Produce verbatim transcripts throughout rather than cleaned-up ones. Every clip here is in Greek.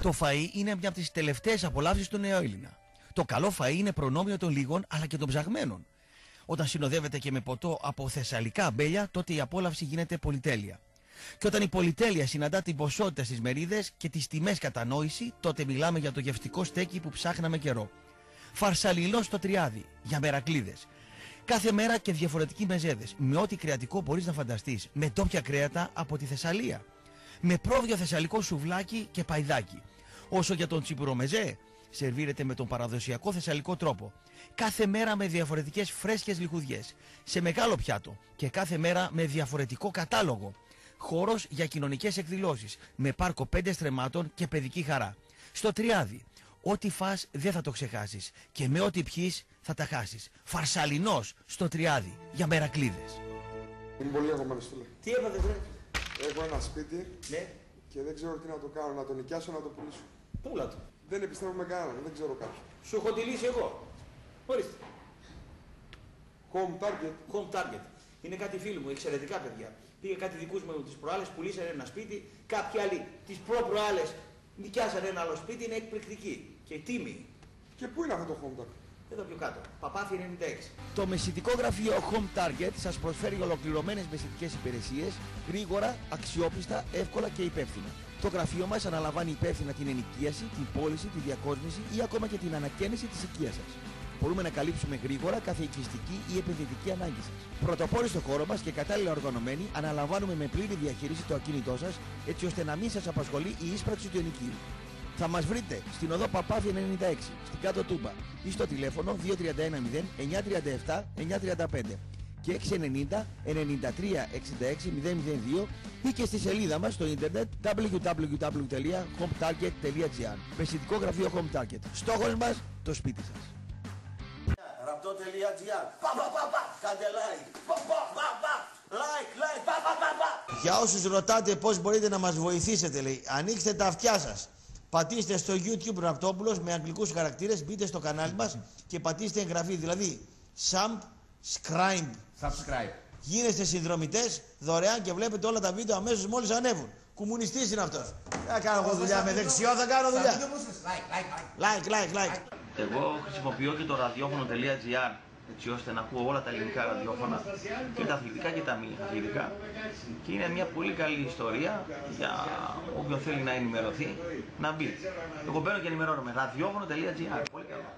Το φαΐ είναι μια από τις τελευταίες απολαύσεις του νεοέλληνα. Το καλό φαΐ είναι προνόμιο των λίγων αλλά και των ψαγμένων. Όταν συνοδεύεται και με ποτό από θεσσαλικά αμπέλια, τότε η απόλαυση γίνεται πολυτέλεια. Και όταν η πολυτέλεια συναντά την ποσότητα στις μερίδες και τις τιμές κατανόηση, τότε μιλάμε για το γευστικό στέκι που ψάχναμε καιρό. Φαρσαλινό στο τριάδι, για μερακλίδες. Κάθε μέρα και διαφορετικοί μεζέδες, με ό,τι κρεατικό μπορείς να φανταστείς, με ντόπια κρέατα από τη Θεσσαλία. Με πρόβιο θεσσαλικό σουβλάκι και παϊδάκι. Όσο για τον τσιπουρομεζέ, σερβίρεται με τον παραδοσιακό θεσσαλικό τρόπο. Κάθε μέρα με διαφορετικές φρέσκες λιχουδιές, σε μεγάλο πιάτο και κάθε μέρα με διαφορετικό κατάλογο. Χώρος για κοινωνικές εκδηλώσεις, με πάρκο πέντε στρεμμάτων και παιδική χαρά. Στο τριάδι, ό,τι φας δεν θα το ξεχάσεις και με ό,τι πιείς θα τα χάσεις. Φαρσαλινός στο τριάδι, για μερακλίδες. Είμαι πολύ αγωμένος, φίλε. Τι έπατε, βρε? Έχω ένα σπίτι, ναι, και δεν ξέρω τι να το κάνω, να το νοικιάσω, να το πουλήσω. πούλα το. Δεν επιστρέφω με κανέναν, δεν ξέρω κάποιον. Σου έχω τη λύση εγώ. Ορίστε. Home target. Home target. Είναι κάτι φίλοι μου, εξαιρετικά παιδιά. Πήγε κάτι δικούς μου τις προάλλες, πουλήσανε ένα σπίτι, κάποιοι άλλοι τις προ-προάλλες νοικιάσανε ένα άλλο σπίτι, είναι εκπληκτική και τίμη. Και πού είναι αυτό το home target? Εδώ πιο κάτω, Παπάθη ενενήντα έξι. Το μεσητικό γραφείο Home Target σας προσφέρει ολοκληρωμένες μεσητικές υπηρεσίες, γρήγορα, αξιόπιστα, εύκολα και υπεύθυνα. Το γραφείο μας αναλαμβάνει υπεύθυνα την ενοικίαση, την πώληση, τη διακόσμηση ή ακόμα και την ανακαίνιση της οικίας σας. Μπορούμε να καλύψουμε γρήγορα κάθε οικιστική ή επενδυτική ανάγκη σας. Πρωτοπόροι στο χώρο μας και κατάλληλα οργανωμένοι, αναλαμβάνουμε με πλήρη διαχείριση το ακίνητό σας, έτσι ώστε να μην σας απασχολεί η ίσπραξη του ενοικίου. Θα μας βρείτε στην οδό Παπάθη ενενήντα έξι, στην Κάτω Τούμπα ή στο τηλέφωνο δύο τρία ένα μηδέν εννιά τρία επτά εννιά τρία πέντε και έξι ενενήντα ενενήντα τρία εξήντα έξι μηδέν μηδέν δύο ή και στη σελίδα μας στο ίντερνετ double-u double-u double-u τελεία home target τελεία gr. Μεσητικό γραφείο Home Target. Στόχος μας, το σπίτι σας. Ραπτό.gr. Πα, πα, πα, πα. Κάντε like. Πα, πα, πα, πα. Like, like. Πα, πα, πα, πα. Για όσους ρωτάτε πώς μπορείτε να μας βοηθήσετε, λέει, ανοίξτε τα αυτιά σας. Πατήστε στο YouTube Ραπτόπουλος με αγγλικούς χαρακτήρες, μπείτε στο κανάλι μας και πατήστε εγγραφή. Δηλαδή, subscribe. Subscribe. Γίνεστε συνδρομητές δωρεάν και βλέπετε όλα τα βίντεο αμέσως μόλις ανέβουν. Κομμουνιστής είναι αυτός. Θα κάνω εγώ δουλειά με δεξιό, θα κάνω δουλειά. Like, like, like. Εγώ χρησιμοποιώ και το ραδιόφωνο.gr έτσι ώστε να ακούω όλα τα ελληνικά ραδιόφωνα και τα αθλητικά και τα μη αθλητικά και είναι μια πολύ καλή ιστορία για όποιον θέλει να ενημερωθεί να μπει. Εγώ μπαίνω και ενημερώνομαι. ραδιόφωνο.gr. Πολύ καλό.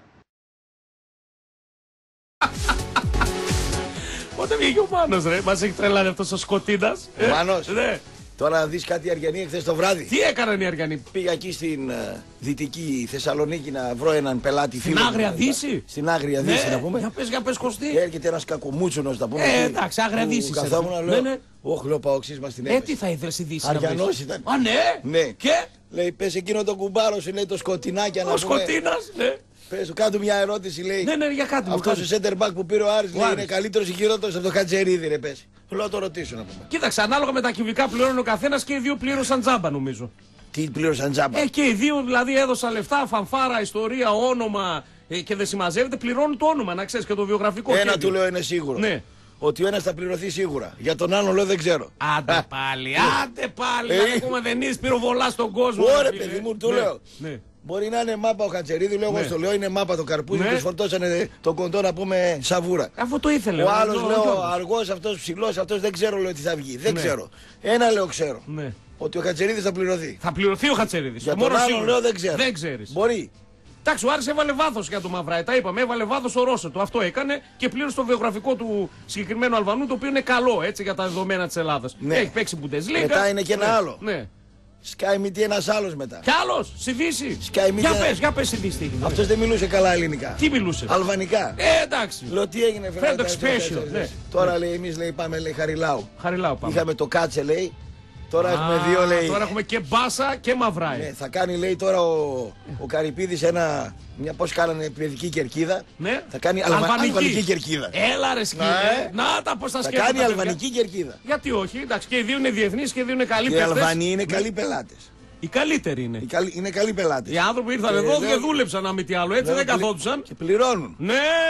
Πότε βγήκε ο Μάνος, ρε, μας έχει τρελάνει αυτός ο Σκοτίνας. Ο Μάνος. Ναι. Τώρα να δεις κάτι Αργιανοί χθες το βράδυ. Τι έκαναν οι Αργιανοί? Πήγα εκεί στην uh, δυτική Θεσσαλονίκη να βρω έναν πελάτη φίλο. Στην Άγρια Δύση. Στην Άγρια Δύση, ναι, να πούμε. Για πες, για πες Κωστή. Και έρχεται ένας κακομούτσονος, να πούμε. Ε, εντάξει, Άγρια Δύση. Καθόμουν, λέω, ναι, ναι. όχι, λέω, Παοξής μας την Ε, έπεσε. τι θα ήθελες η Δύση? Αργιανός ήταν. Α, ναι. Ναι. Και? Λέει, πες εκείνο τον κουμπάρο σου, λέει, το σκοτεινάκι, να Ο πούμε. Σκοτίνας, ναι. Πες του, κάτω μια ερώτηση, λέει. Ναι, ναι, για κάτι. Αυτός ο center back που πήρε ο Άρης, λέει, Άρης. είναι καλύτερος ή χειρότερος από το Χατζερίδη, ρε, πες. Λέω, να το ρωτήσω, να πούμε. Κοίταξε, ανάλογα με τα κυβικά πληρώνει ο καθένας και οι δύο πλήρωσαν τζάμπα, νομίζω. Τι πλήρωσαν τζάμπα? Ε, και οι δύο δηλαδή έδωσαν λεφτά, φανφάρα, ιστορία, όνομα ε, και δεν συμμαζεύεται, πληρώνουν το όνομα, να ξέρεις, και το βιογραφικό. Ένα κέντρο. του λέω είναι σίγουρο. Ναι. Ότι ο ένας θα πληρωθεί σίγουρα. Για τον άλλον λέω δεν ξέρω. Άντε πάλι, άντε πάλι. Ε, να έχουμε δενείς πυροβολά στον κόσμο. Ωραία, ρε, φίλε. παιδί μου, του Ναι, λέω. Ναι. Μπορεί να είναι μάπα ο Χατζερίδη, λέω εγώ Ναι. στο λέω, είναι μάπα το καρπούζι Ναι. που φορτώσανε τον κοντό να πούμε σαβούρα. Αφού το ήθελε. Ο άλλος ο λέω Γιώργος. αργός, αυτός ψηλός, αυτός δεν ξέρω λέω τι θα βγει. Δεν Ναι. ξέρω. Ένα λέω ξέρω. Ναι. Ότι ο Χατζερίδης θα πληρωθεί. Θα πληρωθεί ο Χατσερίδης. Για Το τον μόνο άλλον σίγουρο. λέω δεν ξέρω. Δεν ξέρεις. Μπορεί. Εντάξει, ο Άρης έβαλε βάθος για το Μαυράη, τα είπαμε. Έβαλε βάθος ο Ρώσο του. Αυτό έκανε και πλήρωσε το βιογραφικό του συγκεκριμένου Αλβανού, το οποίο είναι καλό έτσι για τα δεδομένα της Ελλάδας. Ναι. Έχει παίξει Bundesliga. Μετά είναι και ένα ναι. άλλο. Ναι. Σκάει μύτη ένας άλλος μετά. Κι άλλος, στη Δύση. Σκάει μύτη Για ένα- πες, για πες στη Δύση τι έγινε. Αυτός δεν μιλούσε καλά ελληνικά. Τι μιλούσε? Αλβανικά. Ε, εντάξει. Λέω τι έγινε Friend φέρε special, ναι. Τώρα λέει εμείς λέει πάμε λέει Χαριλάου. Χαριλάου πάμε. Είχαμε το κάτσε λέει. Τώρα Α, έχουμε δύο λέει. Τώρα έχουμε και Μπάσα και Μαυράη. Ναι, θα κάνει λέει τώρα ο, ο Καρυπίδης ένα. Μια πώς κάνανε παιδική κερκίδα. Ναι. Θα κάνει αλβα... Αλβανική. αλβανική κερκίδα. Έλα ρε σκύλε. Ναι. Να τα πώς θα Θα σκέφτονται. κάνει τα παιδιά. αλβανική κερκίδα. Γιατί όχι, εντάξει, και οι δύο είναι διεθνείς και οι δύο είναι καλοί Και οι παίκτες. Αλβανοί είναι Ναι. καλοί πελάτες. Οι καλύτεροι είναι. Οι καλοί, είναι καλοί πελάτες. Οι άνθρωποι ήρθαν Και εδώ λέω- και δούλεψαν να μη τι άλλο, έτσι Λέω, δεν πλη- καθόντουσαν. Και πληρώνουν. Ναι!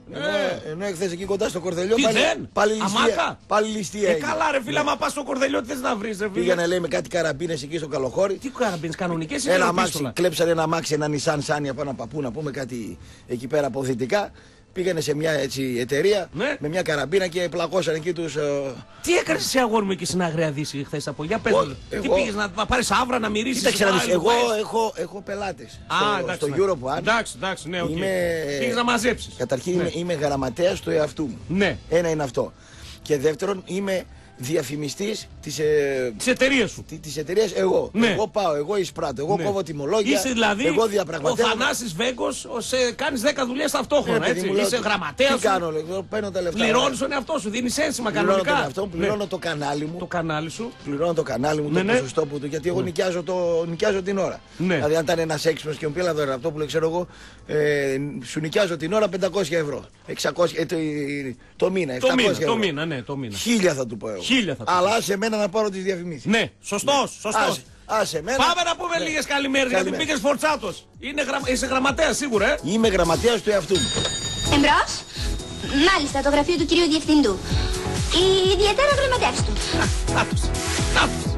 Ναι. Ενώ εχθές εκεί κοντά στο Κορδελιό Τι πάλι, δεν? πάλι ληστεία. Αμάκα. Πάλι ληστεία. Ε, έγινε. καλά, ρε φίλε, Ναι. άμα πα στο Κορδελιό, τι θε να βρει, ρε φίλε. Πήγανε λέει με κάτι καραμπίνες εκεί στο Καλοχώρι. Τι καραμπίνες, κανονικές ή Ένα μελοπίστολα? αμάξι, κλέψαν ένα αμάξι, ένα Nissan Sunny από ένα παππού να πούμε κάτι εκεί πέρα αποδυτικά. Πήγανε σε μια έτσι, εταιρεία Ναι. με μια καραμπίνα και πλακώσαν εκεί τους... ε, Τι έκανε εσύ αγόρι μου εκεί στην Αγραία Δύση χθες από? Για πες Εγώ- μου. Τι εγώ- πήγες να, να πάρεις άβρα, να μυρίσεις? Κοίταξε να δεις, wild εγώ west? έχω, έχω πελάτες Α, στο, εντάξει, στο ναι. Europe One. Εντάξει, εντάξει, ναι, οκ. Είμαι- Πήγες να μαζέψεις. Καταρχήν Ναι. είμαι, είμαι γραμματέας του εαυτού μου. Ναι. Ένα είναι αυτό. Και δεύτερον είμαι διαφημιστής της, ε, Τις εταιρείες σου. τη- της εταιρείας εγώ. Ναι. Εγώ πάω, εγώ εισπράττω, εγώ Ναι. κόβω τιμολόγια, Είσαι δηλαδή εγώ ο διαπραγματεύομαι. Θανάσης Βέγκος, ως, ε, κάνεις δέκα δουλειές Ναι, ταυτόχρονα, παιδί έτσι. μου, λέω, Είσαι τι- γραμματέας Τι σου, κάνω, λέω, παίρνω τα λεφτά. πληρώνεις τον εαυτό σου, δίνεις ένσημα Πληρώνω τον κανονικά. εαυτό μου, Ναι. πληρώνω το κανάλι μου. Το κανάλι σου. Πληρώνω το κανάλι μου, Ναι, το ναι. ποσοστό που του, γιατί εγώ νοικιάζω, το, νοικιάζω την ώρα. Ναι. Δηλαδή, αν ήταν ένα έξυπνο και μου πει, έλα εδώ, αυτό που λέω, ξέρω εγώ, ε, σου νοικιάζω την ώρα πεντακόσια ευρώ. εξακόσια, ε, το, το μήνα, Το επτακόσια μήνα, ευρώ. το μήνα, ναι, το μήνα. Χίλια θα του πω εγώ. Χίλια θα του Αλλά σε μένα να πάρω τις διαφημίσεις. Ναι, σωστός, σωστός. Άσε, άσε μένα. Πάμε να πούμε Ναι. λίγες καλημέρες, γιατί Καλημέρα. πήγες φορτσάτος. Είναι γραμ... Είσαι γραμματέας σίγουρα, ε. Είμαι γραμματέας του εαυτού μου. Εμπρός. Μάλιστα, το γραφείο του κυρίου Διευθυντού. Η ιδιαίτερα γραμματεύς του. Νάτος, νάτος.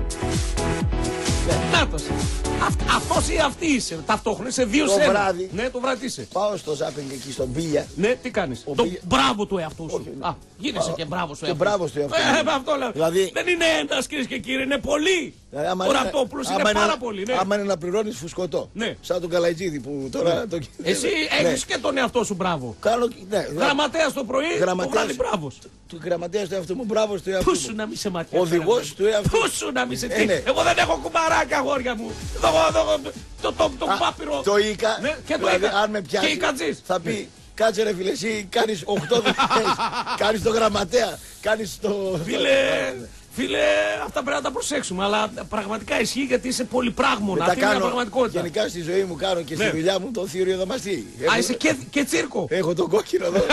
Νάτος. Αυ- Αυτός ή αυτή είσαι, ταυτόχρονα, είσαι δύο Το σε ένα. βράδυ. Ναι, το βράδυ είσαι. Πάω στο ζάπινγκ εκεί στον Μπίλια. Ναι, τι κάνεις. Ο Το Μπίλια- μπράβο του εαυτού σου. Όχι, ναι. Α, γίνεσαι και μπράβο σου Και μπράβο του εαυτού Ε, μου. με αυτό λέω. Δηλαδή- Δεν είναι ένας, κυρίες και κύριοι, είναι πολλοί. Δηλαδή, άμα Ο είναι- Ραπτόπουλος άμα είναι πάρα πολύ. Ναι. Άμα είναι να πληρώνεις φουσκωτό. Ναι. Σαν τον Καλαϊτζίδη που τώρα. Το... Εσύ Ναι. έχεις και τον εαυτό σου μπράβο. Κάνω. Ναι, Γραμματέας το πρωί, το Γραμματέας- βράδυ μπράβος. Του γραμματέα του εαυτού μου, μπράβο του εαυτού Πού μου. σου να μη σε ματιά. Οδηγός του εαυτού. Πού σου να μη σε Ε, τι. ναι. Εγώ δεν έχω κουμπαράκια, αγόρια μου. Το, το, το, το, το Α, πάπυρο. Το Ίκα. Ναι, και το δηλαδή, Ίκα. αν με πιάσει. Και η Κατζής. Θα πει, κάτσε ρε φίλε, εσύ κάνεις οκτώ δουλειές. Κάνεις το γραμματέα. Κάνεις το. Φίλε, φίλε, αυτά πρέπει να τα προσέξουμε. Αλλά πραγματικά ισχύει γιατί είσαι πολυπράγμονα. Τα Αυτή είναι μια κάνω. πραγματικότητα. Γενικά στη ζωή μου κάνω και στη Ναι. δουλειά μου το θύριο δαμαστή. Α, Έχω- είσαι και, και τσίρκο. Έχω τον κόκκινο εδώ.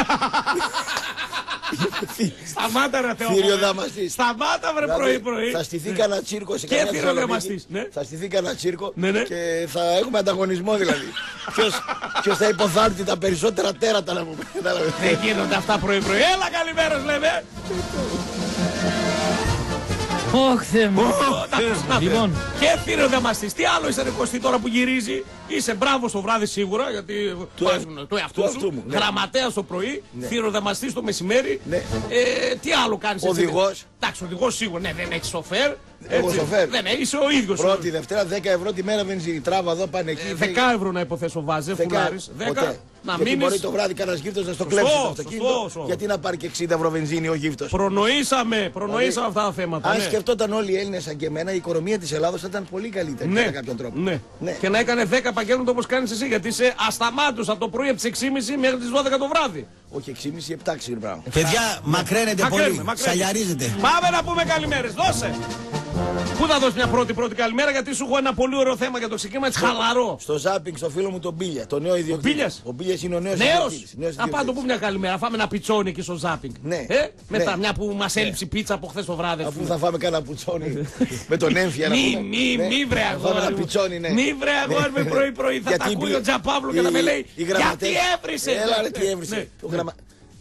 Σταμάτα ρε Θεό. Θύριο δαμαστής. Σταμάτα βρε Δηλαδή, πρωί πρωί. Θα στηθεί κανένα τσίρκο σε Και κανένα θύριο Θεσσαλονίκη. δαμαστής, ναι. Θα στηθεί κανένα τσίρκο Ναι, ναι. και θα έχουμε ανταγωνισμό δηλαδή. ποιος, ποιος θα υποθάρτει τα περισσότερα τέρατα να πούμε. Κατάλαβες. Δεν γίνονται αυτά πρωί πρωί. Έλα καλημέρας λέμε. Ωχ, Θεέ μου. Λοιπόν. Και θύριο δαμαστής. Τι άλλο είσαι ρε Κωστή τώρα που γυρίζει. Είσαι μπράβο το βράδυ σίγουρα γιατί βάζουν το εαυτό του σου. εαυτού μου, ναι. Γραμματέας το πρωί. Θύριο δαμαστής το μεσημέρι. Ναι. Ε, τι άλλο κάνεις έτσι? Οδηγός. Εντάξει, οδηγός σίγουρα. Ναι, δεν έχεις σοφέρ. Έχω Έτσι. σοφέρ. Δεν έχεις, είσαι ο ίδιος. Πρώτη, Δευτέρα, δέκα ευρώ τη μέρα βενζίνη. Τράβα εδώ, πάνε εκεί. Δέκα ευρώ να υποθέσω βάζει, Δέκα. φουλάρεις. Δέκα. Ποτέ. Να Γιατί μείνεις. μπορεί το βράδυ κανένα γύφτος να στο Σωστό, κλέψει το σωστό, αυτοκίνητο. σωστό. Γιατί να πάρει και εξήντα ευρώ βενζίνη ο γύφτος. Προνοήσαμε, προνοήσαμε αυτά τα θέματα. Αν ναι. σκεφτόταν όλοι οι Έλληνες σαν και εμένα, η οικονομία της Ελλάδος θα ήταν πολύ καλύτερη Ναι, κατά κάποιον τρόπο. ναι. Ναι. Και να έκανε δέκα επαγγέλματα όπως κάνεις εσύ. Γιατί είσαι ασταμάτως από το πρωί από τις έξι και μισή μέχρι τις δώδεκα το βράδυ. Όχι έξι και μισή, επτά είναι πράγμα. Παιδιά, μακραίνετε Μακραίνουμε, πολύ. μακραίνουμε. Σαλιαρίζετε. Πάμε να πούμε καλημέρες. Δώσε. Πού θα δώσει μια πρώτη πρώτη καλημέρα, γιατί σου έχω ένα πολύ ωραίο θέμα για το ξεκίνημα, έτσι χαλαρό. Στο ζάπινγκ, στο φίλο μου τον Μπίλια, το νέο ιδιοκτήτη. Μπίλιας? Ο Μπίλιας είναι ο νέος Νέος. ιδιοκτήτης, νέος Να πάμε να του πούμε μια καλημέρα. Φάμε ένα πιτσόνι εκεί στο ζάπινγκ. Ναι. Ε, μετά Ναι. μια που μας έλειψε η πίτσα από χθες το βράδυ. Αφού θα φάμε κάνα πουτσόνι με τον έμφυα να Μη, πούμε. μη, Ναι. μη βρε Θα φάμε αγόρι ένα μου. πιτσόνι, ναι. Μη βρε αγόρι με Ναι. πρωί πρωί. Θα τα Γιατί ακούει η- ο Τζαπαύλου και θα η- με λέει η γιατί γραμματέας- έβρισε. Έλα ρε Ναι, τι έβρισε. ναι. Το γραμμα-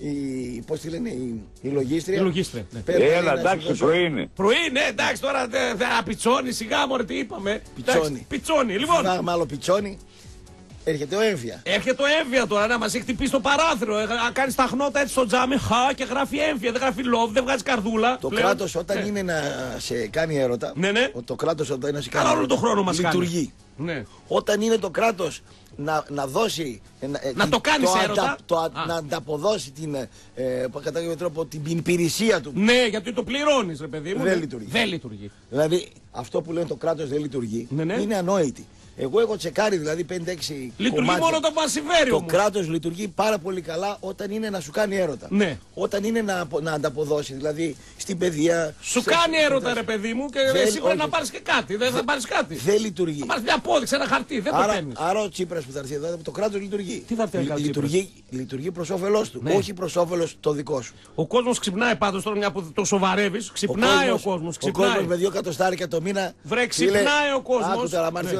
η- Πώς τη λένε, η, η λογίστρια. Η λογίστρια, ναι. Παίρνει Έλα, ένα εντάξει, σου δώσω- πρωί είναι. Πρωί, ναι, εντάξει, τώρα θε- θε- πιτσόνι, σιγά μωρέ, τι είπαμε. Πιτσόνι. Εντάξει, Πιτσόνι, λοιπόν. Φάγαμε άλλο πιτσόνι. Έρχεται ο έμφυα. Έρχεται ο έμφυα τώρα να μας έχει χτυπήσει το παράθυρο. ε, Να κάνει τα χνότα έτσι στο τζάμι, χα και γράφει έμφυα. Δεν γράφει love, δεν βγάζει καρδούλα. Το πλέον. κράτος όταν Ναι. είναι να σε κάνει έρωτα. Ναι, ναι. ο- Το κράτος όταν είναι να σε κάνει Καλά, όλο έρωτα, τον χρόνο μας κάνει. λειτουργεί. Ναι. Όταν είναι το κράτος να, να δώσει. ε, ε, Να την- το κάνεις αντα- έρωτα. το α- Α. να ανταποδώσει την. Ε, ε, κατά κάποιο τρόπο την υπηρεσία του. Ναι, γιατί το πληρώνει, ρε παιδί μου. Δεν ναι. λειτουργεί. Δεν λειτουργεί. Δηλαδή αυτό που λένε το κράτος δεν λειτουργεί Ναι, ναι. είναι ανόητη. Εγώ έχω τσεκάρει δηλαδή πέντε έξι Λειτουργεί κομμάτια. μόνο το πασιβέρι Το όμως. κράτος λειτουργεί πάρα πολύ καλά όταν είναι να σου κάνει έρωτα. Ναι. Όταν είναι να, απο- να ανταποδώσει, δηλαδή στην παιδεία. Σου στο- κάνει στο- έρωτα, ρε παιδί μου, και Δεν- σίγουρα όχι. να πάρει και κάτι. Δεν θα πάρει κάτι. Δεν λειτουργεί. Θα πάρει μια απόδειξη, ένα χαρτί. Δεν το Άρα, παίρνει. άρα ο Τσίπρας που θα έρθει εδώ, το κράτος λειτουργεί. Τι θα έρθει να κάνει ο λειτουργεί, λειτουργεί προς όφελός του, Ναι. όχι προς όφελος το δικό σου. Ο κόσμο ξυπνάει πάντως τώρα, μια που το σοβαρεύει. Ξυπνάει ο κόσμο. Ο κόσμος με δύο εκατοστάρικα το μήνα. Βρε, φίλε, ξυπνάει ο κόσμος. Άκου τώρα, αν έρθει Ναι. ο Τσίπρας και Ναι.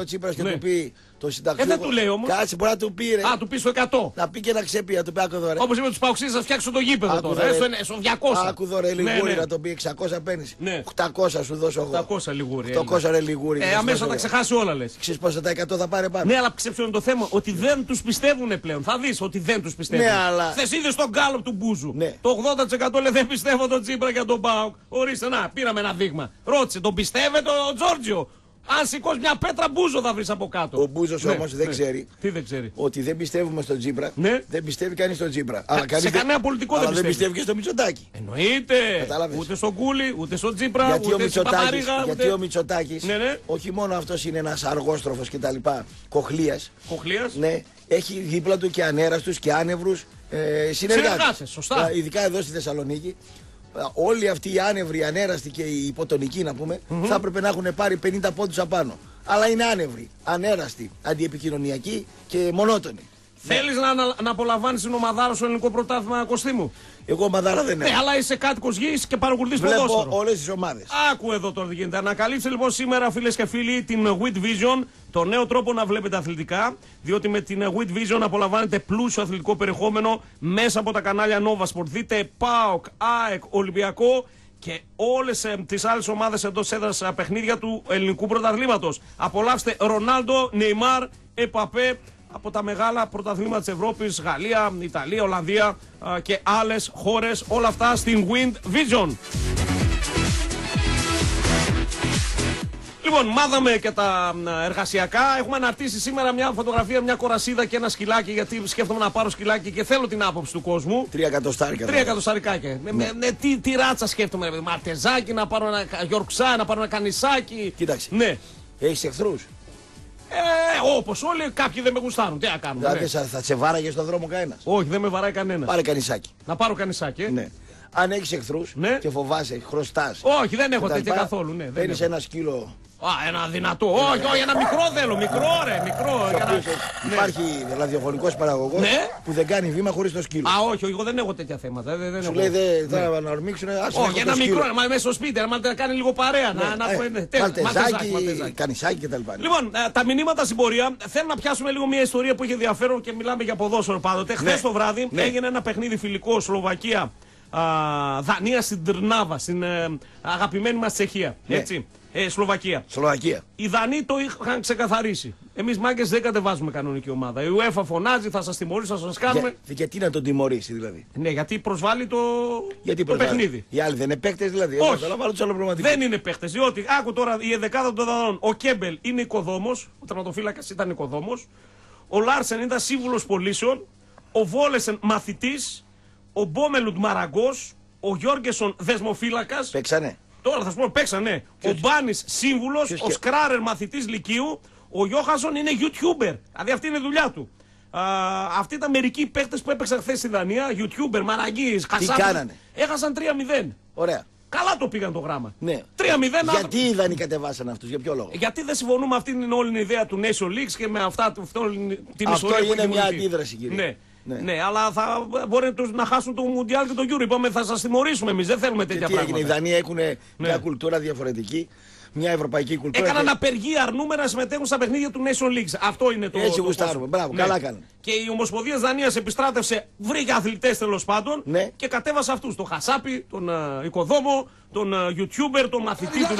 του πει το συνταξιούχο. Ε, δεν του λέει όμως. Κάτσε, μπορεί να του πει ρε. Α, του πει στο εκατό. Να πει και να ξεπεί, να του πει άκου εδώ ρε. Όπως είπε τους Παοξίδες, θα φτιάξω το γήπεδο τώρα. Ε, στο, στο διακόσια. Άκου εδώ ρε Λιγούρι, να το πει εξακόσια παίρνεις. Ναι. οκτακόσια σου δώσω εγώ. οκτακόσια Λιγούρι. οκτακόσια ρε Λιγούρι. Ε, αμέσως θα τα ξεχάσει όλα λες. Ξέρεις πόσα τα εκατό θα πάρει πάνω. Ναι, αλλά ξέρεις είναι το θέμα. Ότι δεν τους πιστεύουν πλέον. Θα δεις ότι δεν τους πιστεύουν. Ναι, αλλά... Χθες είδες τον γκάλωπ του Μπούζου. Ναι. Το ογδόντα τοις εκατό λέει δεν πιστεύω τον Τσίπρα και τον ΠΑΟΚ. Ορίστε, να, πήραμε ένα δείγμα. Ρώτησε, τον πιστεύετε ο Τζόρτζιο? Αν σηκώσει μια πέτρα Μπούζο θα βρει από κάτω. Ο Μπούζος ναι, όμως δεν ναι. ξέρει. Τι δεν ξέρει? Ότι δεν πιστεύουμε στον Τσίπρα. Ναι. Δεν πιστεύει κανείς στον Τσίπρα. Αλλά σε κανείς κανένα δεν... πολιτικό αλλά δεν πιστεύει. δεν πιστεύει και στο Μητσοτάκη. Εννοείται. Κατάλαβες. Ούτε στον Κούλι, ούτε στον Τσίπρα, γιατί ούτε ο Μητσοτάκης, Παπαρίγα, γιατί ούτε... ο Μητσοτάκης, ναι, ναι. όχι μόνο αυτός είναι ένας αργόστροφος και τα λοιπά, κοχλίας. Κοχλίας. Ναι, έχει δίπλα του και ανέραστους και άνευρους ε, συνεργάτες. Συνεργάτες, σωστά. Ειδικά εδώ στη Θεσσαλονίκη. Όλοι αυτοί οι άνευροι, οι ανέραστοι και οι υποτονικοί να πούμε, mm-hmm. θα έπρεπε να έχουν πάρει πενήντα πόντους απάνω. Αλλά είναι άνευροι, ανέραστοι, αντιεπικοινωνιακοί και μονότονοι. Θέλεις ναι. να, να απολαμβάνεις την ομαδάρα στο ελληνικό πρωτάθλημα, Κωστή μου? Εγώ ομαδάρα δεν έχω. Ναι, αλλά είσαι κάτοικος γης και παρακολουθείς ποδόσφαιρο. ποδόσφαιρο. Βλέπω όλες τις ομάδες. Άκου εδώ τώρα τι γίνεται. Ανακαλύψτε λοιπόν σήμερα, φίλες και φίλοι, την Wit Vision, το νέο τρόπο να βλέπετε αθλητικά. Διότι με την Wit Vision απολαμβάνετε πλούσιο αθλητικό περιεχόμενο μέσα από τα κανάλια Nova Sport. Δείτε ΠΑΟΚ, ΑΕΚ, Ολυμπιακό και όλες ε, τις άλλες ομάδες εντός έδρας ε, παιχνίδια του ελληνικού πρωταθλήματος. Απολαύστε Ρονάλντο, Νεϊμάρ, Επαπέ από τα μεγάλα πρωταθλήματα της Ευρώπης, Γαλλία, Ιταλία, Ολλανδία ε, και άλλες χώρες. Όλα αυτά στην Wit Vision. Λοιπόν, μάθαμε και τα εργασιακά. Έχουμε αναρτήσει σήμερα μια φωτογραφία, μια κορασίδα και ένα σκυλάκι. Γιατί σκέφτομαι να πάρω σκυλάκι και θέλω την άποψη του κόσμου. Τρία εκατοστάρικα. Τρία εκατοστάρικια. Ναι. Με, με, τι, τι ράτσα σκέφτομαι, με μαρτεζάκι, να πάρω ένα γιορξά, να πάρω ένα κανισάκι. Κοίταξε. Ναι. Έχεις εχθρούς? Ε, όπως όλοι, κάποιοι δεν με γουστάρουν. Τι να κάνουμε. Δηλαδή ναι. θα σε βάραγε στον δρόμο κανένας? Όχι, δεν με βαράει κανένα. Πάρε κανισάκι. Να πάρω κανισάκι. Ε. Ναι. Αν έχεις εχθρούς ναι. και φοβάσαι, χρωστάς. Όχι, δεν έχω τέτοια καθόλου. Ναι, παίρνεις ένα σκύλο. Α, ένα δυνατό. Όχι, όχι, ένα μικρό θέλω. Μικρό, ρε, μικρό. Για να... Υπάρχει ναι. ραδιοφωνικός παραγωγός ναι. που δεν κάνει βήμα χωρίς το σκύλο. Α, όχι, εγώ δεν έχω τέτοια θέματα. Δεν, δεν Σου έχω... λέει δεν θα ναι. να ορμήξουν. Όχι, ένα μικρό, μα μέσα στο σπίτι, να κάνει λίγο παρέα. Ναι. Να, να... Ε, Μαλτεζάκι, κανισάκι κτλ. Λοιπόν, τα μηνύματα στην πορεία. Θέλω να πιάσουμε λίγο μια ιστορία που είχε ενδιαφέρον και μιλάμε για ποδόσφαιρο πάντοτε. Χθες το βράδυ έγινε ένα παιχνίδι φιλικό Σλοβακία. Δανία στην Τρνάβα, στην ε, αγαπημένη μας Τσεχία. Ναι. Έτσι. Ε, Σλοβακία. Σλοβακία. Οι Δανείοι το είχαν ξεκαθαρίσει. Εμείς μάγκες δεν κατεβάζουμε κανονική ομάδα. Η UEFA φωνάζει, θα σας τιμωρήσει, θα σας κάνουμε. Για, γιατί να τον τιμωρήσει δηλαδή? Ναι, γιατί προσβάλλει το, γιατί το προσβάλλει. παιχνίδι. Οι άλλοι δεν είναι παίκτες δηλαδή? Όχι. Τους δεν είναι παίκτες. Διότι, άκου τώρα, η ενδεκάδα των Δανών. Ο Κέμπελ είναι οικοδόμος. Ο τερματοφύλακας ήταν οικοδόμος. Ο Λάρσεν ήταν σύμβουλος πωλήσεων. Ο Βόλεσεν μαθητής. Ο Μπόμελουντ μαραγκός. Ο Γιώργεσον δεσμοφύλακας. Παίξανε. Τώρα θα σου πω, παίξανε. Ο Μπάνης σύμβουλος. Ο Σκράρερ μαθητής λυκείου. Ο Γιώχανσον είναι YouTuber. Δηλαδή αυτή είναι η δουλειά του. Α, αυτοί ήταν μερικοί παίκτες που έπαιξαν χθες στη Δανία. YouTuber, μαραγκείς, χασάπες. Τι κάνανε? Έχασαν τρία μηδέν. Ωραία. Καλά το πήγαν το γράμμα. Ναι. τρία μηδέν. Γιατί οι Δανείοι κατεβάσαν αυτούς, για ποιο λόγο? Γιατί δεν συμφωνούμε με αυτήν την όλη την ιδέα του Nation League και με αυτά, αυτό, την αυτό ιστορία είναι που μια έχει αντίδραση, κύριε. Ναι. Ναι. ναι, αλλά θα μπορεί να χάσουν το Μουντιάλ και το Euro. Είπαμε θα σας τιμωρήσουμε εμείς. Δεν θέλουμε τέτοια τι πράγματα. Έγινε, οι Δανείοι έχουν ναι. μια κουλτούρα διαφορετική. Μια ευρωπαϊκή κουλτούρα. Έκαναν και... απεργία αρνούμε να συμμετέχουν στα παιχνίδια του Nation League. Αυτό είναι το. Έτσι γουστάρουμε. Μπράβο, ναι. Καλά κάνουν. Και η Ομοσπονδία Δανίας επιστράτευσε, βρήκε αθλητές τέλος πάντων ναι. και κατέβασε αυτούς. Τον Χασάπη, τον uh, οικοδόμο, τον uh, YouTuber, τον μαθητή του.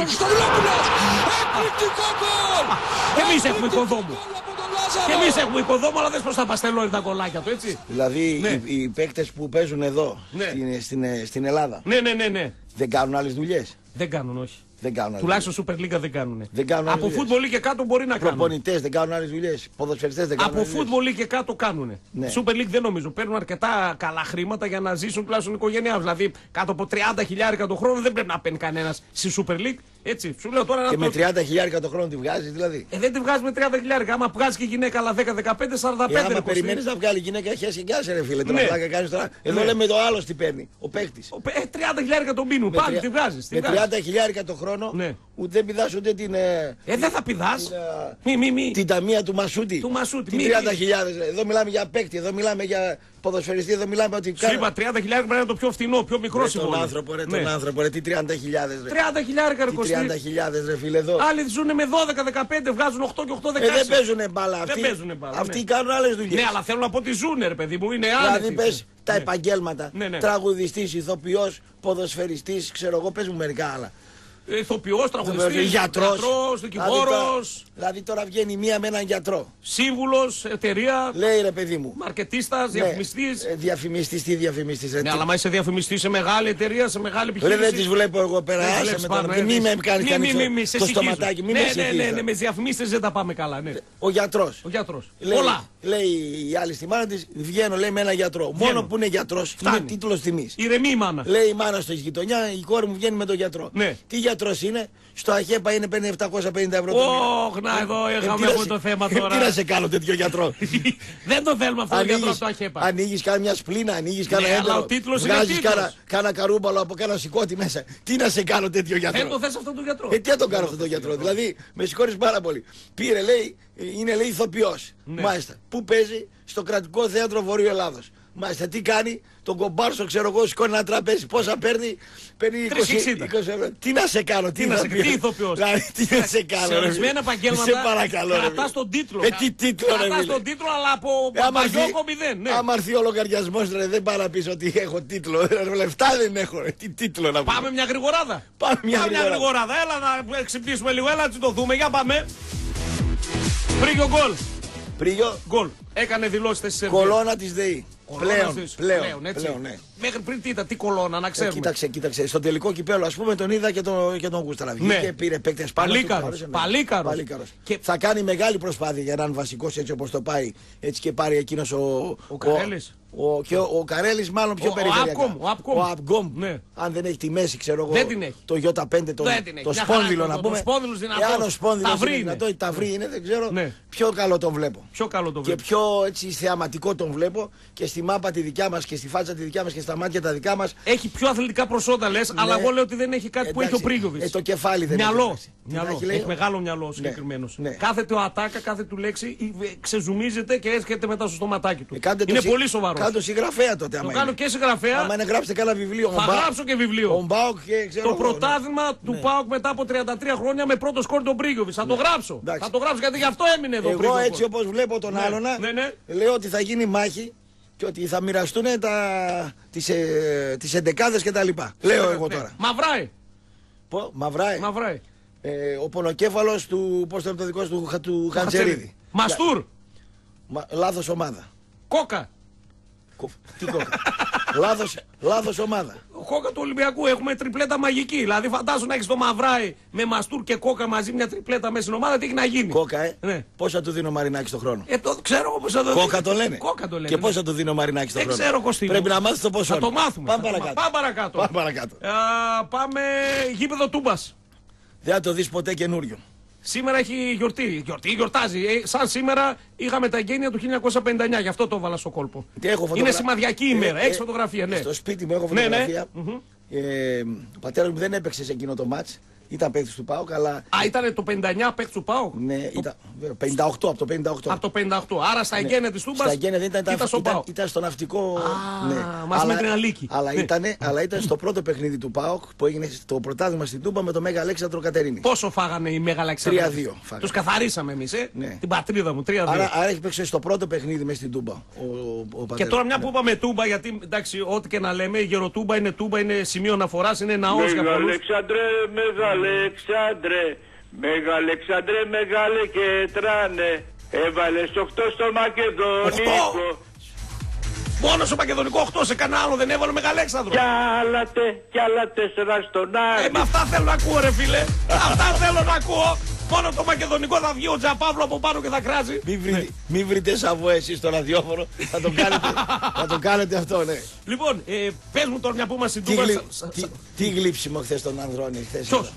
Και εμείς έχουμε οικοδόμο. Και εμείς έχουμε οικοδόμο, αλλά δεν πώς θα παστελώνει τα κολλάκια του, έτσι. Δηλαδή ναι. οι, οι παίκτες που παίζουν εδώ ναι. στην, στην, στην Ελλάδα ναι, ναι, ναι, ναι. δεν κάνουν άλλες δουλειές? Δεν κάνουν, όχι. Δεν κάνουν τουλάχιστον Super League δεν κάνουν. Δεν κάνουν από φούτμπολ και κάτω μπορεί να κάνουν. Προπονητές δεν κάνουν άλλες δουλειές. Ποδοσφαιριστές δεν κάνουν. Από φούτμπολ και κάτω κάνουν. Ναι. Super League δεν νομίζω. Παίρνουν αρκετά καλά χρήματα για να ζήσουν τουλάχιστον η οικογένειά. Δηλαδή κάτω από τριάντα χιλιάρικα το χρόνο δεν πρέπει να παίρνει κανένας στη Super League. Έτσι. Σου λέω τώρα και να με τριάντα χιλιάρικα το χρόνο τη βγάζει δηλαδή. Ε, δεν τη βγάζει με τριάντα χιλιάρικα. Άμα βγάζει και γυναίκα άλλα δέκα δεκαπέντε σαράντα πέντε. Ε, άμα περιμένεις να βγάλει γυναίκα, χέσει και άσε ρε φίλε. Ναι. Κάνεις τώρα. Εδώ ναι. λέμε το άλλο τι παίρνει. Ο παίκτης. Ε, τριάντα χιλιάρικα το μήνου. Πάλι τη βγάζει. Με τριάντα χιλιάρικα το χρόνο. χρόνο. Ναι. Ούτε δεν πηδάς ούτε την. Ε, ε δεν θα πηδάς. Την, ε, μη, μη, μη. την ταμεία του Μασούτη. Του Μασούτη. Την τριάντα χιλιάδες. Εδώ μιλάμε για παίκτη, εδώ μιλάμε για ποδοσφαιριστή, εδώ μιλάμε ότι. Σου είπα τριάντα χιλιάδες πρέπει να είναι το πιο φθηνό, πιο μικρό συμβόλαιο. Τον άνθρωπο, ρε, τον ναι. άνθρωπο, ρε, τι τριάντα χιλιάδες. τριάντα χιλιάδες καρκοστή. τριάντα χιλιάδες, ρε φίλε, εδώ. Άλλοι ζουν με δώδεκα δεκαπέντε, βγάζουν οκτώ και οκτώ δεκαέξι. Ε, δεν παίζουνε μπάλα αυτοί. Δεν παίζουνε μπάλα. Αυτοί ναι. κάνουν άλλες δουλειές. Ναι, αλλά θέλω να πω ότι ζουνε, ρε παιδί μου, είναι άλλοι. Δηλαδή πες τα ναι. επαγγέλματα. Ναι, ναι. Τραγουδιστής, ηθοποιός, ποδοσφαιριστής, ξέρω εγώ, πες μου μερικά άλλα. Ηθοποιός, τραγουδιστής, γιατρός, δικηγόρος. Δηλαδή τώρα βγαίνει μία με έναν γιατρό. Σύμβουλος, εταιρεία. Λέει ρε παιδί μου. Μαρκετίστας, διαφημιστής. Ναι, διαφημιστής, τι διαφημιστής. Ναι, αλλά μα είσαι διαφημιστής σε μεγάλη εταιρεία, σε μεγάλη επιχείρηση. Ρε, δεν τις βλέπω εγώ πέρα. Άσε με τώρα. Μη με κάνεις κανείς το στοματάκι. Μη με συγχύζεις. Ναι, ναι, ναι, με τις διαφημίστες δεν τα πάμε καλά. Ο γιατρός. Ο γιατρός. Πολλά. Λέει η άλλη στη μάνα της, βγαίνω λέει με ένα γιατρό. Μόνο που είναι γιατρός, φτάνει τίτλος τιμής. Ηρεμή η μάνα. Λέει η μάνα στο γειτονιά, η κόρη μου βγαίνει με τον γιατρό. Τι γιατρός είναι, στο ΑΧΕΠΑ είναι παίρνει επτακόσια πενήντα ευρώ. Ωχ, να εδώ είχαμε αυτό το θέμα τώρα. Τι να σε κάνω τέτοιο γιατρό. Δεν το θέλουμε αυτό το γιατρό στο ΑΧΕΠΑ. Ανοίγεις κάμια σπλήνα, ανοίγεις κάνα έντερο. Βγάζεις κάνα καρούμπαλο από κάνα σηκώτη μέσα. Τι να σε κάνω τέτοιο γιατρό. Δεν το θες αυτό το γιατρό. Ε, τι να τον κάνω αυτό το γιατρό. Δηλαδή, με συγχωρείς πάρα πολύ. Πήρε, λέει, είναι λέει ηθοποιός. Μάλιστα. Πού παίζει, στο Κρατικό Θέατρο Βορείου Ελλάδος. Μάλιστα, τι κάνει, τον κομπάρσο, ξέρω εγώ, σηκώνει ένα τραπέζι. Πόσα παίρνει, παίρνει είκοσι ευρώ. Τι να σε κάνω, τι, τι να σε κάνω. Τι ηθοποιός. Τι να σε κάνω. Σε ορισμένα επαγγέλματα σε παρακαλώ. Κρατάς τον τίτλο. Ε, τι τίτλο, ρε. Κρατάς τον τίτλο, αλλά από παπαγιόκο μηδέν. Άμα έρθει ο λογαριασμός, ρε, δεν πάω να πεις ότι έχω τίτλο. Λεφτά δεν έχω, ρε. Τι τίτλο να πω. Πάμε μια γρηγοράδα. Πάμε μια γρηγοράδα. Έλα να ξυπνήσουμε λίγο, έλα να το δούμε. Για πάμε. Πρίγιο γκολ. Πρίγιο γκολ. Έκανε δηλώσεις της Σερβίας. Κολόνα της ΔΕΗ. Πλέον, πλέον, πλέον, έτσι. πλέον, ναι. Μέχρι πριν τι ήταν, τι κολόνα, να ξέρουμε. Ε, κοίταξε, κοίταξε. Στο τελικό κυπέλο, ας πούμε, τον είδα και τον, και τον Γούσταρα. Ναι. Και πήρε παίκτες πάνω. Παλίκαρος. Παλίκαρος. Παλίκαρος. Και θα κάνει μεγάλη προσπάθεια για να είναι βασικός έτσι όπως το πάει. Έτσι και πάρει εκείνος ο. Ο Καρέλης. Ο, και ο, ο Καρέλης μάλλον πιο περιφερειακά. Ο Απκόμ. Ναι. Αν δεν έχει τη μέση, ξέρω εγώ. Δεν την έχει. Το Ι πέντε, το, το σπόνδυλο να πούμε. Το σπόνδυλος δυνατός. Εάν ο σπόνδυλος είναι είναι. δυνατό, τα βρει είναι, δεν ξέρω. Ναι. Πιο καλό τον βλέπω. Πιο καλό τον βλέπω. Και πιο έτσι θεαματικό τον βλέπω και στη μάπα τη δικιά μας και στη φάτσα τη δικιά μας και στα μάτια τα δικά μας. Έχει πιο αθλητικά προσόντα λες, ναι. Αλλά εγώ λέω ότι δεν έχει κάτι εντάξει, που έχει ο Πρίγιοβιτς. Ε, το κεφάλι δεν μυαλό. έχει. Μυαλό. Έχει, έχει μεγάλο μυαλό συγκεκριμένος. Ναι. Κάθε του ατάκα, κάθε του λέξη ξεζουμίζεται και έρχεται μετά στο στοματάκι του. Ε, είναι σι... πολύ σοβαρό. Κάνε το συγγραφέα τότε. Το κάνω και συγγραφέα. Άμα είναι γράψετε κάνα βιβλίο. Θα γράψω και βιβλίο. Το πρωτάθλημα του ΠΑΟΚ μετά από τριάντα τρία χρόνια με πρώτο σκόρ τον Πρίγιοβιτς. Θα το γράψω. Θα το γράψω γιατί γι' αυτό έμεινε εδώ. Εγώ έτσι όπως βλέπω τον άλλονα λέω ότι θα γίνει μάχη. Και ότι θα μοιραστούν τα... τις, ε... τις εντεκάδες και τα λοιπά. Λέω εγώ τώρα. Μαυράει. Πω, μαυράει. Μαυράει. Ε, ο πονοκέφαλος του, πώς το δικό του, του Χαντζερίδη. Μαστούρ. Μα, λάθος ομάδα. Κόκα. Κο... Τι κόκα. λάθος, λάθος ομάδα. Ο Κόκα του Ολυμπιακού έχουμε τριπλέτα μαγική. Δηλαδή φαντάσου να έχεις το Μαυράι με Μαστούρ και Κόκα μαζί μια τριπλέτα μέσα στην ομάδα. Τι έχει να γίνει. Κόκα, ε. Ναι. Πόσα του δίνω ο Μαρινάκης το χρόνο. Ε, το ξέρω εγώ πώς θα το Κόκα το λένε. Κόκα το λένε. Και πόσα του δίνω ο Μαρινάκης το χρόνο. Δεν ξέρω Κωστή. Πρέπει να μάθεις το πόσο. Θα το μάθουμε. Πάμε παρακάτω. Πάμε παρακάτω. Πάμε παρακάτω. Α, πάμε γήπεδο Τούμπας. Δεν θα το δεις ποτέ καινούριο. Σήμερα έχει γιορτή. Γιορτή, γιορτάζει. Ε, σαν σήμερα είχαμε τα εγγένεια του χίλια εννιακόσια πενήντα εννιά. Γι' αυτό το έβαλα στο κόλπο. Έχω Είναι σημαδιακή ημέρα. Ε, Έχεις ε, φωτογραφία, ναι. Στο σπίτι μου έχω φωτογραφία. Ναι, ναι. Ε, ο πατέρας μου δεν έπαιξε σε εκείνο το μάτς. Ήταν παίκτης του ΠΑΟΚ, αλλά. Α, ήταν το πενήντα εννιά παίκτης του ΠΑΟΚ. Ναι, ήταν. πενήντα οκτώ, από το πενήντα οκτώ. Από το πενήντα οκτώ. Άρα στα εγγένεια ναι. της Τούμπας. Στα εγγένεια δεν ήταν, ήταν, ήταν, ήταν, ήταν στο ναυτικό. Α, ναι. μαζί με την Αλίκη. Αλλά, ναι. ήταν, αλλά ήταν στο πρώτο παιχνίδι του ΠΑΟΚ που έγινε στο πρωτάθλημα στην Τούμπα με τον Μέγα Αλέξανδρο Κατερίνη. Πόσο φάγανε οι Μέγα Αλέξανδρο. τρία δύο. Τους καθαρίσαμε εμείς, ε. Ναι. Την πατρίδα μου. τρία δύο. Άρα, άρα έχει παίξει στο πρώτο παιχνίδι μέσα στην Τούμπα. Ο, ο, ο και τώρα μια ναι. που είπαμε Τούμπα, γιατί εντάξει, ό,τι και να λέμε, η Γεροτούμπα είναι Τούμπα, είναι σημείο αναφοράς, είναι ναός για πολλούς. Αλεξάνδρε, Μεγαλεξάνδρε. Μεγαλεξάνδρε, μεγάλε και τράνε. Έβαλες οκτώ στο μακεδονικό. Μόνο στο μακεδονικό οκτώ, σε κανένα άλλο δεν έβαλε Μεγαλέξανδρο. Κι άλλα τε, κι άλλα τέσσερα στον Άρη. Ε, με αυτά θέλω να ακούω ρε φίλε. Αυτά θέλω να ακούω. Μόνο το μακεδονικό θα βγει ο Τζαπαύλο από πάνω και θα κράζει. Μην βρείτε, μη βρείτε σαβό εσείς στο ραδιόφωνο. Θα το κάνετε, θα το κάνετε αυτό, ναι. Λοιπόν, ε, πες μου τώρα μια που είμαστε στην τι, Τούμπα. γλυ... τι, τι γλύψιμο χθες τον Ανδρώνη. Χθες Ποιος?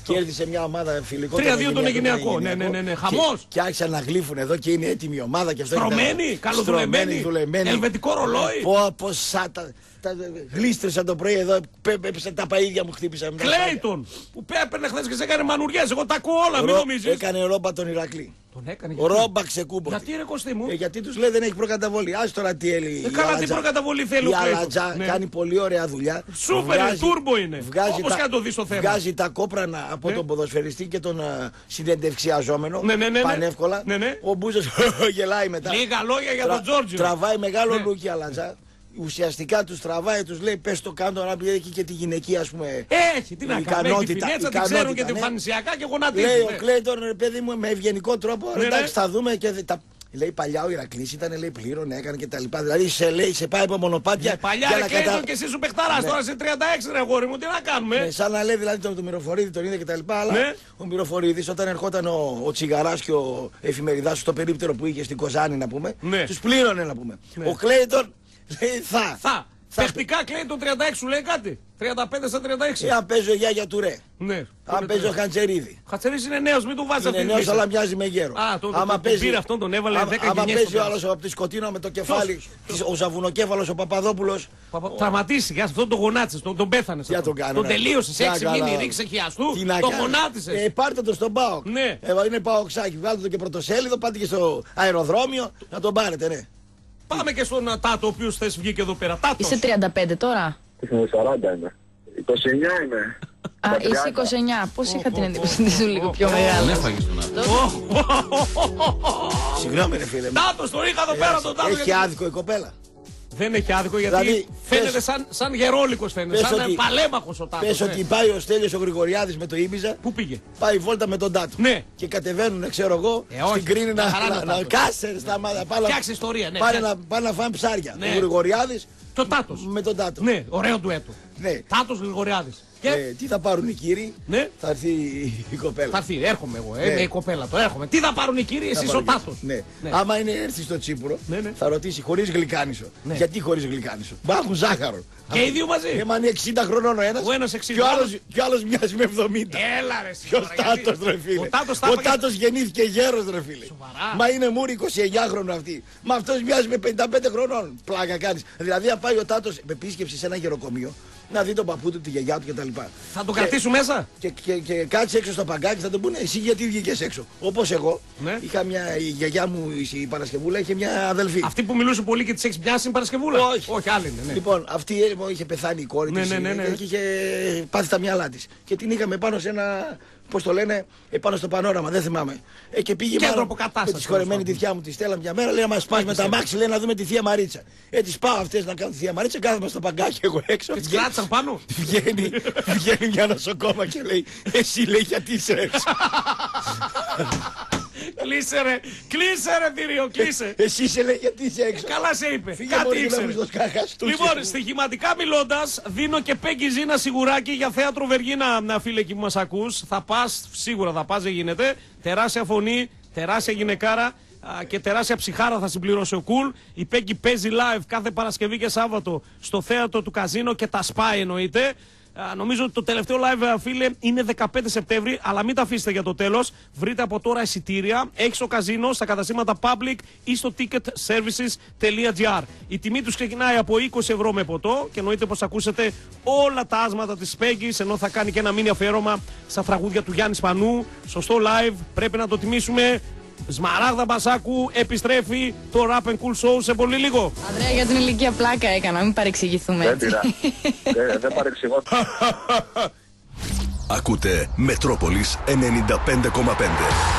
αυτό. Και έρθει σε μια ομάδα φιλικό. τρία δύο τον Αιγυπτιακό. Ναι, ναι, ναι, ναι. Χαμός. Και άρχισαν να γλύφουν εδώ και είναι έτοιμη η ομάδα. Στρωμένη, καλοδουλεμένη. Ελβετικό ρολόι. Πόσα τα. Γλίστρεσα το πρωί εδώ, έπεσε τα παΐδια μου, χτύπησα. Κλέιτον, που έπαιρνε χθες και σε έκανε μανουριές. Εγώ τα ακούω όλα, μην νομίζεις. Έκανε ρόμπα τον Ηρακλή. Τον έκανε. Ρόμπα ξεκούμπο. Γιατί ρε Κωστή μου. Ε, γιατί τους λέει δεν έχει προκαταβολή. Ας τώρα τι έλεγε. Ε, καλά, τι προκαταβολή θέλει ο Κλέιτον. Η Αλατζά ναι. κάνει πολύ ωραία δουλειά. Σούπερ, τούρμπο είναι. Όπως και να το δεις το θέμα. Βγάζει τα κόπρανα από ναι. τον ποδοσφαιριστή και τον uh, συνεντευξιαζόμενο. Ναι, ναι, ναι, πανεύκολα. Ναι, ναι. Ο Μπούζος γελάει μετά. Λίγα λόγια για τον Τζόρτζιο. Τραβάει μεγάλο ναι. λούκι η Αλατζά. Ουσιαστικά τους τραβάει, τους λέει πες το κάτω να πει έχει και τη γυναική ας πούμε. Έχει, τι να κάνει, έχει τη φινέτσα, την ξέρουν και την φανησιακά και γονατίζουν. Λέει ο Κλέιτον ρε παιδί μου με ευγενικό τρόπο, εντάξει θα δούμε και τα... Λέει παλιά ο Ηρακλής ήταν, λέει πλήρωνε, έκανε και τα λοιπά. Δηλαδή σε, λέει, σε πάει από μονοπάτια. Παλιά ρε Κλέιτον κατα... και εσύ σου παιχταράς, ναι. Τώρα σε τριάντα έξι ρε αγόρι μου, τι να κάνουμε. Ναι, σαν να λέει δηλαδή τον το Μυροφορίδη τον είδε και τα λοιπά. Αλλά ναι. Ο Μυροφορίδης όταν ερχόταν ο, ο Τσιγαράς και ο Εφημεριδάς στο περίπτερο που είχε στην Κοζάνη να πούμε, ναι. Τους πλήρωνε να πούμε. Ναι. Ο Κλέιτον λέει θα. Θα. Παιχτικά Κλέιτον τριάντα έξι σου λέει κάτι. τριάντα πέντε στα τριάντα έξι. Ε, αν παίζει ο Γιάγια του Ρε. Ναι. Αν παίζει ο Χαντσερίδη. Ο Χαντσερίδης είναι νέος, μην του βάζει αυτή. Είναι νέος, αλλά μοιάζει με γέρο. Α, το, άμα το, παίζει, το πήρε αυτόν, τον έβαλε δέκα γενιές. Άμα παίζει ο άλλος από τη Σκοτίνα με το κεφάλι, ο Ζαβουνοκέφαλος, ο Παπαδόπουλος. Τραυματίστηκε, αυτόν τον γονάτισε, τον πέθανε. Τι τον κάνει. Τον τελείωσε σε έξι μήνυ, ρίξε χιαστού. Τον γονάτισε. Πάρτε το στον Πάοκ. Είναι Πάοκσάκι, βγάλτε το και πρωτοσέλιδο, πάτε και στο αεροδρόμιο να τον πάρετε, ναι. Πάμε και στον Τάτο, ο οποίος θες βγήκε εδώ πέρα. Τάτος. Είσαι τριάντα πέντε τώρα. Είμαι σαράντα είμαι. είκοσι εννιά είμαι. Α, είσαι είκοσι εννιά. Πώς είχα την εντύπωση ότι είσαι λίγο πιο μεγάλο. Δεν έφαγες τον άλλο. Συγγνώμη ρε φίλε. Τάτος, τον είχα εδώ πέρα τον Τάτο. Έχει άδικο η κοπέλα. Δεν έχει άδικο γιατί δηλαδή, φαίνεται πες, σαν, σαν γερόλικος φαίνεται, σαν ότι, παλέμαχος ο Τάτος. Πες ναι. Ότι πάει ο Στέλιος ο Γρηγοριάδης με το Ήμπιζα. Πού πήγε? Πάει βόλτα με τον Τάτο. Ναι. Και κατεβαίνουν, ξέρω εγώ, ε, στην Κρίνη να, να, να, να κάσερ στα μάτια. Φτιάξει ιστορία, ναι. Πάνε να, πάνε να φάνε ψάρια. Ναι. Ο Γρηγοριάδης και ο Τάτος. Με τον Τάτο. Ναι, ωραίο του έτου. Ναι. Τάτος Γρηγοριάδης. Και... Ε, τι θα πάρουν οι κύριοι, ναι. Θα έρθει η κοπέλα. Θα έρθει, έρχομαι εγώ, ε, ναι. Η κοπέλα, το έρχομαι. Τι θα πάρουν οι κύριοι, εσείς ο Τάτος. Ναι. Ναι. Άμα είναι έρθει στο Τσίπουρο, ναι, ναι. Θα ρωτήσει χωρίς γλυκάνισο. Ναι. Γιατί χωρίς γλυκάνισο? Μπάχουν ζάχαρο. Και οι δύο μαζί. Και μα είναι εξήντα χρονών ο ένας. Ο ένας εξήντα. Και ο άλλος, και ο άλλος μοιάζει με εβδομήντα. Έλα ρε Ποιος Τάτος ρε φίλε. Ο Τάτος, ο Τάτος γεννήθηκε γέρος ρε φίλε. Σοβαρά. Μα είναι μούρι είκοσι εννιά χρονών αυτή. Μα αυτός μοιάζει με πενήντα πέντε χρονών. Πλάκα κάνεις. Δηλαδή αν πάει ο Τάτος με επίσκεψη σε ένα γεροκομείο, να δει τον παππού του, τη γιαγιά του κτλ. Θα τον κρατήσουν μέσα. Και, και, και, και κάτσε έξω στο παγκάκι, θα τον πούνε εσύ γιατί βγήκες έξω. Όπως εγώ, ναι. Είχα μια, η γιαγιά μου η Παρασκευούλα είχε μια αδελφή. Αυτή που μιλούσε πολύ και της έχεις πιάσει η Παρασκευούλα. Όχι, όχι άλλη είναι. Ναι. Λοιπόν, αυτή είχε πεθάνει η κόρη ναι, της ναι, ναι, ναι. και είχε πάθει τα μυαλά της. Και την είχαμε πάνω σε ένα, πώς το λένε, πάνω στο πανόραμα, δεν θυμάμαι. Ε, και πήγε μάλλον με τη σχορεμένη τη θεία μου, τη στέλναμε μια μέρα, λέει να μας πας με τα μάξι, λέει να δούμε τη θεία Μαρίτσα. Ε, τις πάω αυτές να κάνουν τη θεία Μαρίτσα, κάθομαι στο παγκάκι εγώ έξω. Και τις κράτησαν πάνω. Βγαίνει, βγαίνει μια νοσοκόμα και λέει, εσύ λέει γιατί είσαι έξω. Κλείσε ρε, κλείσε ρε θηρίο, κλείσε. Εσύ σε λέει γιατί είσαι έξω. Καλά σε είπε, κάτι ήξερε. Λοιπόν, στοιχηματικά μιλώντας, δίνω και Πέγκη Ζήνα σιγουράκι για θέατρο Βεργίνα, φίλε εκεί που μας ακούς. Θα πας, σίγουρα θα πας, δεν γίνεται. Τεράστια φωνή, τεράστια γυναικάρα και τεράστια ψυχάρα θα συμπληρώσει ο Κουλ. Η Πέγκη παίζει live κάθε Παρασκευή και Σάββατο στο θέατρο του Καζίνο και τα σπάει εννοείται. Α, νομίζω ότι το τελευταίο live, φίλε, είναι δεκαπέντε Σεπτέμβρη, αλλά μην τα αφήσετε για το τέλος. Βρείτε από τώρα εισιτήρια, έχει στο Καζίνο, στα καταστήματα Public ή στο ticket services τελεία gr. Η τιμή τους ξεκινάει από είκοσι ευρώ με ποτό και εννοείται πως ακούσετε όλα τα άσματα της Πέγκης, ενώ θα κάνει και ένα μίνι αφιέρωμα στα τραγούδια του Γιάννη Σπανού. Σωστό live, πρέπει να το τιμήσουμε. Σμαράγδα Μπασάκου επιστρέφει το Rap and Cool Show σε πολύ λίγο. Ανδρέα, για την ηλικία πλάκα έκανα, μην παρεξηγηθούμε έτσι. Δεν δεν παρεξηγώ. Ακούτε Μετρόπολης ενενήντα πέντε κόμμα πέντε.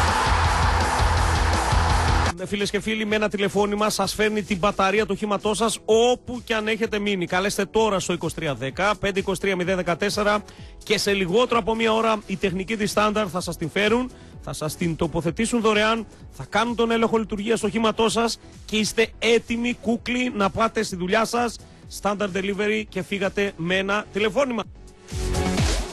Φίλες και φίλοι, με ένα τηλεφώνημα σας φέρνει την μπαταρία του οχήματός σας όπου και αν έχετε μείνει. Καλέστε τώρα στο είκοσι τρία δέκα πέντε είκοσι τρία μηδέν δεκατέσσερα και σε λιγότερο από μία ώρα η τεχνική της Standard θα σας την φέρουν, θα σας την τοποθετήσουν δωρεάν, θα κάνουν τον έλεγχο λειτουργίας του οχήματός σας και είστε έτοιμοι κούκλοι να πάτε στη δουλειά σας. Standard Delivery και φύγατε με ένα τηλεφώνημα.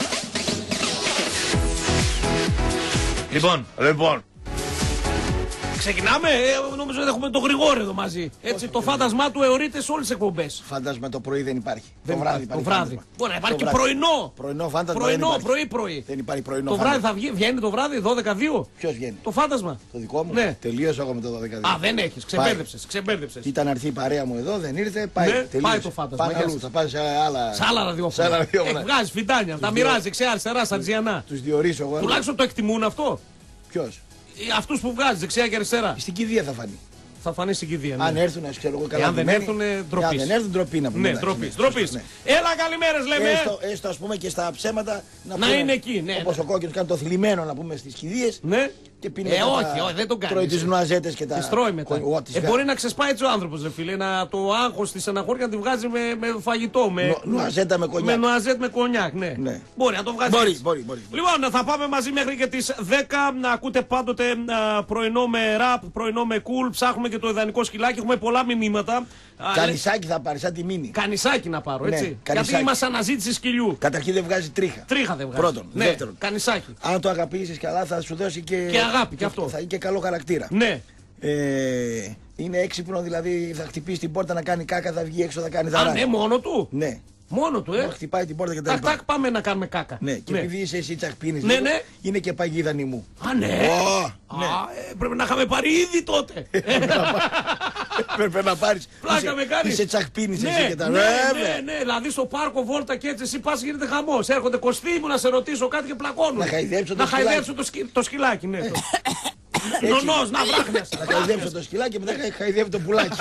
Λοιπόν, λοιπόν. Ξεκινάμε, ε, νομίζω ότι έχουμε τον Γρηγόρη εδώ μαζί. Έτσι, το φάντασμά του αιωρείται σε όλες τις εκπομπές. Φάντασμα το πρωί δεν υπάρχει. Δεν το βράδυ υπάρχει. υπάρχει. Το βράδυ. Μπορεί να υπάρχει το και βράδυ. πρωινό. Πρωινό φάντασμα. Πρωινό, πρωί-πρωί. Δεν υπάρχει πρωινό Το φάντασμα. βράδυ θα βγει, βγαίνει το βράδυ δώδεκα δύο. Ποιος βγαίνει? Το φάντασμα. Το δικό μου. Ναι. Τελείωσα εγώ με το δώδεκα δύο. Α, δεν έχεις. Ξεμπέρδεψες. Ξεμπέρδεψες. Ήταν να έρθει η παρέα μου εδώ, δεν ήρθε. Πάει, Ναι, τελείωσε. πάει το φάντασμα. Πάει Γεια αλλού, σας. θα πάει σε άλλα, Σε άλλα ραδιόφωνα. ραδιόφωνα. Ε, βγάζει φιντάνια, τα μοιράζει δεξιά-αριστερά στα Τζιανά. Τους διορίσω εγώ. Τουλάχιστον το εκτιμούν αυτό. Ποιος? Αυτούς που βγάζει δεξιά και αριστερά. Στην κηδεία θα φανεί. Θα φανεί στην κηδεία. Ναι. Αν έρθουν, α ξέρω εγώ καλά. Αν δεν έρθουν, ντροπή. Αν δεν έρθουν, ντροπή να πούμε. Ναι, ντροπή. Ναι. Έλα, καλημέρες λέμε. Έστω, έστω ας πούμε και στα ψέματα να, να είναι εκεί. Ναι, όπως ναι. ο κόκκινος κάνει το θλιμμένο να πούμε στις κηδείες. Ναι. Και πίνει ε, όχι, όχι, δεν τον κάνει. Τρώει τις νουαζέτες και τα. Τις τρώει μετά. Ο, ε, μπορεί να ξεσπάει έτσι ο άνθρωπος, ρε φίλε. Να το άγχος της αναχώρια να τη βγάζει με, με φαγητό. Με, Νου, νουαζέτα με κονιάκ. Με νουαζέτ με κονιάκ, ναι. ναι. Μπορεί να το βγάζει. Μπορεί, έτσι. μπορεί, μπορεί. Λοιπόν, θα πάμε μαζί μέχρι και τις δέκα. Να ακούτε πάντοτε α, πρωινό με ραπ, πρωινό με κουλ. Ψάχνουμε και το ιδανικό σκυλάκι. Έχουμε πολλά μηνύματα. Κανισάκι θα πάρει, σαν τη μήνυ. Κανισάκι να πάρω, έτσι. Ναι, κανισάκι. Γιατί είμαστε αναζήτηση σκυλιού. Καταρχήν δεν βγάζει τρίχα. Τρίχα δεν βγάζει. Πρώτον. Ναι. Δεύτερον. Κανισάκι. Αν το αγαπήσεις καλά θα σου δώσει και. Και αγάπη και αυτό. Θα είναι και καλό χαρακτήρα. Ναι. Ε, είναι έξυπνο, δηλαδή θα χτυπήσει την πόρτα να κάνει κάκα, θα βγει έξω, θα κάνει δαράκι. Α, ναι, μόνο του. Ναι. Μόνο του, ε. Μα χτυπάει την πόρτα και τα τάκ, λοιπά. τάκ, πάμε να κάνουμε κάκα. Ναι, και ναι. επειδή είσαι εσύ τσακπίνης, ναι, λίγο, ναι. είναι και παγίδα νημού. Α, ναι. Oh, ναι. Α, ε, πρέπει να είχαμε πάρει ήδη τότε. Πρέπει να πάρεις. Πλάκα με κάνεις. Είσαι τσακπίνης ναι, εσύ και τα ναι, ναι, ναι, ναι, δηλαδή στο πάρκο Βόλτα και έτσι εσύ πας γίνεται χαμός. Έρχονται κοστίμου να σε ρωτήσω κάτι και πλακώνουν. Να χαϊδέψω το να σκυλάκι. χαϊδέψω το, σκι... το σκυλάκι, ναι. Νονός, να βράχνες. Να χαϊδέψω το σκυλάκι και μετά χαϊδεύει το πουλάκι.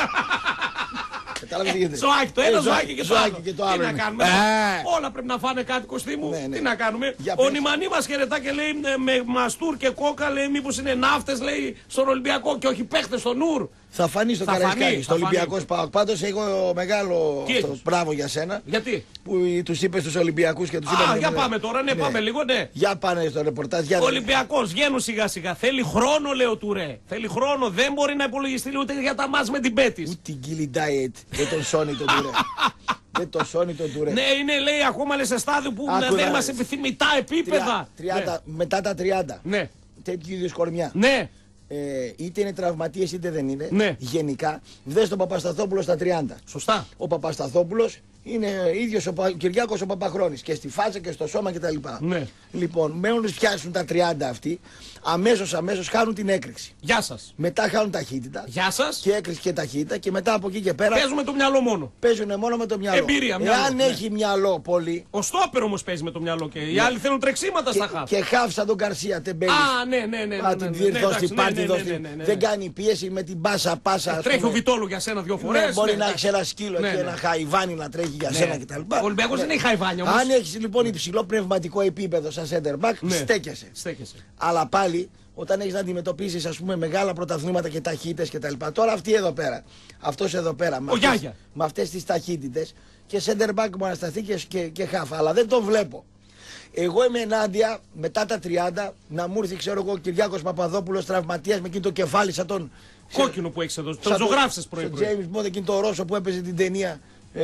Κατάλαβε τι γίνεται. Ζωάκι το ένα, ζωάκι και το άλλο. Και το άλλο τι να είναι. κάνουμε. Ε. Όλα πρέπει να φάνε κάτι κοστίμου. Ναι, ναι. Τι να κάνουμε. Για Ο πες. Νιμανί μας χαιρετά και λέει ε, με μαστούρ και κόκα λέει μήπως είναι ναύτες λέει στον Ολυμπιακό και όχι παίχτες στο Νούρ. Θα φανεί στο Θα Καραϊσκάκι, φανεί, στο θα φανεί. Ολυμπιακό Πάοκ. Πάντως έχω μεγάλο Τι αυτό, έχεις? μπράβο για σένα. Γιατί? Που τους είπες στους Ολυμπιακούς και τους είπες. Α, για πάμε τώρα, ναι, πάμε λίγο, ναι. Για πάνε στο ρεπορτάζ. Για Ολυμπιακός, βγαίνουν σιγά σιγά. Θέλει χρόνο, λέει ο Τουρέ. Θέλει χρόνο, δεν μπορεί να υπολογιστεί ούτε για τα μάτς με την Πέτης. Ούτε την Κίλι Ντάιετ, δεν τον σώνει τον Τουρέ. Δεν τον σώνει τον Τουρέ. Ναι, είναι λέει ακόμα λέει, σε στάδιο που Άκου, δεν να- μας επιθυμητά επίπεδα. τριάντα, μετά τα τριάντα. Ναι. Τέτοιου είδους κορμιά. Ναι. Ε, είτε είναι τραυματίες είτε δεν είναι. Ναι. Γενικά, δες τον Παπασταθόπουλο στα τριάντα. Σωστά. Ο Παπασταθόπουλος είναι ίδιος ο Πα- Κυριάκος ο Παπαχρόνης και στη φάτσα και στο σώμα κτλ. Ναι. Λοιπόν, μένουν πιάσουν τα τριάντα αυτοί, αμέσως αμέσως χάνουν την έκρηξη. Γεια σας. Μετά χάνουν ταχύτητα. Γεια σας. Και έκρηξη και ταχύτητα και μετά από εκεί και πέρα Παίζουμε το μυαλό μόνο. παίζουν μόνο με το μυαλό. Εμπειρία, μυαλό, Εάν ναι. έχει μυαλό πολύ. Ο στόπερ όμως παίζει με το μυαλό και οι άλλοι θέλουν τρεξίματα στα χάφη. Και χάφσα τον Καρσία, τεμπέλη. Α, ναι, ναι, ναι. Α, την διερθώσει, πάρ' τη δώσει. Δεν κάνει πίεση με την πάσα πάσα. ας Τρέχει ο πούμε. Βιτόλου για σένα δύο Ναι, φορές. μπορεί ναι, να εντάξει. έχει ένα σκύλο Ναι, και ναι. ένα χαϊβάνι να τρέχει για Ναι. σένα κτλ. Ο Ολυμπιακός δεν έχει χαϊβάνι όμως. Αν έχει λοιπόν υψηλό πνευματικό επίπεδο σαν center back, Ναι. στέκεσαι. Στέκεσαι. Αλλά πάλι όταν έχει να αντιμετωπίσει, α πούμε, μεγάλα πρωταθλήματα και ταχύτητε κτλ. Τώρα αυτή εδώ πέρα, αυτό εδώ πέρα, με Ο αυτές- Γιάγια. με αυτέ τι ταχύτητε και center back μπορεί να σταθεί και, και, και χάφα. Αλλά δεν το βλέπω. Εγώ είμαι ενάντια μετά τα τριάντα να μου έρθει, ξέρω εγώ, ο Κυριάκος Παπαδόπουλος τραυματίας με εκείνο το κεφάλι σαν τον. Κόκκινο που έχεις εδώ. Τον σαν ζωγράφησες τον πρωί-πρωί. James Bond, εκείνο το Ρώσο που έπαιζε την ταινία. Ε,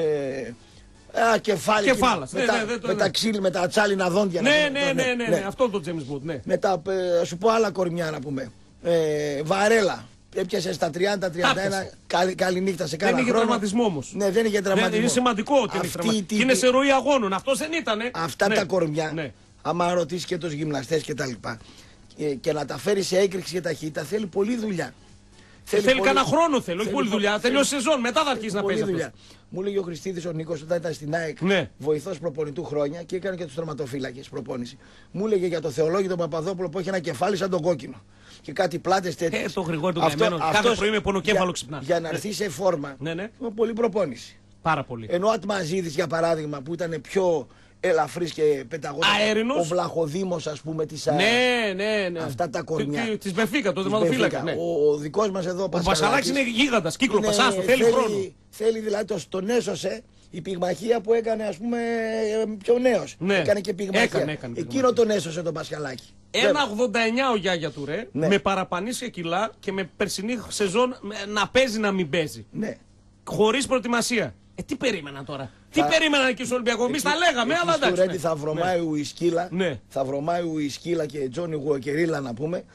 α, κεφάλι. Κεφάλας, εκείνο, ναι, με, τα, ναι, δεν το- με τα ξύλι, με τα τσάλινα δόντια. να Ναι, πούμε. ναι, ναι, ναι, ναι. Αυτό το James Bond, ναι. Μετά, ε, α σου πω άλλα κορμιά να πούμε. Ε, Βαρέλα. Έπιασε στα τριάντα τριάντα ένα. Τάπιασε. Καλή, καλή νύχτα σε κάνα Δεν είχε χρόνο. τραυματισμό όμως. Ναι, δεν είχε Ναι, τραυματισμό. είναι σημαντικό ότι είναι Αυτή τραυματισμό. τη- Και είναι σε ροή αγώνων. Αυτός δεν ήτανε. Αυτά Ναι. τα κορμιά, Ναι. άμα ρωτήσει και τους γυμναστές και τα λοιπά, και, και να τα φέρει σε έκρηξη και ταχύτητα, θέλει πολλή δουλειά. Θέλει, πολύ- κανένα χρόνο θέλει, όχι θέλει πολλή πο- δουλειά. θέλει- Τελειώσει η σεζόν, μετά θα θέλει αρχίσει να πολλή παίζει δουλειά. αυτός. Μου λέγει ο Χριστίδης ο Νίκος όταν ήταν στην ΑΕΚ, Ναι. βοηθός προπονητού χρόνια και έκανε και τους τερματοφύλακες προπόνηση. Μου έλεγε για το Θεολόγιο τον Παπαδόπουλο που έχει ένα κεφάλι σαν τον κόκκινο. Και κάτι πλάτες τέτοιες. Ε, το Γρηγόρη τον καημένο. Κάθε αυτός πρωί με πονοκέφαλο για- ξυπνά. Για να έρθει σε φόρμα, Ναι, ναι. με πολλή προπόνηση. Πάρα πολύ. Ενώ ο Ατμαζίδης για παράδειγμα που ήταν πιο ελαφρύς και πεταγόταν. Αέρινος. Ο Βλαχοδήμος ας πούμε της ΑΕΚ. Ναι, ναι, ναι. Αυτά τα κορμιά. Τη Μπεφίκα, το Της δερματοφύλακα. Μπενφίκα. Ναι. Ο, ο δικός μας εδώ Ο Πασχαλάκης είναι γίγαντας, κύκλοπας, είναι- άστο, θέλει χρόνο. Θέλει δηλαδή το, τον έσωσε η πυγμαχία που έκανε ας πούμε πιο νέος. Ναι. Έκανε και πυγμαχία. Έκανε, έκανε Εκείνο τον έσωσε τον Πασχαλάκη. ένα ογδόντα εννιά ο Γιάγια του ρε, Ναι. με παραπανήσια κιλά και με περσινή σεζόν με- να παίζει να μην παίζει. Ναι. Χωρίς προετοιμασία. Ε, τι περίμενα τώρα. Τι περίμεναν εκεί στο Ολυμπιακό, εμείς τα λέγαμε, αλλά εντάξει. Ρέντι θα βρωμάει ο Ισκύλα, θα βρωμάει ο Ισκύλα και Τζόνι Γουοκερίλα να πούμε.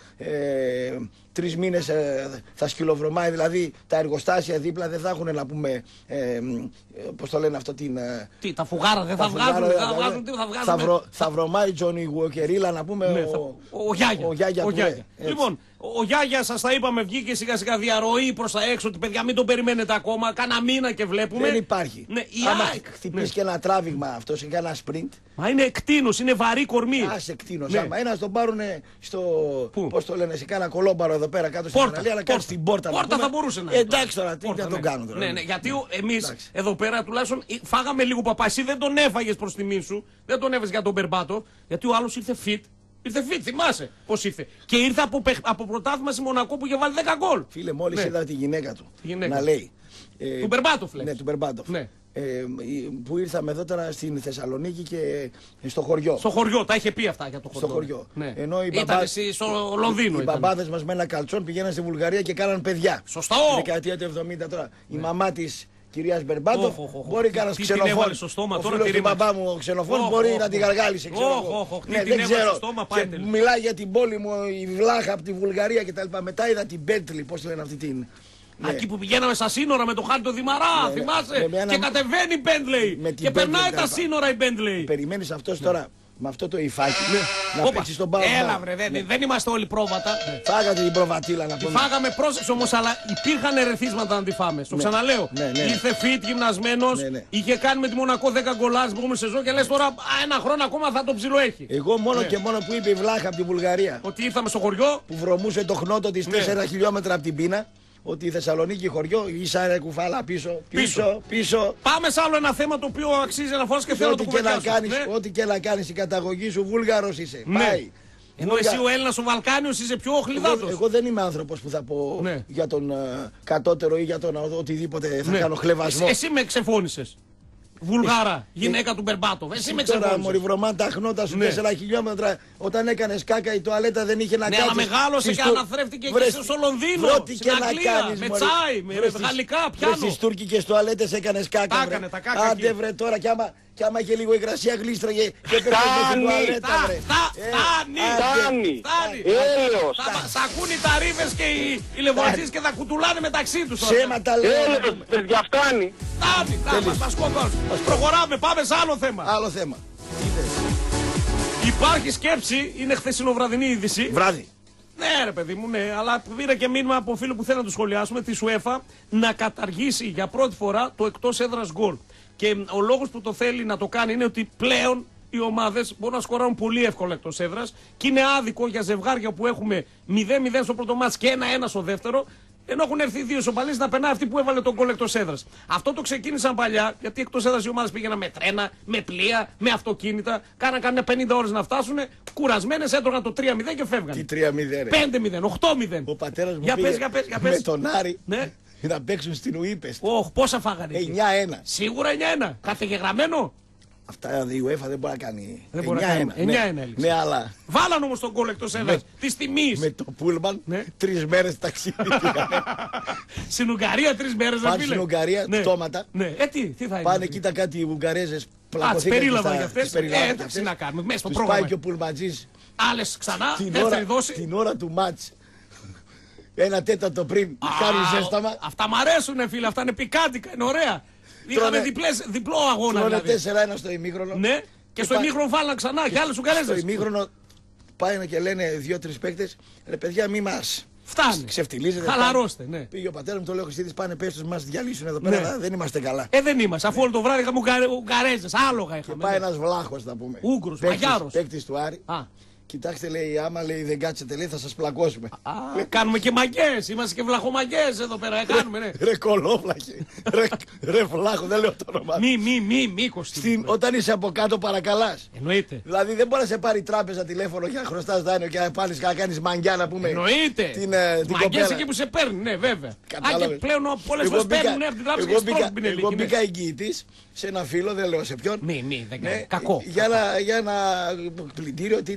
Ε, Τρεις μήνες ε, θα σκυλοβρωμάει, δηλαδή τα εργοστάσια δίπλα δεν θα έχουν να πούμε. Ε, πώς το λένε αυτό την. Ε, τι, τα φουγάρα δεν θα βγάζουν, δεν θα βγάζουν, τι θα βγάζουν. Θα, βρω, θα βρωμάει Τζόνι Γουοκερίλα να πούμε. Ναι, ο, θα, ο, ο Γιάγια. Ο Γιάγια, ο Γιάγια. Λοιπόν, ο Γιάγια, σας τα είπαμε, βγήκε σιγά σιγά διαρροή προς τα έξω. Ότι παιδιά, μην τον περιμένετε ακόμα. Κάνα μήνα και βλέπουμε. Δεν υπάρχει. Ναι, άμα χτυπήσει ναι. και ένα τράβηγμα αυτό και ένα sprint. Μα είναι εκτείνος, είναι βαρύ κορμί. Άσε εκτείνος. Ναι. Άμα ένα τον πάρουν στο. Πώς το λένε, σε κάνα κολόμπαρο εδώ πέρα κάτω στην παραλία, αλλά κάνει στην πόρτα. Πόρτα θα μπορούσε να είναι. Εντάξει τώρα, τι να τον κάνουν τώρα. Ναι, ναι, γιατί εμείς εδώ πέρα τουλάχιστον φάγαμε λίγο παπά. Εσύ δεν τον έφαγες προς τιμή σου. Δεν τον έβες για τον Μπερμπάτο. Γιατί ο άλλος ήρθε fit. Ήρθε fit, θυμάσαι πώς ήρθε. Και ήρθε από, από πρωτάθλημα στη Μονακό που είχε βάλει δέκα γκολ. Φίλε, μόλις ναι. είδα τη γυναίκα του γυναίκα. να λέει. Ε, του Μπερμπάτοφ, λέει. Ναι, του Μπερμπάτοφ. Ναι. Ε, που ήρθαμε εδώ τώρα στην Θεσσαλονίκη και στο χωριό. Στο χωριό, τα είχε πει αυτά για το χωριό. Στο χωριό. Ναι. Ενώ οι, μπαμπά... στο Λονδίνο οι μπαμπάδες μας με ένα καλτσόν πηγαίναν στη Βουλγαρία και κάναν παιδιά. Σωστό. Στη δεκαετία του εβδομήντα τώρα. Ναι. Η μαμά της κυρίας Μπερμπάτοφ oh, oh, oh, μπορεί κανένας ξενοφών. Ο φίλος του μπαμπά μου ο ξενοφών oh, μπορεί oh, να την γαργάλισε. Oh, oh, ναι, δεν ξέρω. Και μιλάει για την πόλη μου η Βλάχα από τη Βουλγαρία κτλ. Μετά είδα την Μπέντλι, πώς λένε αυτή την. Ναι. Εκεί που πηγαίναμε στα σύνορα με το χάρτη το Δημαρά, ναι, θυμάσαι. Ναι, και κατεβαίνει η Μπέντλεϊ. Και περνάει τα σύνορα η Μπέντλεϊ. Περιμένεις αυτός τώρα με αυτό το υφάκι ναι. να παίξεις τον πάω. Έλα βρε, δεν, ναι. δεν είμαστε όλοι πρόβατα. Ναι. Φάγατε την προβατήλα να πούμε. Φάγαμε, πρόσεξε όμως, αλλά υπήρχαν ερεθίσματα να τη φάμε. Στο ναι. ξαναλέω. Ναι, ναι. Ήρθε fit, γυμνασμένος, ναι, ναι. είχε κάνει με τη Μονακό δέκα γκολάζ την προηγούμενη σεζόν και λες τώρα ένα χρόνο ακόμα θα το ψιλοέχει. Εγώ μόνο ναι. και μόνο που είπε η Βλάχα από τη Βουλγαρία. Ότι ήρθαμε στο χωριό. Που βρωμούσε το χνότο της τέσσερα χιλιόμετρα από την πείνα. Ότι η Θεσσαλονίκη χωριό, ίσα ρε κουφάλα πίσω, πίσω, πίσω, πίσω. Πάμε σε άλλο ένα θέμα το οποίο αξίζει να φοράς και θέλω να το κουβεντιάσω. Ναι. Ό,τι και να κάνεις, η καταγωγή σου Βούλγαρος είσαι. Ναι. Πάει. Ενώ Βούλγα... εσύ ο Έλληνας ο Βαλκάνιος είσαι πιο χλιδάτος. Εγώ, εγώ δεν είμαι άνθρωπος που θα πω ναι. για τον uh, κατώτερο ή για τον uh, οτιδήποτε θα ναι. κάνω χλεβασμό. Εσύ, εσύ με ξεφώνησες. Βουλγάρα, γυναίκα του Μπερμπάτοφ. Εσύ με ξεφώνησες. Τώρα μοριβρωμά τα χνότα σου τέσσερα χιλιόμετρα. Όταν έκανες κάκα η τουαλέτα δεν είχε να κάνει. Ναι, αλλά μεγάλωσε και αναθρέφτηκε και στο Λονδίνο. Στην Αγγλία, με τσάι, με γαλλικά, πιάνο. Στις τουρκικές τουαλέτες έκανες κάκα. Τα έκανε, τα κάκα. Άντε βρε τώρα κι άμα. Και άμα είχε λίγο υγρασία γλίστραγε και πέφτει στην τουαλέτα βρε. Φτάνει, φτάνει, φτάνει. Έλεος. Θα ακούν οι ταρίφες και οι λεβορτζίες και θα κουτουλάνε μεταξύ τους. Ψέματα λέω. Έλεος, παιδιά, φτάνει. Φτάνει, φτάνει, μας κόβω. Προχωράμε, πάμε σε άλλο θέμα. Άλλο θέμα. Υπάρχει σκέψη, είναι χθεσινοβραδινή είδηση. Βράδυ. Ναι, ρε παιδί μου, ναι, αλλά πήρα και μήνυμα από φίλο που θέλει να το σχολιάσουμε τη UEFA να καταργήσει για πρώτη φορά το εκτός έδρας γκολ. Και ο λόγος που το θέλει να το κάνει είναι ότι πλέον οι ομάδες μπορούν να σκοράρουν πολύ εύκολα εκτός έδρας και είναι άδικο για ζευγάρια που έχουμε μηδέν μηδέν στο πρώτο μάτς και ένα ένα στο δεύτερο, ενώ έχουν έρθει δύο ισοπαλίες να περνάει αυτή που έβαλε τον γκολ εκτός έδρας. Αυτό το ξεκίνησαν παλιά, γιατί εκτός έδρας οι ομάδες πήγαιναν με τρένα, με πλοία, με αυτοκίνητα, κάναν καμιά πενήντα ώρες να φτάσουν, κουρασμένες, έτρωγαν το τρία μηδέν και φεύγαν. Τι τρία μηδέν, ρε. πέντε μηδέν, οκτώ μηδέν. Ο πατέρας μου για πήγε πες, για πες, για πες. με τον Άρη ναι. να παίξουν στην Ουίπες. Ωχ, πόσα φάγανε. εννιά ένα. Σίγουρα εννιά ένα. Κατεγεγραμμένο. Αυτά η UEFA δεν μπορεί να κάνει. Δεν μπορεί να κάνει. εννιά ένα. Ναι, ναι, αλλά. Βάλαν όμως τον γκολ εκτός έδρας της τιμής. Με το πούλμαν ναι. τρεις μέρες ταξίδι. Στην Ουγγαρία τρεις μέρες να πάνε στην Ουγγαρία, ναι. πτώματα. Ναι. Ε, τι, τι θα είναι. Πάνε κοίτα κάτι οι Ουγγαρέζες. Α, τις περίλαβαν για αυτές. Ε, εντάξει να κάνουμε. Μέσα στο πρόγραμμα. Πάει και ο πουλματζής. Άλλες ξανά, δεύτερη δόση. Την ώρα του μάτς. Ένα τέταρτο πριν. Κάνουν ζέσταμα. Αυτά μ' αρέσουνε φίλε, αυτά είναι πικάντικα, είναι ωραία. Είχαμε διπλές, διπλό αγώνα δηλαδή. τέσσερα ένα στο ημίχρονο. Ναι, και στο ημίχρονο βάλαν ξανά και, και άλλες Ουγγαρέζες. Στο ημίχρονο πάει και λένε δύο-τρεις παίκτες, ρε παιδιά μη μας φτάνει. Ξεφτιλίζετε. Χαλαρώστε, ναι. Πήγε ο πατέρα μου, το λέω Χριστίδης, πάνε πες μας διαλύσουν εδώ πέρα, ναι. δεν είμαστε καλά. Ε, δεν είμαστε, αφού όλο το βράδυ είχαμε Ουγγαρέζες, άλογα είχαμε. Και πάει ένας βλάχος να πούμε. Ούγκρος, Μαγιάρος. Παίκτης του Άρη. Α. Κοιτάξτε, λέει, άμα λέει δεν κάτσετε, λέει, θα σας πλακώσουμε. Α, κάνουμε και μαγκές, είμαστε και βλαχομαγκές εδώ πέρα, κάνουμε, ναι. Ρε κολόφλαχε, ρε, ρε βλάχο, δεν λέω το όνομα. Μη, μη, μη, μη, Κωστή. Όταν είσαι από κάτω παρακαλάς. Εννοείται. Δηλαδή δεν μπορεί να σε πάρει τράπεζα τηλέφωνο και να χρωστάς δάνειο και να πάλι να κάνεις μαγκιά να πούμε. Εννοείται. Την, την μαγκές εκεί που σε παίρνει, ναι, βέβαια. Αν και πλέον πολλές φορές παίρνουν από την τράπεζα και σπρώχνουν την ελληνική. Εγώ μπήκα εγγυητής σε ένα φίλο, δεν λέω σε ποιον. Μη, μη, δεν κάνει. Κακό. Για ένα πλυντήριο, τι ήταν αυτό.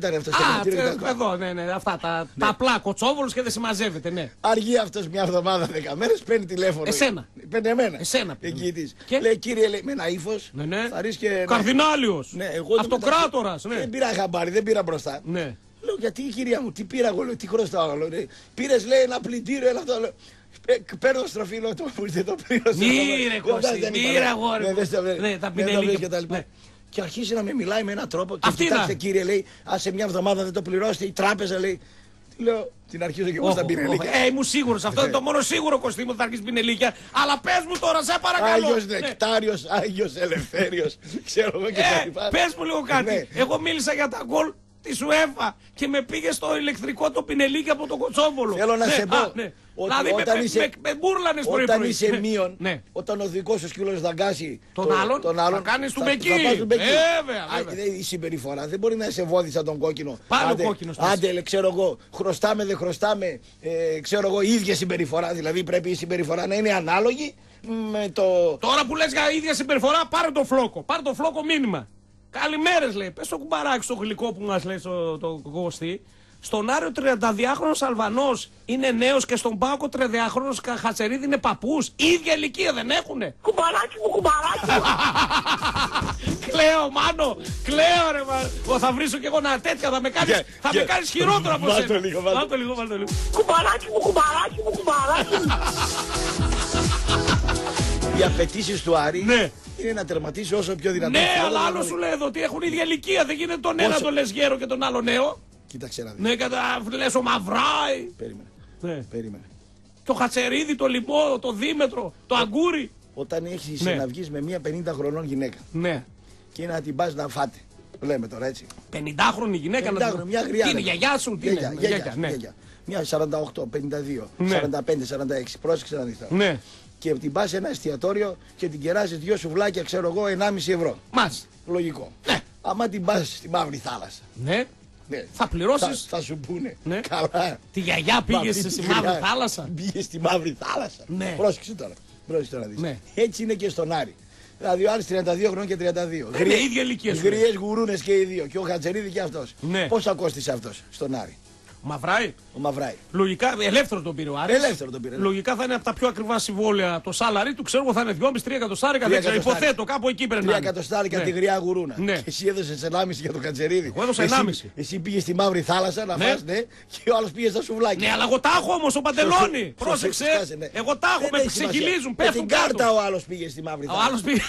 ξενιτήριο. Εδώ, ναι, ναι, αυτά τα, τα απλά Κοτσόβολος και δεν συμμαζεύεται, ναι. Αργεί αυτός μια εβδομάδα, δέκα μέρες, παίρνει τηλέφωνο. Εσένα. Παίρνει εμένα. Εσένα. Εγγυητής. Και... λέει, κύριε, λέει, με ένα ύφος. Ναι, ναι. Θα ρίξει και. Καρδινάλιος. Ναι, εγώ Αυτοκράτορας. Ναι. Δεν πήρα χαμπάρι, δεν πήρα μπροστά. Ναι. Λέω, γιατί κυρία μου, τι πήρα εγώ, λέω, τι χρωστάω. Πήρε, λέει, ένα πλυντήριο, ένα αυτό. Λέω, παίρνω στροφή, λέω, το πουλτέ, το πλήρωσε. Μύρε, Κώστη, μύρε, αγόρι. Ναι, τα πινελίκια. Και αρχίζει να με μιλάει με έναν τρόπο. Και κοιτάξτε, κύριε, λέει, α σε μια εβδομάδα δεν το πληρώσετε, η τράπεζα λέει. Τι λέω, την αρχίζω και εγώ στα πινελίκια. Ε, ήμουν σίγουρος, αυτό είναι το μόνο σίγουρο, Κωστή μου, θα αρχίσει πινελίκια. Αλλά πες μου τώρα, σε παρακαλώ. Άγιος Νεκτάριος, Άγιος Ελευθέριος, ξέρω εγώ και τα λοιπά. Πες μου λίγο κάτι. Εγώ μίλησα για τα γκολ τη UEFA και με πήγε στο ηλεκτρικό το πινελίκι από τον Κοτσόβολο. Θέλω να σε πω. Ότι δηλαδή όταν με, είσαι, με, με μπούρλανες πρωί όταν πρωί. είσαι μείον, ναι. όταν ο δικός σου σκύλος δαγκάσει τον, το, άλλον, τον άλλον, θα κάνεις του μπεκί. Βέβαια, βέβαια. Η συμπεριφορά δεν μπορεί να σε βόδισα τον κόκκινο. Πάλι άντε, ο κόκκινος. Άντε, ξέρω εγώ, χρωστάμε, δεν χρωστάμε, ε, ξέρω εγώ, η ίδια συμπεριφορά. Δηλαδή πρέπει η συμπεριφορά να είναι ανάλογη με το... Τώρα που λες για ίδια συμπεριφορά, πάρε το φλόκο. Πάρε το φλόκο μήνυμα. Καλημέρες, λέει. Πες το κουμπαράκι στο γλυκό που μας λέει το, το Κωστή. Στον Άριο τριανταδυάχρονος Αλβανός είναι νέος και στον Πάκο τριανταχρόνος Χατσερίδη είναι παππούς. Ίδια ηλικία δεν έχουνε. Κουμπαράκι μου, κουμπαράκι μου. Κλαίω, Μάνο. Κλαίω, ρε Μάνο. Θα βρίσω κι εγώ ένα τέτοια. Θα με κάνεις, yeah, θα yeah. με κάνεις χειρότερο από σένα. Βάλ' το λίγο, βάλ' το λίγο, βάλ' το λίγο. Κουμπαράκι μου, κουμπαράκι μου, κουμπαράκι μου. Οι απαιτήσεις του Άρη ναι. είναι να τερματίσει όσο πιο δυνατό. Ναι, αλλά άλλο σου λέει εδώ ότι έχουν ίδια ηλικία. Δεν γίνεται τον ένα το λες γέρο και τον άλλο νέο. Κοίταξε να δεις. Ναι, κατα... λες ο Μαυράη. Περίμενε. Ναι. Περίμενε. Το Χατσερίδη, το Λιμό, το Δήμετρο, το Αγκούρι. Όταν έχεις ναι. να βγεις με μια πενήντα χρονών γυναίκα. Ναι. Και να την πας να φάτε. Λέμε τώρα έτσι. πενηντάχρονη γυναίκα να την... μια γριά. Τι είναι, γιαγιά σου, τι είναι. Γιαγιά, ναι. Μια σαράντα οκτώ, πενήντα δύο, ναι. σαράντα πέντε, σαράντα έξι. Πρόσεξε να δεις τώρα. Ναι. Και την πας σε ένα εστιατόριο και την κεράζεις δυο σουβλάκια, ξέρω εγώ, ενάμιση ευρώ. Μας. Λογικό. Ναι. Άμα την πας στη Μαύρη Θάλασσα. Ναι. Ναι. Θα πληρώσεις. Θα, θα σου πούνε. Ναι. Καλά. Τη γιαγιά πήγες στη Μαύρη Θάλασσα. Πήγες στη Μαύρη Θάλασσα. Ναι. Πρόσεξε τώρα. Πρόσεξε τώρα να δεις. Ναι. Έτσι είναι και στον Άρη. Δηλαδή ο Άρης τριάντα δύο χρόνια και τριάντα δύο. Είναι Γρι... ίδια ηλικία. Γριές γουρούνες και οι δύο. Και ο Χατζερίδη και αυτός. Ναι. Πόσα κόστησε αυτός στον Άρη. Ο Μαυράη. Ο Μαυράη. Λογικά, ελεύθερο τον πήρε ο Άρης. Ελεύθερο τον πήρε. Λογικά θα είναι από τα πιο ακριβά συμβόλαια. Το σάλαρι του ξέρω εγώ θα είναι δυόμισι τρία εκατοστάρικα. Δεν ξέρω, υποθέτω κάπου εκεί πρέπει να είναι. τρία εκατοστάρικα τη γριά γουρούνα. Ναι. Και εσύ έδωσες ενάμιση για τον Κατσερίδη. Εγώ έδωσα ενάμιση. Εσύ, εσύ πήγες στη Μαύρη Θάλασσα να ναι. φας, ναι, και ο άλλος πήγε στα σουβλάκια. Ναι, αλλά εγώ τα έχω όμως ο Παντελόνι. Πρόσεξε. Ναι. Εγώ τα έχω, με ξεχυλίζουν. Πέφτουν κάτω. Την κάρτα ο άλλος πήγε στη Μαύρη Θάλασσα. Ο άλλος πήγε.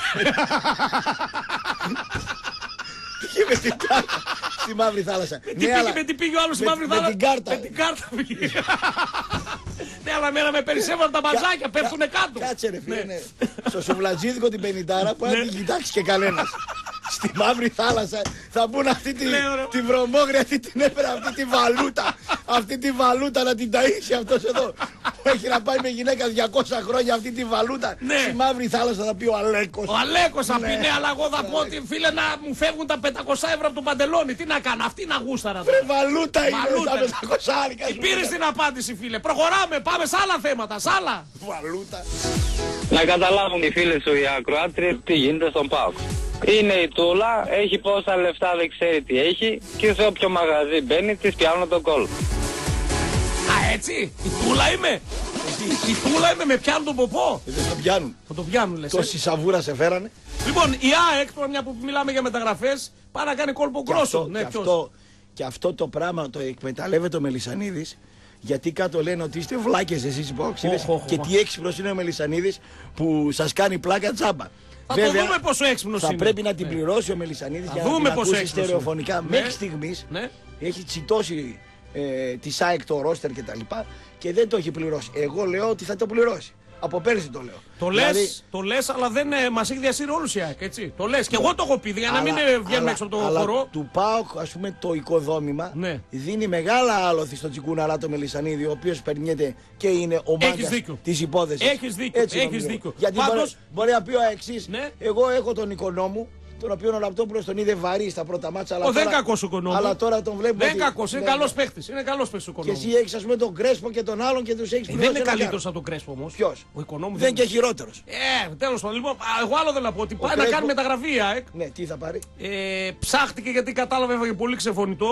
Πήγε με την κάρτα στη Μαύρη Θάλασσα. Με τι πήγε ο άλλος στη Μαύρη Θάλασσα. Με την κάρτα. Με την κάρτα πήγε. Ναι, αλλά μένα με περισσεύουν τα μαζάκια, πέφτουνε κάτω. Κάτσε ρε φίλε, στο σουβλατζίδικο την πενηντάρα που αν την κοιτάξει και κανένας. Στη Μαύρη Θάλασσα θα μπουν αυτή τη, τη βρωμόγρια, αυτή την έπαιρα, αυτή τη βαλούτα. Αυτή τη βαλούτα να την ταΐσει αυτός εδώ. Που έχει να πάει με γυναίκα διακόσια χρόνια αυτή τη βαλούτα. Ναι. Στη Μαύρη Θάλασσα θα πει ο Αλέκος. Ο Αλέκος θα πει ναι, αλλά εγώ θα πω ότι φίλε να μου φεύγουν τα πεντακόσια ευρώ από τον Παντελόνι. Τι να κάνω, αυτή να γούσταρα. Βρε βαλούτα είναι τα πεντακόσια. Πήρες την απάντηση φίλε. Προχωράμε, πάμε σε άλλα θέματα, σε άλλα. Βαλούτα. Να καταλάβουν οι φίλοι σου οι ακροάτριοι τι γίνεται στον ΠΑΟΚ. Είναι η Τούλα, έχει πόσα λεφτά δεν ξέρει τι έχει και σε όποιο μαγαζί μπαίνει της πιάνουν τον κόλ. Α, έτσι, η Τούλα είμαι. Η Τούλα είμαι, με πιάνουν τον ποπό. Δεν τον πιάνουν. Θα τον πιάνουν λες. Τόση σαβούρα σε φέρανε. Λοιπόν, η ΑΕΚ, τώρα μια που μιλάμε για μεταγραφές, πάει να κάνει κόλπο γκρόσο. Ναι, και, αυτό, και αυτό το πράγμα το εκμεταλλεύεται ο Μελισσανίδης. Γιατί κάτω λένε ότι είστε βλάκες εσείς οι υπόξιδες και τι έξυπνος είναι ο Μελισσανίδης που σας κάνει πλάκα τσάμπα. Θα Βέβαια, το δούμε πόσο έξυπνος θα είναι. πρέπει να την πληρώσει ο Μελισσανίδης για να την ακούσει στερεοφωνικά. Ναι. Μέχρι στιγμής ναι. έχει τσιτώσει ε, τη ΣΑΕΚ το ρόστερ και τα λοιπά και δεν το έχει πληρώσει. Εγώ λέω ότι θα το πληρώσει. Από πέρσι το λέω. Το δηλαδή... λες, το λες, αλλά δεν ε, μας έχει διασύρει όλους η ΑΕΚ, έτσι. Το λες. Και εγώ το έχω πει, για να μην ε, βγαίνουμε έξω από το αλλά χορό. Του ΠΑΟΚ, ας πούμε, το οικοδόμημα ναι. δίνει μεγάλα άλοθη στον Τσικούναρα το Μελισσανίδη, ο οποίος περνιέται και είναι ο μάγκας της υπόθεσης. Έχεις δίκιο. Έτσι έχεις δίκιο. Γιατί Πάντως... μπορεί, μπορεί να πει ο εξής, ναι. εγώ έχω τον οικονόμου, τον οποίο ο Ραπτόπουλος τον είδε βαρύ στα πρώτα μάτσα. Αλλά, ο, τώρα, δεν κακός ο Οικονόμου. αλλά τώρα τον βλέπουμε. Δεν κακός, είναι ναι, καλός παίχτης. Είναι καλός παίχτης ο Οικονόμου. Και εσύ έχεις, ας πούμε, τον Κρέσπο και τον άλλον και τους έχεις πληρώσει. Ε, δεν είναι καλύτερος από τον Κρέσπο όμως. Ποιος? Ο Οικονόμου δεν είναι και χειρότερος. Ε, τέλος πάντων. Λοιπόν, εγώ άλλο δεν να πω ότι πάει Κρέσπο... να κάνει μεταγραφή η ΑΕΚ. Ναι, τι θα πάρει. Ε, ψάχτηκε γιατί κατάλαβε, έφαγε πολύ ξεφωνητό.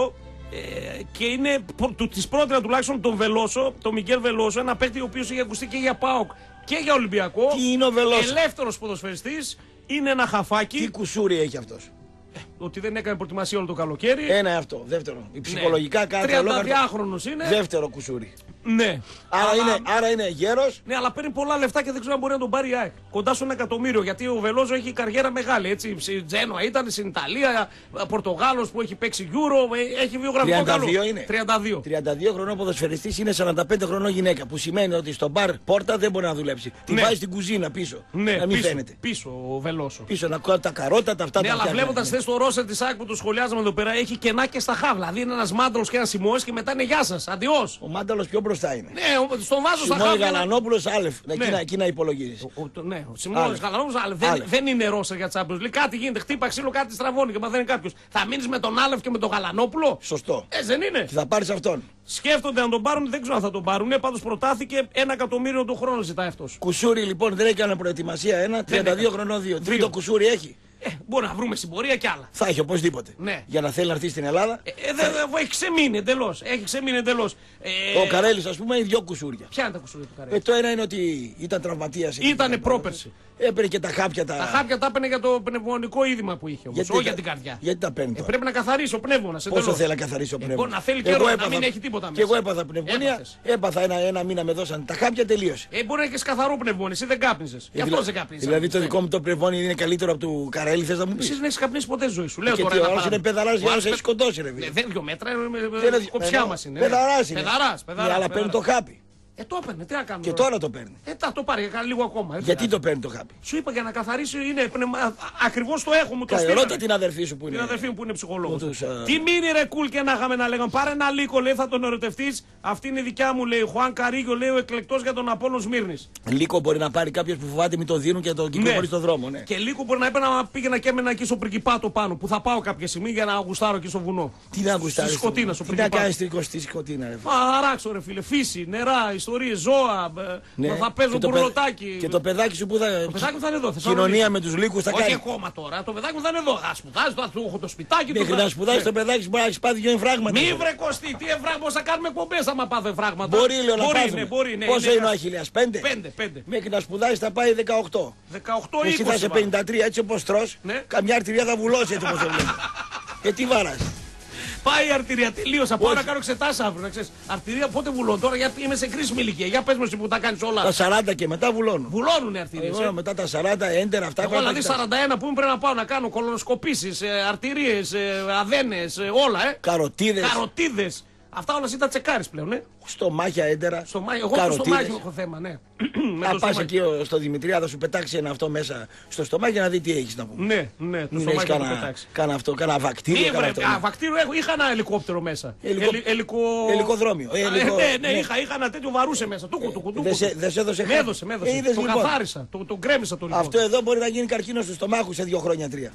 Ε, και είναι τη πρότεινα τουλάχιστον τον Βελόσο, τον Μιγγέλ Βελόσο, ένα παίκτη ο οποίος είχε ακουστεί και για ΠΑΟΚ και για Ολυμπιακό. Τι είναι ο Βελόσο? Ελεύθερος ποδοσφαιριστής, είναι ένα χαφάκι. Τι κουσούρι έχει αυτός? Ότι δεν έκανε προετοιμασία όλο το καλοκαίρι. Ένα αυτό. Δεύτερο. Η ψυχολογικά ναι. κάτι τριαντάχρονος είναι. Δεύτερο κουσούρι. Ναι. Άρα, αλλά... είναι, άρα είναι γέρος. Ναι, αλλά παίρνει πολλά λεφτά και δεν ξέρω αν μπορεί να τον πάρει η ΑΕΚ. Κοντά στο ένα εκατομμύριο. Γιατί ο Βελόζο έχει καριέρα μεγάλη. Έτσι. Στην Τζένοα ήταν, στην Ιταλία, Πορτογάλος που έχει παίξει Euro. Έχει βιογραφικό καλό. Είναι. τριάντα δύο. τριάντα δύο χρονών ποδοσφαιριστής είναι σαράντα πέντε χρονών γυναίκα. Που σημαίνει ότι στο μπαρ πόρτα δεν μπορεί να δουλέψει. Τη ναι. βάζει στην κουζίνα πίσω. Ναι, να μην πίσω, φαίνεται. Πίσω ο Βελόσο. Πίσω να κόβει τα καρότα, τα αυτά ναι, τα αλλά βλέποντα χθε το ρόστερ τη ΑΕΚ που το σχολιάζαμε εδώ πέρα, έχει κενά και στα χαβ. Δηλαδή είναι ένα Μάνταλος και ένα Σιμόης και μετά είναι γεια σας. Αντιός. Ο Μάνταλος πιο μπροστά είναι. Ναι, στον βάζω στα χαβ. Σιμόης Γαλανόπουλος Άλεφ. Ναι. Εκεί να υπολογίζει. Ναι, ο Σιμόης Γαλανόπουλος Άλεφ. Δεν, δεν είναι ρόστερ για Champions League. Κάτι γίνεται. Χτύπα ξύλο, κάτι στραβώνει και μαθαίνει κάποιο. Θα μείνει με τον Άλεφ και με τον Γαλανόπουλο. Σωστό. Ε, δεν είναι. Και θα πάρει αυτόν. Σκέφτονται να τον πάρουν, δεν ξέρω αν θα τον πάρουν. Ναι, πάντως προτάθηκε ένα εκατομμύριο το χρόνο ζητάει αυτός. Κουσούρι λοιπόν δεν έκανε προετοιμασία ένα, τριάντα δύο χρονών δύο. Τρίτο κουσούρι έχει. Ε, μπορεί να βρούμε στην πορεία κι άλλα. Θα έχει οπωσδήποτε. Ναι. Για να θέλει να έρθει στην Ελλάδα. Ε, ε, δε, δε, έχει ξεμείνει εντελώς. Έχει ξεμείνει εντελώς. Ε, ο Καρέλης, ας πούμε, έχει δύο κουσούρια. Ποια είναι τα κουσούρια του Καρέλη? Ε, το ένα είναι ότι ήταν τραυματίας. Ήτανε πρόπερση. Έπαιρνε και τα χάπια τα. Τα χάπια τα έπαιρνε για το πνευμονικό είδημα που είχε. Όμως, όχι για την καρδιά. Γιατί τα παίρνει? Ε, πρέπει να καθαρίσει ο πνεύμονας. Πόσο θέλει να καθαρίσει ο πνεύμονας? Ε, να θέλει καιρό, να μην έχει τίποτα μέσα. Και εγώ έπαθα πνευμονία. Έπαθα ένα, ένα μήνα με δώσαν τα χάπια, τελείωσε. Ε, μπορεί να έχει καθαρό πνευμόνι, εσύ δεν κάπνιζες. Γι' αυτό δεν κάπνιζες. Δηλαδή το δικό μου το πνευμόνι είναι καλύτερο από του Καρέλη, θες να μου πεις? Εσύ δεν έχει καπνίσει ποτέ ζωή σου. Λέω και τώρα. Τι ώρα είναι πεδαράς, για να έχει σκοτώσει, ρε. Δεν δύο μέτρα, κοψιά μας είναι. Πεδαράς είναι. Πεδαράς. Αλλά παίρνει το χάπι. Ε, το έπαιρνε, τι να κάνουμε. Και τώρα το παίρνει. Ε, τα, το πάρει λίγο ακόμα. Γιατί το παίρνει το χάπι? Σου είπα για να καθαρίσει, είναι πνευμα... ακριβώς το έχω μου το στείλανε. Ρώτα την αδερφή σου που είναι. Την αδερφή μου που είναι ψυχολόγος. Τους, uh... Τι μείνει ρε κουλ και να είχαμε να λέγαμε. Πάρε ένα λύκο, λέει, θα τον ερωτευτείς. Αυτή είναι η δικιά μου, λέει. Χουάν Καρίγιο, λέει, ο εκλεκτός για τον Απόλλων Σμύρνης. Λύκο μπορεί να πάρει κάποιο που φοβάται μην το δίνουν και τον κυκλοφορεί ναι. στον δρόμο. Ναι. Και λύκο μπορεί να έπαιρνα να πήγαινα και έμενα εκεί στο Πριγκιπάτο πάνω που θα πάω κάποια στιγμή για να γουστάρω εκεί στο βουνό. Τι να γουστάρω. Στη Σκοτίνα, στο Πριγκιπάτο. Τι να κάνει στη Σκοτίνα, ρε. Αράξω, ρε φίλε. Φύση, νερά, ιστορίες, ζώα. Ναι. Θα παίζω μπουρλωτάκι. Και το παιδάκι σου που θα. Το παιδάκι μου θα είναι εδώ. Κοινωνία με του λύκους θα κάνει. Όχι ακόμα τώρα. Το παιδάκι μου θα είναι εδώ. Θα σπουδάζει, θα του έχω το σπιτάκι του. Μέχρι να σπουδάζει το παιδάκι σου μπορεί να έχει πάθει δύο εμφράγματα. Μη βρε Κωστή, τι εμφράγματα θα κάνουμε εκπομπές άμα πάθω εμφράγματα. Μπορεί λέω να πάθουμε. Μπορεί, ναι. Πόσο είναι ο Αχιλλέας, πέντε. πέντε. Μέχρι να σπουδάζει θα πάει δεκαοκτώ. δεκαοκτώ ή εσύ θα είσαι πενήντα τρία έτσι όπως τρως. Καμιά αρτηρία θα βουλώσει έτσι όπως το βλέπω. Και τι βάρας. Πάει η αρτηρία, τελείωσα. Πάω να κάνω εξετάσεις αύριο. Να ξέρεις. Αρτηρία πότε βουλώνω τώρα, γιατί είμαι σε κρίσιμη ηλικία. Για πες μου εσύ που τα κάνεις όλα. Τα σαράντα και μετά βουλώνουν. Βουλώνουν οι αρτηρίες. Εγώ μετά τα σαράντα, έντερα αυτά. Εγώ δηλαδή σαράντα ένα που πρέπει να πάω να κάνω κολονοσκοπήσεις, αρτηρίες, αδένες, όλα, ε. Καροτίδες. Καροτίδες. Αυτά όλα εσύ τα τσεκάρεις πλέον, ε. Στομάχια έντερα. Στομάχια. Εγώ το στομάχι έχω θέμα, ναι. Να πας εκεί στο Δημητρία, θα σου πετάξει ένα αυτό μέσα στο στομάχι για να δει τι έχεις να πούμε. Ναι, ναι, το στομάχι θα το πετάξει. Κάνα αυτό, κάνα βακτήριο. Ναι, βρε, βακτήριο έχω, είχα ένα ελικόπτερο μέσα. Ελικοδρόμιο. Ναι, ναι, είχα ένα τέτοιο βαρούσε μέσα. Τούκου, τούκου, τούκου. Δεν σε έδωσε με έδωσε, με έδωσε. Το καθάρισα, το γκρέμισα το λοιπόν. Αυτό εδώ μπορεί να γίνει καρκίνο του στομάχου σε δύο χρόνια τρία.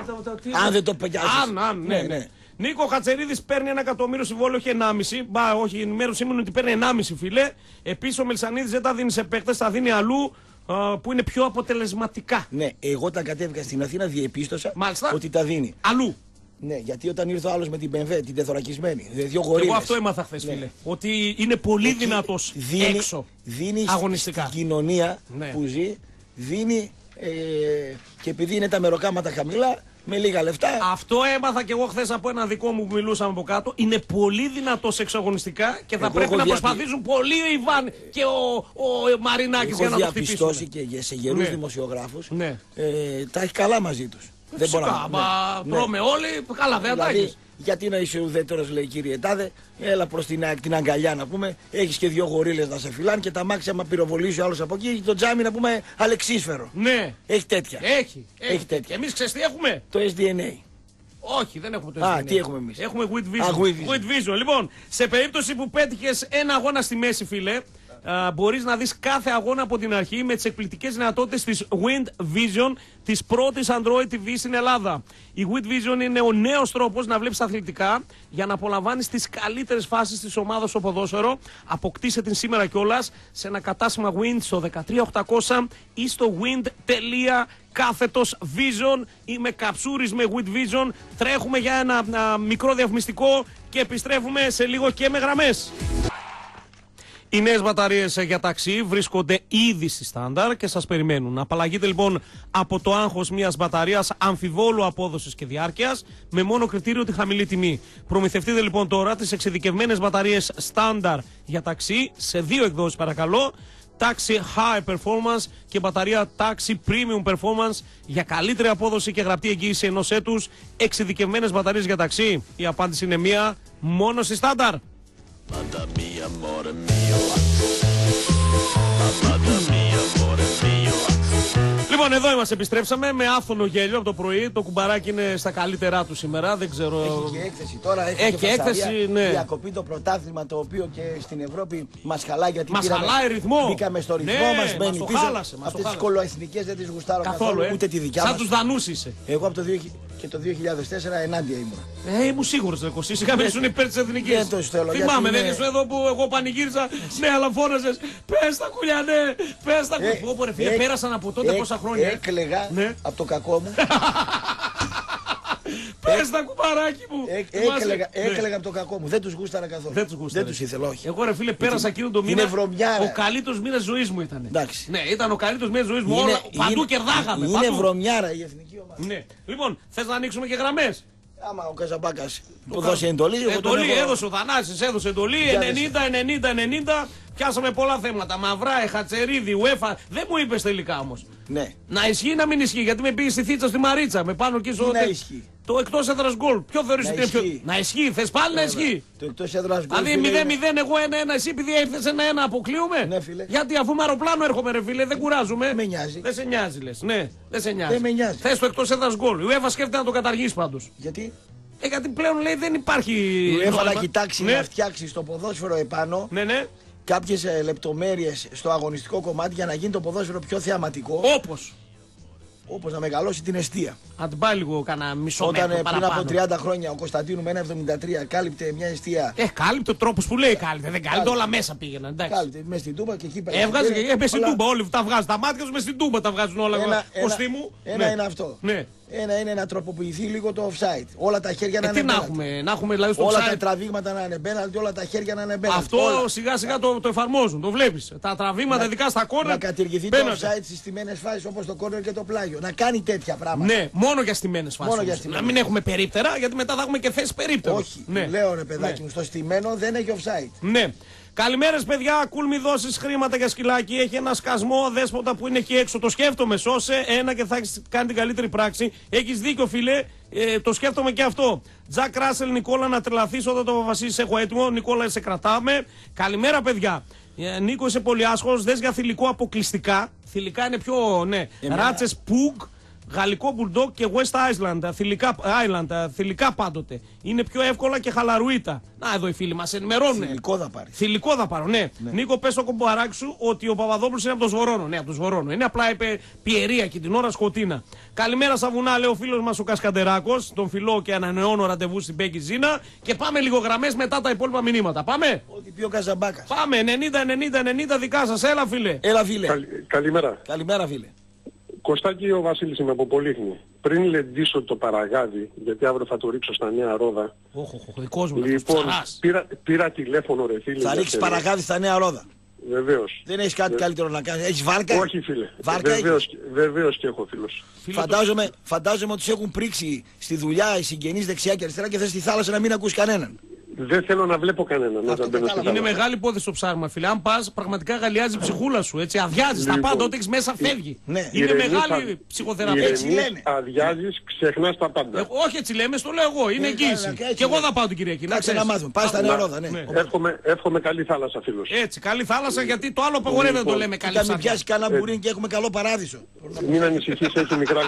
Αν δεν το πεγιάσεις. Αν, αν, ναι, ναι. Νίκο Χατσερίδης παίρνει ένα εκατομμύριο συμβόλαιο, όχι ενάμιση. Μπα, όχι, η ενημέρωση ήμουν ότι παίρνει ενάμιση, φίλε. Επίσης ο Μελισανίδης δεν τα δίνει σε παίκτες, τα δίνει αλλού α, που είναι πιο αποτελεσματικά. Ναι, εγώ όταν κατέβηκα στην Αθήνα διεπίστωσα Μάλιστα. ότι τα δίνει. Αλλού. Ναι, γιατί όταν ήρθε ο άλλος με την μπι εμ ντάμπλιου, την τεθωρακισμένη, δύο γορίλες. Εγώ αυτό έμαθα χθες, ναι. Φίλε. Ότι είναι πολύ εκεί δυνατός δίνει, έξω. Δίνει αγωνιστικά. Στην κοινωνία ναι. που ζει, δίνει ε, και επειδή είναι τα μεροκάματα χαμηλά, με λίγα λεφτά. Αυτό έμαθα και εγώ χθες από ένα δικό μου που μιλούσαμε από κάτω. Είναι πολύ δυνατός εξαγωνιστικά και θα εγώ πρέπει να διαπι... προσπαθήσουν πολύ ο Ιβάν και ο, ο Μαρινάκης για να το χτυπήσουν. Έχω διαπιστώσει και σε γερούς ναι. δημοσιογράφους ναι. ε, τα έχει καλά μαζί τους. Δεν μπορώ να μα ναι. τρώμε όλοι, καλά δεν δηλαδή, ατάκεις. Γιατί να είσαι ουδέτερος, λέει κύριε Τάδε, έλα προς την, την αγκαλιά να πούμε, έχεις και δύο γορίλες να σε φυλάνε και τα μάξια άμα πυροβολήσει ο άλλος από εκεί, το τζάμι να πούμε αλεξίσφαιρο. Ναι. Έχει τέτοια. Έχει. Έχει, έχει τέτοια. Εμείς ξέρεις τι έχουμε? Το ες ντι εν έι. Όχι, δεν έχουμε το ες ντι εν έι. Α, τι έχουμε εμείς? Έχουμε With Vision. Α, with vision. With Vision. Λοιπόν, σε περίπτωση που πέτυχες ένα αγώνα στη μέση, φίλε, Uh, μπορείς να δεις κάθε αγώνα από την αρχή με τις εκπληκτικές δυνατότητες της Wind Vision, της πρώτης Android τι βι στην Ελλάδα. Η Wind Vision είναι ο νέος τρόπος να βλέπεις αθλητικά για να απολαμβάνεις τις καλύτερες φάσεις της ομάδας στο ποδόσφαιρο. Αποκτήσε την σήμερα κιόλας σε ένα κατάστημα Wind στο δεκατρία οκτακόσια ή στο wind τελεία κάθετος Vision. Είμαι Καψούρης με Wind Vision. Τρέχουμε για ένα α, μικρό διαφημιστικό και επιστρέφουμε σε λίγο και με γραμμές. Οι νέες μπαταρίες για ταξί βρίσκονται ήδη στη στάνταρ και σας περιμένουν. Απαλλαγείτε λοιπόν από το άγχος μιας μπαταρίας αμφιβόλου απόδοσης και διάρκειας με μόνο κριτήριο τη χαμηλή τιμή. Προμηθευτείτε λοιπόν τώρα τις εξειδικευμένες μπαταρίες στάνταρ για ταξί σε δύο εκδόσεις παρακαλώ. Taxi High Performance και μπαταρία Taxi Premium Performance για καλύτερη απόδοση και γραπτή εγγύηση ενός έτους. Εξειδικευμένες μπαταρίες για ταξί. Η απάντηση είναι μία, μόνο στη στάνταρ. Λοιπόν, εδώ είμαστε, επιστρέψαμε με άφθονο γέλιο από το πρωί. Το κουμπαράκι είναι στα καλύτερά του σήμερα. Δεν ξέρω. Έχει και έκθεση τώρα. Έχει, έχει και έκθεση, ναι. Διακοπή το πρωτάθλημα το οποίο και στην Ευρώπη μας χαλάει γιατί μας χαλάει ρυθμό. Μπήκαμε στο ρυθμό ναι, μας. Μπαίνει πίσω. Χάλασε, αυτές τις κολοεθνικές δεν τις γουστάρω καθόλου. καθόλου ε. Ούτε τη δικιά Σαν μας. τους Δανούς είσαι. Εγώ από το δύο, και το δύο χιλιάδες τέσσερα ενάντια ήμουν. Ε, ήμουν σίγουρος ρε Κωστή. Είχαμε ήσουν υπέρ της εθνικής. Δεν το θέλω. Θυμάμαι, δεν ήσουν εδώ που εγώ πανηγύριζα. Ναι, αλλά φώναζες. Πες τα κουλιά, ναι. Πες τα κουλιά. Πω, ρε φίλε, πέρασαν από τότε πόσα χρόνια. Έκλαιγα από το κακό μου. Πες τα κουμπαράκι μου. Έκλαιγα, έκλαιγα από το κακό μου. Δεν τους γούσταρα καθόλου. Δεν τους γούσταρα. Δεν τους ήθελα, όχι. Εγώ ρε φίλε πέρασα εκείνο το μήνα. Βρωμιά, ο καλύτερος μήνας ζωής μου ήταν. Εντάξει. Ναι, ήταν ο καλύτερος μήνας ζωής μου. Είναι, όλα, παντού είναι, κερδάγαμε. Είναι βρωμιάρα η εθνική ομάδα. Ναι. Λοιπόν, θες να ανοίξουμε και γραμμές. Άμα ο Καζαμπάκας του δώσει εντολή. Εντολή έδωσε ο Θανάσης, έδωσε εντολή. ενενήντα ενενήντα ενενήντα. Πιάσαμε πολλά θέματα. Μαυράε, Χατσερίδη, UEFA. Δεν μου είπες τελικά όμως. Ναι. Να ισχύει ή να μην ισχύει. Γιατί με πήγε στη Θήτσα στη Μαρίτσα. Με πάνω εκεί στο. Να ισχύει. Το εκτός έδρας γκολ. Ποιο θεωρείς ότι είναι πιο. Να ισχύει. Θες πάλι να ισχύει. Το εκτός έδρας γκολ. Δηλαδή μηδέν μηδέν εγώ ένα ένα. Εσύ επειδή ήρθες ένα ένα αποκλείουμε. Ναι, φίλε. Γιατί αφού με αεροπλάνο έρχομαι ρε φίλε δεν κουράζουμε. Με νοιάζει. Δεν σε νοιάζει λες. Ναι, δεν σε νοιάζει. Δεν με νοιάζει. Θες το εκτός έδρας γκολ. Η UEFA σκέφτεται να το καταργήσει πάντως. Γιατί? Ε, γιατί πλέον λέει δεν υπάρχει. Η UEFA να κοιτάξει ναι. να φτιάξει το ποδόσφαιρο επάνω. Ναι, ναι. Κάποιες ε, λεπτομέρειες στο αγωνιστικό κομμάτι για να γίνει το ποδόσφαιρο πιο θεαματικό. Όπως. Όπως να μεγαλώσει την εστία. Αν την πάει λίγο κανένα μισό Όταν μέτρο πριν παραπάνω. από τριάντα χρόνια ο Κωνσταντίνου με ένα εβδομήντα τρία κάλυπτε μια εστία. Ε, κάλυπτε ο τρόπος που λέει κάλυπτε. Δεν κάλυπτε, όλα μέσα πήγαιναν. Εντάξει. Κάλυπτε μέσα στην τούμπα και εκεί πέρα. Έβγαζε και έπεσε στην τούμπα. Όλοι τα βγάζουν. Τα μάτια του με στην τούμπα τα βγάζουν όλα. Ένα, Κωστή μου. Ένα ναι. είναι αυτό. Ναι. Ένα είναι να τροποποιηθεί λίγο το offside. Όλα τα χέρια να ε, είναι τι να έχουμε, να έχουμε δηλαδή στο όλα offside. τα τραβήγματα να είναι πέναλτι, όλα τα χέρια να είναι πέναλτι. Αυτό όλα. Σιγά σιγά το, το εφαρμόζουν, το βλέπεις. Τα τραβήματα ειδικά στα κόρνερ. Να κατηργηθεί το offside στις στιμένες φάσεις όπως το κόρνερ και το πλάγιο. Να κάνει τέτοια πράγματα. Ναι, μόνο για στιμένες φάσεις. Μόνο για στιμένες. Να μην έχουμε περίπτερα γιατί μετά θα έχουμε και θέσεις περίπτερο. Όχι, ναι. λέω ρε παιδάκι ναι. μου, στο στιμένο δεν έχει offside. Ναι. Καλημέρες παιδιά, κουλ μη δώσεις χρήματα για σκυλάκι. Έχει ένα σκασμό δέσποτα που είναι εκεί έξω. Το σκέφτομαι, σώσε ένα και θα έχεις κάνει την καλύτερη πράξη. Έχεις δίκιο φίλε, ε, το σκέφτομαι και αυτό. Τζακ Ράσελ, Νικόλα, να τρελαθείς όταν το αποφασίσεις. Έχω έτοιμο. Νικόλα, σε κρατάμε. Καλημέρα παιδιά. Ε, Νίκο, είσαι πολύ άσχολος. Δες για θηλυκό αποκλειστικά. Θηλυκά είναι πιο, ναι. Ράτσες Πουγκ. Γαλλικό Bulldog και West Island, θηλυκά, Island, θηλυκά πάντοτε. Είναι πιο εύκολα και χαλαρουίτα. Να εδώ οι φίλοι μας ενημερώνουν. Θηλυκό θα πάρει. Θηλυκό θα πάρω, ναι. ναι. Νίκο, πες στο κομπαράκι σου ότι ο Παπαδόπουλος είναι από το Σβορώνο. Ναι, από το Σβορώνο. Είναι απλά είπε πιερία και την ώρα σκοτίνα. Καλημέρα στα βουνά, λέει ο φίλος μας ο Κασκαντεράκος. Τον φιλώ και ανανεώνω ραντεβού στην Πέκη Ζήνα. Και πάμε λίγο γραμμές μετά τα υπόλοιπα μηνύματα. Πάμε. Ό,τι πει ο Καζαμπάκας. Πάμε, ενενήντα ενενήντα ενενήντα δικά σας. Έλα φίλε. Έλα φίλε. Καλη, καλημέρα. Καλημέρα φίλε. Κωστάκη, ο Βασίλης είμαι από Πολύχνη. Πριν λεντήσω το παραγάδι, γιατί αύριο θα το ρίξω στα Νέα Ρόδα. Όχι, δικός μου. Λοιπόν, πήρα, πήρα τηλέφωνο ρε φίλε. Θα ρίξεις παραγάδι στα Νέα Ρόδα. Βεβαίως. Δεν έχεις κάτι Βε... καλύτερο να κάνεις. Έχεις βάρκα. Όχι φίλε. Βάρκα βεβαίως, βεβαίως και έχω φίλος. Φαντάζομαι, φαντάζομαι ότι τους έχουν πρίξει στη δουλειά οι συγγενείς δεξιά και αριστερά και θες στη θάλασσα να μην ακούς κανέναν. Δεν θέλω να βλέπω κανέναν. Αυτό όταν είναι είναι μεγάλη υπόθεση το ψάρμα, φίλε. Αν πας, πραγματικά αγαλιάζει η ψυχούλα σου. Έτσι, αδειάζεις λοιπόν, τα πάντα, ό,τι έχεις μέσα φεύγει. Ναι. Είναι ηρεμείς, μεγάλη α... ψυχοθεραπεία. Έτσι λένε. Αδειάζεις, ξεχνάς τα πάντα. Ε, όχι έτσι λέμε, στο λέω εγώ. Είναι εγγύηση. Και εγώ θα πάω την Κυριακή. Κάτσε να μάθουμε. Πάει στα Νέα Ρόδα, ναι. Εύχομαι, εύχομαι καλή θάλασσα, φίλος. Έτσι, καλή θάλασσα γιατί το άλλο απαγορεύεται να το λέμε καλή θάλασσα. Μην πιάσει κανένα μπουρίνι και έχουμε καλό παράδεισο. Μην ανησυχείς, έχει μικρά.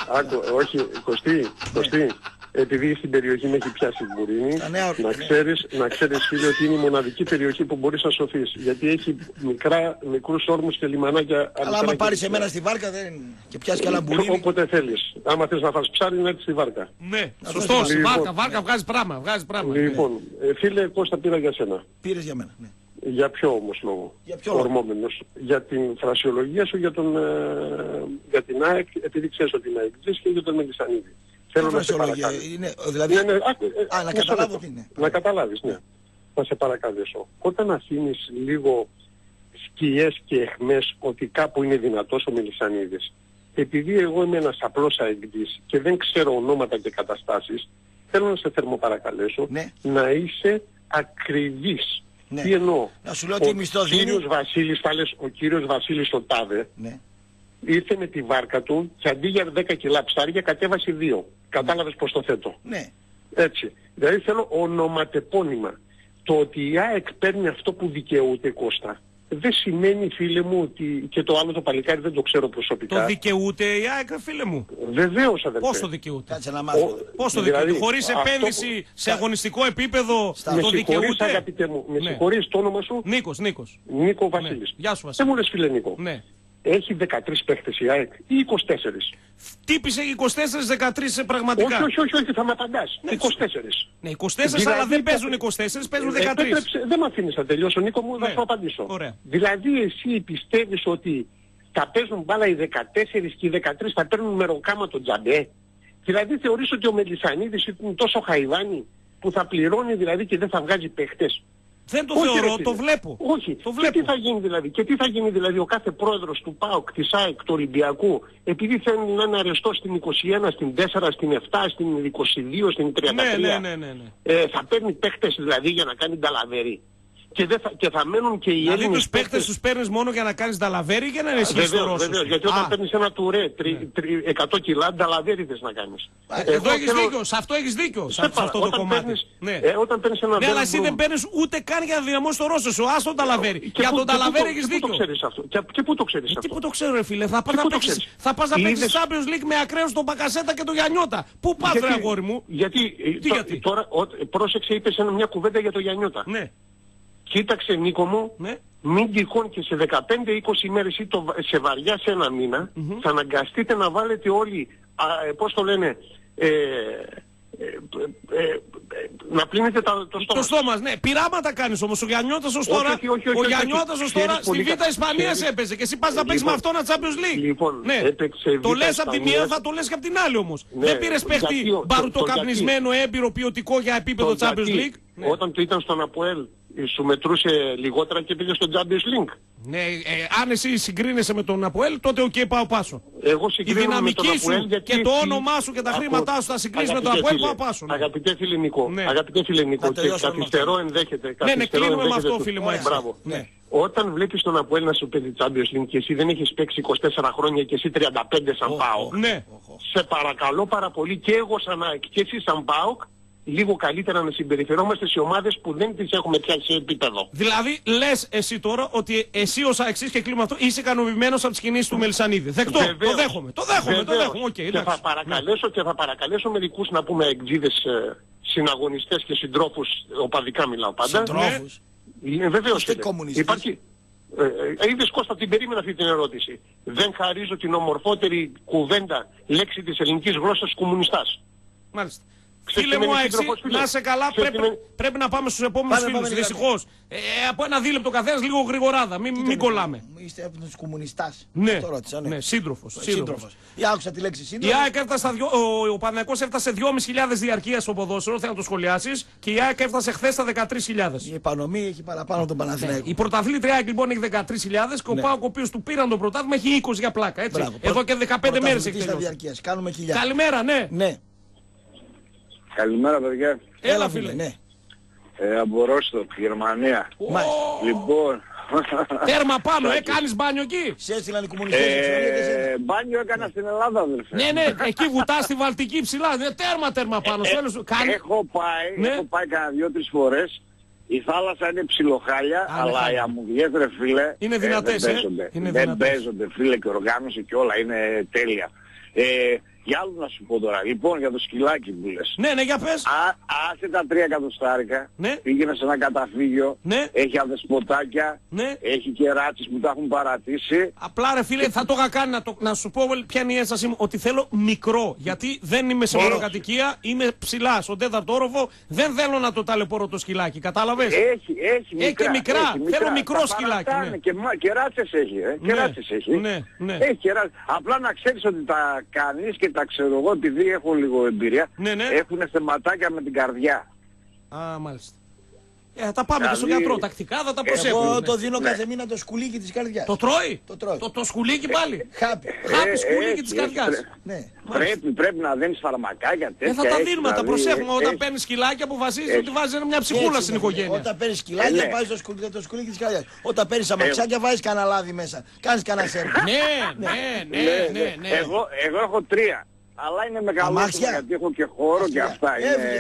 Όχι, Κωστή, Κωστή. Επειδή στην περιοχή με έχει πιάσει μπουρίνι, να ξέρεις, να ξέρεις φίλε ότι είναι η μοναδική περιοχή που μπορείς να σωθείς. Γιατί έχει μικρά, μικρούς όρμους και λιμανάκια. Αλλά άμα πάρεις εμένα στη βάρκα δεν... και πιάσεις καλά μπουρίνι. Όποτε θέλεις. Άμα θες να φας ψάρι να έρθεις στη βάρκα. Ναι, σωστός. Λοιπόν, βάρκα, βάρκα βγάζει πράγμα. Βγάζει πράγμα. Λοιπόν, ε, φίλε Κώστα πήρα για σένα. Πήρες για μένα, ναι. Για ποιο όμως λόγο? Για ποιο λόγο? Ορμόμενος. Για την φρασιολογία σου για, τον, ε, για την ΑΕΚ, επειδή ξέρεις ότι είναι ΑΕΚ και για τον Μελισσανίδη. Θέλω να σε παρακαλέσω. Είναι, δηλαδή, ναι, ναι, α, α, να καταλάβω τι είναι. Να καταλάβεις, ναι. Θα σε παρακαλέσω. Όταν αφήνεις λίγο σκιές και αιχμές ότι κάπου είναι δυνατός ο Μελισσανίδης, επειδή εγώ είμαι ένας απλός αεκτής και δεν ξέρω ονόματα και καταστάσεις, θέλω να σε θερμοπαρακαλέσω ναι. να είσαι ακριβής. Ναι. Τι εννοώ. Να σου λέω τι μισθό δίνει. Κύριος Βασίλης, θα λες, ο κύριος Βασίλης ο Τάδε, ναι. ήρθε με τη βάρκα του και αντί για δέκα κιλά ψάρια κατέβασε δύο. Κατάλαβες πώς το θέτω. Ναι. Έτσι. Δηλαδή θέλω ονοματεπώνυμα. Το ότι η ΑΕΚ παίρνει αυτό που δικαιούται, Κώστα, δεν σημαίνει, φίλε μου, ότι και το άλλο το παλικάρι δεν το ξέρω προσωπικά. Το δικαιούται η ΑΕΚ, φίλε μου. Βεβαίως, αδερφέ. Πώς το δικαιούται. Κάτσε να μάθω. Πώς το δικαιούται. Δηλαδή, χωρίς επένδυση που... σε αγωνιστικό επίπεδο με το δικαιούται. Αγαπητέ μου, με ναι. συγχωρείς το όνομα σου. Νίκος, Νίκος. Νίκο Βασίλης. Ναι. Γεια σου, Βασίλη. Δεν μου λες, φίλε Νίκο. Ναι. Έχει δεκατρείς παίχτες η ΑΕΚ ή είκοσι τέσσερις. Τύπησε είκοσι τέσσερις δεκατρείς πραγματικά. Όχι, όχι, όχι, όχι, θα με απαντάς. Ναι, είκοσι τέσσερις. Ναι, είκοσι τέσσερις δηλαδή, αλλά δεν παίζουν είκοσι τέσσερις, παίζουν δεκατρείς. Επέτρεψε, δεν με αφήνεις να τελειώσω, Νίκο μου, ναι. Θα σου απαντήσω. Ωραία. Δηλαδή εσύ πιστεύεις ότι θα παίζουν μπάλα οι δεκατέσσερις και οι δεκατρείς θα παίρνουν μεροκάμα τον τζαμπέ. Δηλαδή θεωρείς ότι ο Μελισσανίδης είναι τόσο χαϊβάνι που θα πληρώνει δηλαδή και δεν θα βγάζει παίχτες. Δεν το Όχι, θεωρώ, ρε, το βλέπω. Όχι. Το βλέπω. Και τι θα γίνει δηλαδή, και τι θα γίνει δηλαδή ο κάθε πρόεδρος του ΠΑΟΚ, της ΑΕΚ, του Ολυμπιακού, επειδή θέλει να είναι αρεστός στην είκοσι ένα, στην τέσσερα, στην επτά, στην είκοσι δύο, στην τριάντα τρία. Ναι, ναι, ναι, ναι, ναι. Ε, θα παίρνει παίχτες δηλαδή για να κάνει ταλαβέρι. Και, δεν θα, και θα μένουν και οι δηλαδή Έλληνες τους παίχτες τους παίρνεις μόνο για να κάνεις ταλαβέρι και να είναι εσείς στο Ρώσο. Βεβαίως, γιατί όταν παίρνεις ένα τουρέ τρι, τρι, εκατό κιλά, ταλαβέρι θες να κάνεις. Εδώ έχεις θέλω... δίκιο, σε αυτό έχεις δίκιο, σε, σε αυτό το κομμάτι. Παίρνεις, ναι. ε, όταν παίρνεις ένα ναι, αλλά εσύ δεν παίρνεις ούτε καν για να δυναμώσεις το Ρώσο σου, ας τον ταλαβέρι. Για τον ταλαβέρι έχεις δίκιο. Και πού το ξέρεις αυτό. Και πού το ξέρω ρε φίλε, θα πας να παίξεις Champions League με ακραίους τον Μπακασέτα και τον Γιαννιώτα. Πού πας ρε αγόρι μου. Γιατί τώρα πρόσεξε, είπες μια κουβέντα για τον Γιαννιώτα. Κοίταξε Νίκο μου, ναι. Μην τυχόν και σε δεκαπέντε είκοσι μέρες ή το, σε βαριά σε ένα μήνα mm-hmm. θα αναγκαστείτε να βάλετε όλοι, α, πώς το λένε, ε, ε, ε, ε, να πλύνετε τα, το στόμα. Το στόμα, ναι. Πειράματα κάνεις όμως. Ο Γιαννιώτας ως τώρα, όχι, όχι, όχι, ο Γιαννιώτας ως τώρα στη Β' Ισπανίας έπαιζε και εσύ πας να παίξεις με αυτόν ένα Champions League. Λοιπόν, ναι. Το λες από τη μία, θα το λες και από την άλλη όμως. Ναι. Δεν πήρες παίχτη μπαρουτοκαπνισμένο, έμπειρο, ποιοτικό για επίπεδο Champions League. Όταν του ήταν στον Αποέλ, σου μετρούσε λιγότερα και πήγε στο Champions League. Ναι, ε, αν εσύ συγκρίνεσαι με τον Αποέλ, τότε οκ, okay, πάω πάσο. Εγώ η δυναμική σου γιατί και το όνομά σου και τα χρήματά σου θα συγκρίνεις με τον Αποέλ, πάω πάσο. Ναι. Αγαπητέ φίλε Νικό, ναι. Αγαπητέ φίλε Νικό, και καθυστερό ενδέχεται. Ναι, ναι, κλείνουμε με αυτό φίλε μου. Μπράβο. Ναι. Όταν βλέπεις τον Αποέλ να σου παίζει Champions League και εσύ δεν έχεις παίξει είκοσι τέσσερα χρόνια και εσύ τριάντα πέντε σαν oh, ΠΑΟΚ, ναι. σε παρακαλώ πάρα πολύ και εγώ σαν ΑΕΚ και εσύ σαν ΠΑΟΚ, λίγο καλύτερα να συμπεριφερόμαστε σε ομάδες που δεν τις έχουμε πιάσει σε επίπεδο. Δηλαδή λες εσύ τώρα ότι εσύ ως αεξής και κλίμα αυτό είσαι ικανοποιημένος από τις κινήσεις του Μελισσανίδη. Δεκτό, Βεβαίως. το δέχομαι, το δέχομαι, Βεβαίως. το δέχομαι. Okay, και, θα παρακαλέσω, και θα παρακαλέσω μερικούς να πούμε εκτζίδες ε, συναγωνιστές και συντρόφους, οπαδικά μιλάω πάντα. Συντρόφους. Ε, βεβαίως υπάρχει. Ε, ε, είδες Κώστα, την περίμενα αυτή την ερώτηση. Δεν χαρίζω την ομορφότερη κουβέντα λέξη της ελληνικής γλώσσας κομμουνιστάς. Μάλιστα. Φίλε μου, Αεξή, να είσαι καλά, πρέπει, πρέπει να πάμε στους επόμενους Πάνε, φίλους, δυστυχώς. Ε, από ένα δίλεπτο καθένας, λίγο γρηγοράδα, μην, μην κολλάμε. Είστε από τους κομμουνιστάς. Ναι, το ρώτησα, ναι. ναι, σύντροφος. σύντροφος. Η άκουσα τη λέξη σύντροφος. Η ΑΕΚ έφτασε, ο, ο Παναθηναϊκός έφτασε δυόμισι χιλιάδες διαρκείας στο ποδόσφαιρο, θέλω να το σχολιάσεις, και η ΑΕΚ έφτασε χθες στα δεκατρείς χιλιάδες. Η επανομή έχει παραπάνω τον Παναθηναϊκό. Ναι. Η πρωταθλήτρια ΑΕΚ λοιπόν έχει δεκατρείς χιλιάδες και ο ναι. ΠΑΟΚ, ο οποίος του πήραν το πρωτάθλημα, έχει είκοσι για πλάκα. Έτσι. Μπράβο. Εδώ και δεκαπέντε μέρες έχει τελειώσει. Καλημέρα, ναι. ναι. Καλημέρα παιδιά. Έλα φίλε. Ναι. Ε, από Ρόστοκ, Γερμανία. Oh. Λοιπόν... Τέρμα πάνω, ε, κάνεις μπάνιο εκεί. Σε έστειλαν οι κομμουνιστές. Ε, μπάνιο έκανα στην Ελλάδα αδερφέ. Ναι, ναι, εκεί βουτάς στη Βαλτική ψηλά. Ναι, τέρμα, τέρμα πάνω. Ε, ε, κάνει... Έχω πάει, ναι. έχω πάει κανένα δύο-τρεις φορές. Η θάλασσα είναι ψιλοχάλια, Α, αλλά ναι. οι αμμουδιές ρε φίλε είναι δυνατές, ε, δεν ε. παίζονται. Είναι δεν δυνατές. παίζονται φίλε και οργάνωση και όλα, είναι τέλεια. Ε, Για άλλο να σου πω τώρα, λοιπόν για το σκυλάκι που λες. Ναι, ναι, για πες. Α, άσε τα τρία εκατοστάρικα, ναι. πήγαινε σε ένα καταφύγιο, ναι. έχει αδεσποτάκια, ναι. έχει κεράτσες που τα έχουν παρατήσει. Απλά ρε φίλε, θα το είχα κάνει να, το, να σου πω ποια είναι η ένσταση μου, ότι θέλω μικρό, γιατί δεν είμαι σε μονοκατοικία, είμαι ψηλά στον τέταρτο όροφο, δεν θέλω να το ταλαιπωρώ το σκυλάκι, κατάλαβες. Έχει, έχει μικρά. Έχει και μικρά, έχει μικρά. θέλω μικρό τα σκυλάκι. Ναι. Και κεράτσες έχει, ε. Ναι. κεράτσες έχει. Ναι, ναι. Έχει κεράτσες. Απλά να ξέρεις ότι τα κάνεις και τα ξέρω εγώ, επειδή έχω λίγο εμπειρία, ναι, ναι. έχουν θεματάκια με την καρδιά. Α, μάλιστα. Ε, θα τα πάμε δηλαδή... και στον γιατρό. Τακτικά θα τα προσέχουμε. Εγώ το ναι. δίνω ναι. κάθε μήνα το σκουλίκι της καρδιάς. Το τρώει. Το, τρώει. το, το σκουλίκι πάλι. Χάπι. Χάπι ε, σκουλίκι ε, της ε, καρδιάς. Πρέ... Ναι. Πρέπει, πρέπει να δίνεις φαρμακάκια τέτοια. Ε, θα τα δίνουμε, θα τα προσέχουμε. Όταν έχει... παίρνεις σκυλάκια αποφασίζεις ότι βάζεις μια ψυχούλα στην οικογένεια. Όταν παίρνεις σκυλάκια ε, ναι. βάζεις το σκουλίκι, το σκουλίκι της καρδιάς. Όταν παίρνεις αμαξάκια βάζεις κανένα λάδι μέσα. Κάνεις κανένα σέρβι. Ναι, ναι, ναι, ναι. Εγώ έχω τρία. Αλλά είναι μεγαλύτερο γιατί έχω και χώρο και αυτά.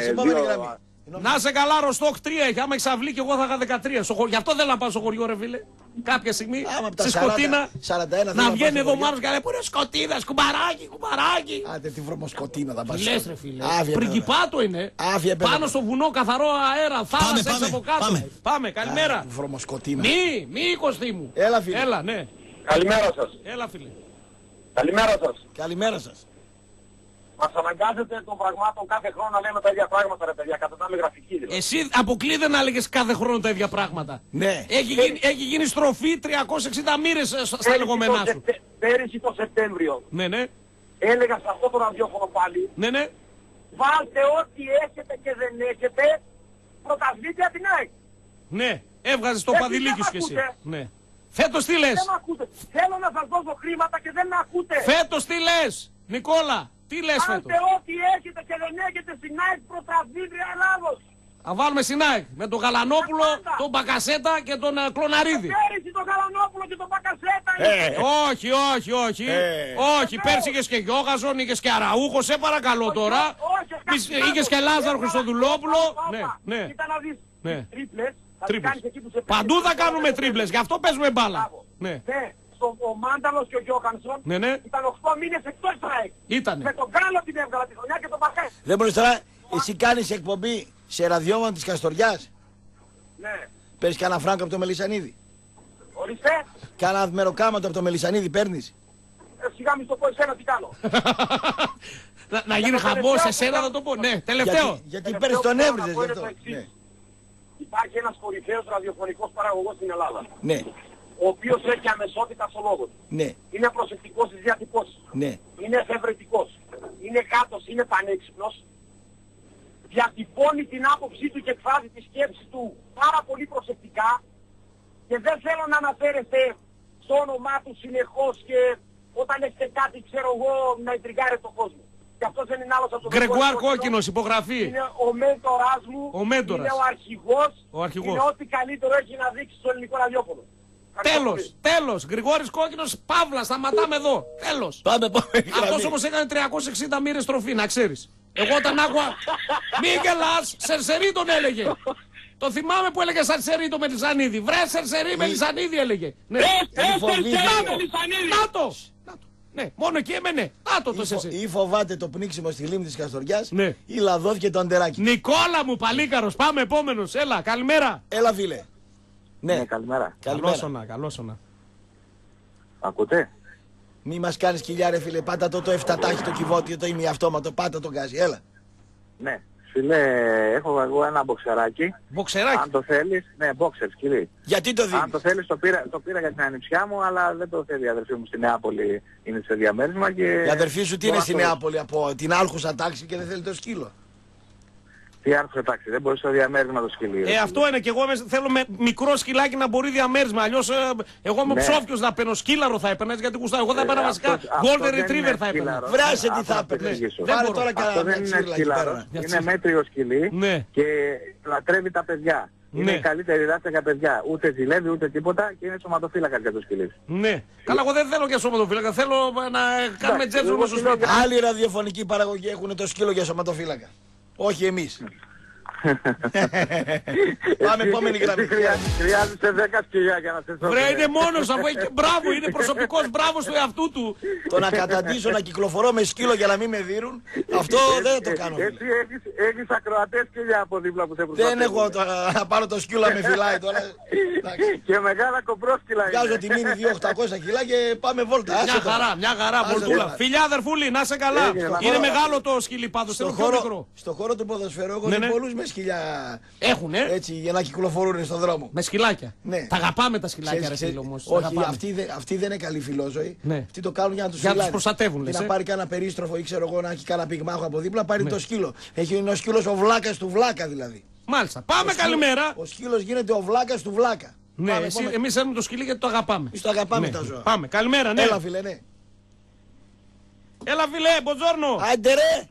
Να σε καλά, Ροστόκ τρία έχει. Άμα εξαυλεί και εγώ θα είχα δεκατρία. Στο χωριό. Γι' αυτό δεν να πάω στο χωριό, ρε φίλε. Κάποια στιγμή στη Σκοτίνα να βγαίνει εδώ μάλλον και λέει: πού είναι Σκοτίνα, κουμπαράκι, κουμπαράκι. Άντε τη βρωμοσκοτίνα θα πας. Λες, ρε φίλε. Πριγκιπάτο είναι. Πάνω στο βουνό, καθαρό αέρα, θάλασσα έξω από κάτω. Πάμε, καλημέρα. Βρωμοσκοτίνα. Μη, μη Κωστή μου. Έλα, φίλε. Έλα, ναι. Καλημέρα σας. Έλα, φίλε. Καλημέρα σας. Καλημέρα σας. Μας αναγκάζετε των πραγμάτων κάθε χρόνο να λέμε τα ίδια πράγματα, ρε παιδιά, κατά τα με γραφική δηλαδή. Εσύ αποκλεί δεν έλεγες κάθε χρόνο τα ίδια πράγματα. Ναι. Έχει, ε... γίνει, έχει γίνει στροφή τριακόσιες εξήντα μοίρες στα λεγόμενά σου. Σεπτε... Πέρυσι το Σεπτέμβριο. Ναι, ναι. Έλεγα σε αυτό το ραδιόφωνο πάλι. Ναι, ναι. Βάλτε ό,τι έχετε και δεν έχετε, πρωταθλήτρια την ΑΕΚ. Ναι, έβγαζες το παδιλίκι σου κι εσύ. Ναι. Φέτος τι λες. Δεν μ' ακούτε. Θέλω να σας δώσω χρήματα και δεν με ακούτε. Φέτος τι λες, Νικόλα. Τι λες φέτος. Άντε ό,τι έχετε και δεν έχετε στην ΑΕΚ πρωταθλήτρια Ελλάδος. Θα βάλουμε στην ΑΕΚ με τον Γαλανόπουλο, τον Μπακασέτα και τον uh, Κλωναρίδη. Πέρυσι τον Γαλανόπουλο και τον Μπακασέτα. Ε, όχι, όχι, όχι. Ε, όχι, ε, πέρσι είχες και Γιώγαζον, είχες και Αραούχο, σε παρακαλώ τώρα. Είχες και Λάζαρο Χριστοδουλόπουλο. Ναι, ναι. Κοίτα να δεις. Ναι. Τρίπλες. Τρίπλες. Παντού θα κάνουμε τρίπλες, γι' αυτό παίζουμε μπάλα. Ναι. Ο Μάνταλος και ο Γιώχανσον ναι, ναι. ήταν οκτώ μήνες εκτός ΑΕΚ. Ήτανε. Με τον Γκάλο την έβγαλα τη χρονιά και τον Παχέ. Δεν μπορείς τώρα, εσύ κάνεις εκπομπή σε ραδιόφωνο της Καστοριάς. Ναι. Παίρνεις κανένα φράγκο από το Μελισσανίδη. Ορίστε. Κάνα μεροκάματο από το Μελισσανίδη παίρνεις. Ε, σιγά μη στο πω εσένα τι κάνω. να, να γίνει χαμός, εσένα θα το πω. Ναι, τελευταίο. Γιατί, γιατί παίρνεις τον έβριζες γι' αυτό. Ναι. Υπάρχει ένας κορυφαίος ραδιοφωνικός παραγωγός στην Ελλάδα. Ναι. Ο οποίος έχει αμεσότητα στο λόγο του. Ναι. Είναι προσεκτικός στις διατυπώσεις. Ναι. Είναι εφευρετικός. Είναι κάτος, είναι πανέξυπνος. Διατυπώνει την άποψή του και εκφράζει τη σκέψη του πάρα πολύ προσεκτικά. Και δεν θέλω να αναφέρεστε στο όνομά του συνεχώς και όταν έχετε κάτι, ξέρω εγώ, να εντριγκάρετε τον κόσμο. Και αυτός δεν είναι άλλος από τον Γκρεγουάρ Κόκκινος, υπογραφή. Είναι ο μέντορας μου. Ο μέντορας. Είναι ο αρχηγός. Ο αρχηγός. Είναι ό,τι καλύτερο έχει να δείξει στο ελληνικό ραδιόφωνο. Τέλος, τέλος. Γρηγόρης Κόκκινος, παύλα, σταματάμε εδώ. Τέλος. Πάμε, πάμε. Αυτός όμως έκανε τριακόσιες εξήντα μοίρες τροφή, να ξέρεις. Εγώ όταν άκουγα, μη γελάς, Σερσερί τον έλεγε. Το θυμάμαι που έλεγε Σερσερί το Μελισσανίδη. Βρε Σερσερί Μελισσανίδη έλεγε. Ναι. Νάτο. Ναι, μόνο εκεί έμενε. Νάτο το Σερσερί. Ή φοβάται το πνίξιμο στη λίμνη της Καστοριάς, ναι. Ή λαδώθηκε το αντεράκι. Νικόλα μου, παλίκαρος, πάμε επόμενος. Έλα, καλημέρα. Έλα φίλε. Ναι, ναι καλημέρα. Καλώς καλώς όνα. Ακούτε. Μη μας κάνεις κοιλιά ρε φίλε, πάτα το το εφτατάχι το κυβότιο, το ημιαυτόματο, πάτα το γκάζι, έλα. Ναι, φίλε, έχω εγώ ένα μποξεράκι. Μποξεράκι. Αν το θέλεις, ναι, μπόξερ, σκυλί. Γιατί το δίνεις. Αν το θέλεις, το πήρα, το πήρα για την ανιψιά μου, αλλά δεν το θέλει η αδερφή μου στη Νεάπολη, είναι σε διαμέρισμα και... Η αδερφή σου τι είναι στη Νεάπολη, από την άλχουσα τάξη και δεν θέλει το σκύλο. Τι άρχισε τάξη, δεν μπορεί στο διαμέρισμα το σκυλί. Ε, αυτό είναι και εγώ θέλω με μικρό σκυλάκι να μπορεί διαμέρισμα. Αλλιώς ε, εγώ είμαι ναι. ψόφιος να παίρνω σκύλαρο θα έπαιρνα γιατί γουστάω. Εγώ θα έπαιρνα βασικά Golden Retriever θα έπαιρνα. Βράσε τι θα έπαιρνες. Δεν τώρα αυτό δεν είναι σκύλαρο. Είναι μέτριο σκυλί ναι. και λατρεύει τα παιδιά. Είναι η καλύτερη ράσα για παιδιά. Ούτε ζηλεύει ούτε τίποτα και είναι σωματοφύλακα για το σκυλί. Ναι. Καλά, εγώ δεν θέλω για σωματοφύλακα. Θέλω να κάνουμε τζέρσο με στο σπίτι. Άλλοι ραδιοφωνικοί παραγωγοί έχουν το σκύλο για σωματοφύλακα. Όχι εμείς. Πάμε επόμενη γραμμή. Χρειάζεται δέκα σκυλιά για να σε σώσει. Βρε είναι μόνος αφού έχει μπράβο, είναι προσωπικός μπράβο του εαυτού του. Το να καταντήσω να κυκλοφορώ με σκύλο για να μην με δίνουν, αυτό δεν το κάνω. Εσύ έχεις ακροατές σκυλιά από δίπλα που σε προστατεύουν. Δεν έχω να πάρω το σκύλο να με φυλάει τώρα. Και μεγάλα κομπρόσκυλα είναι. Βγάζω τη μήνυ δύο χιλιάδες οκτακόσια κιλά και πάμε βόλτα. Μια χαρά, μια χαρά, βολτούλα. Φιλιά αδερφούλη, να σε καλά. Είναι μεγάλο το σκυλί πάντως, θέλω πιο μικρό. Στο χώρο του ποδοσφαίρου έχω δει πολλούς με σκυλιά. Έχουνε. Έτσι, για να κυκλοφορούν στον δρόμο. Με σκυλάκια. Ναι. Τα αγαπάμε τα σκυλάκια, ρε φίλε όμως. Όχι, αυτοί, δε, αυτοί δεν είναι καλοί φιλόζωοι. Ναι. Αυτοί το κάνουν για να τους για φυλάνε. τους προστατεύουν, Και λες, να ε? πάρει κανένα περίστροφο ή ξέρω εγώ να έχει κανένα πυγμάχο από δίπλα, πάρει Ναι. το σκύλο. Έχει είναι ο σκύλος ο βλάκας του βλάκα δηλαδή. Μάλιστα. Πάμε, Ο καλημέρα. σκύλος, ο σκύλος γίνεται ο βλάκας του βλάκα. Ναι, Πάμε, εσύ, πάμε. εμείς έχουμε το σκυλί γιατί το αγαπάμε. Εμείς το αγαπάμε Ναι. τα ζώα. Πάμε, καλημέρα, ναι. Έλα φίλε, ναι. Έλα, φίλε, μποτζόρνο. Άντε ρε.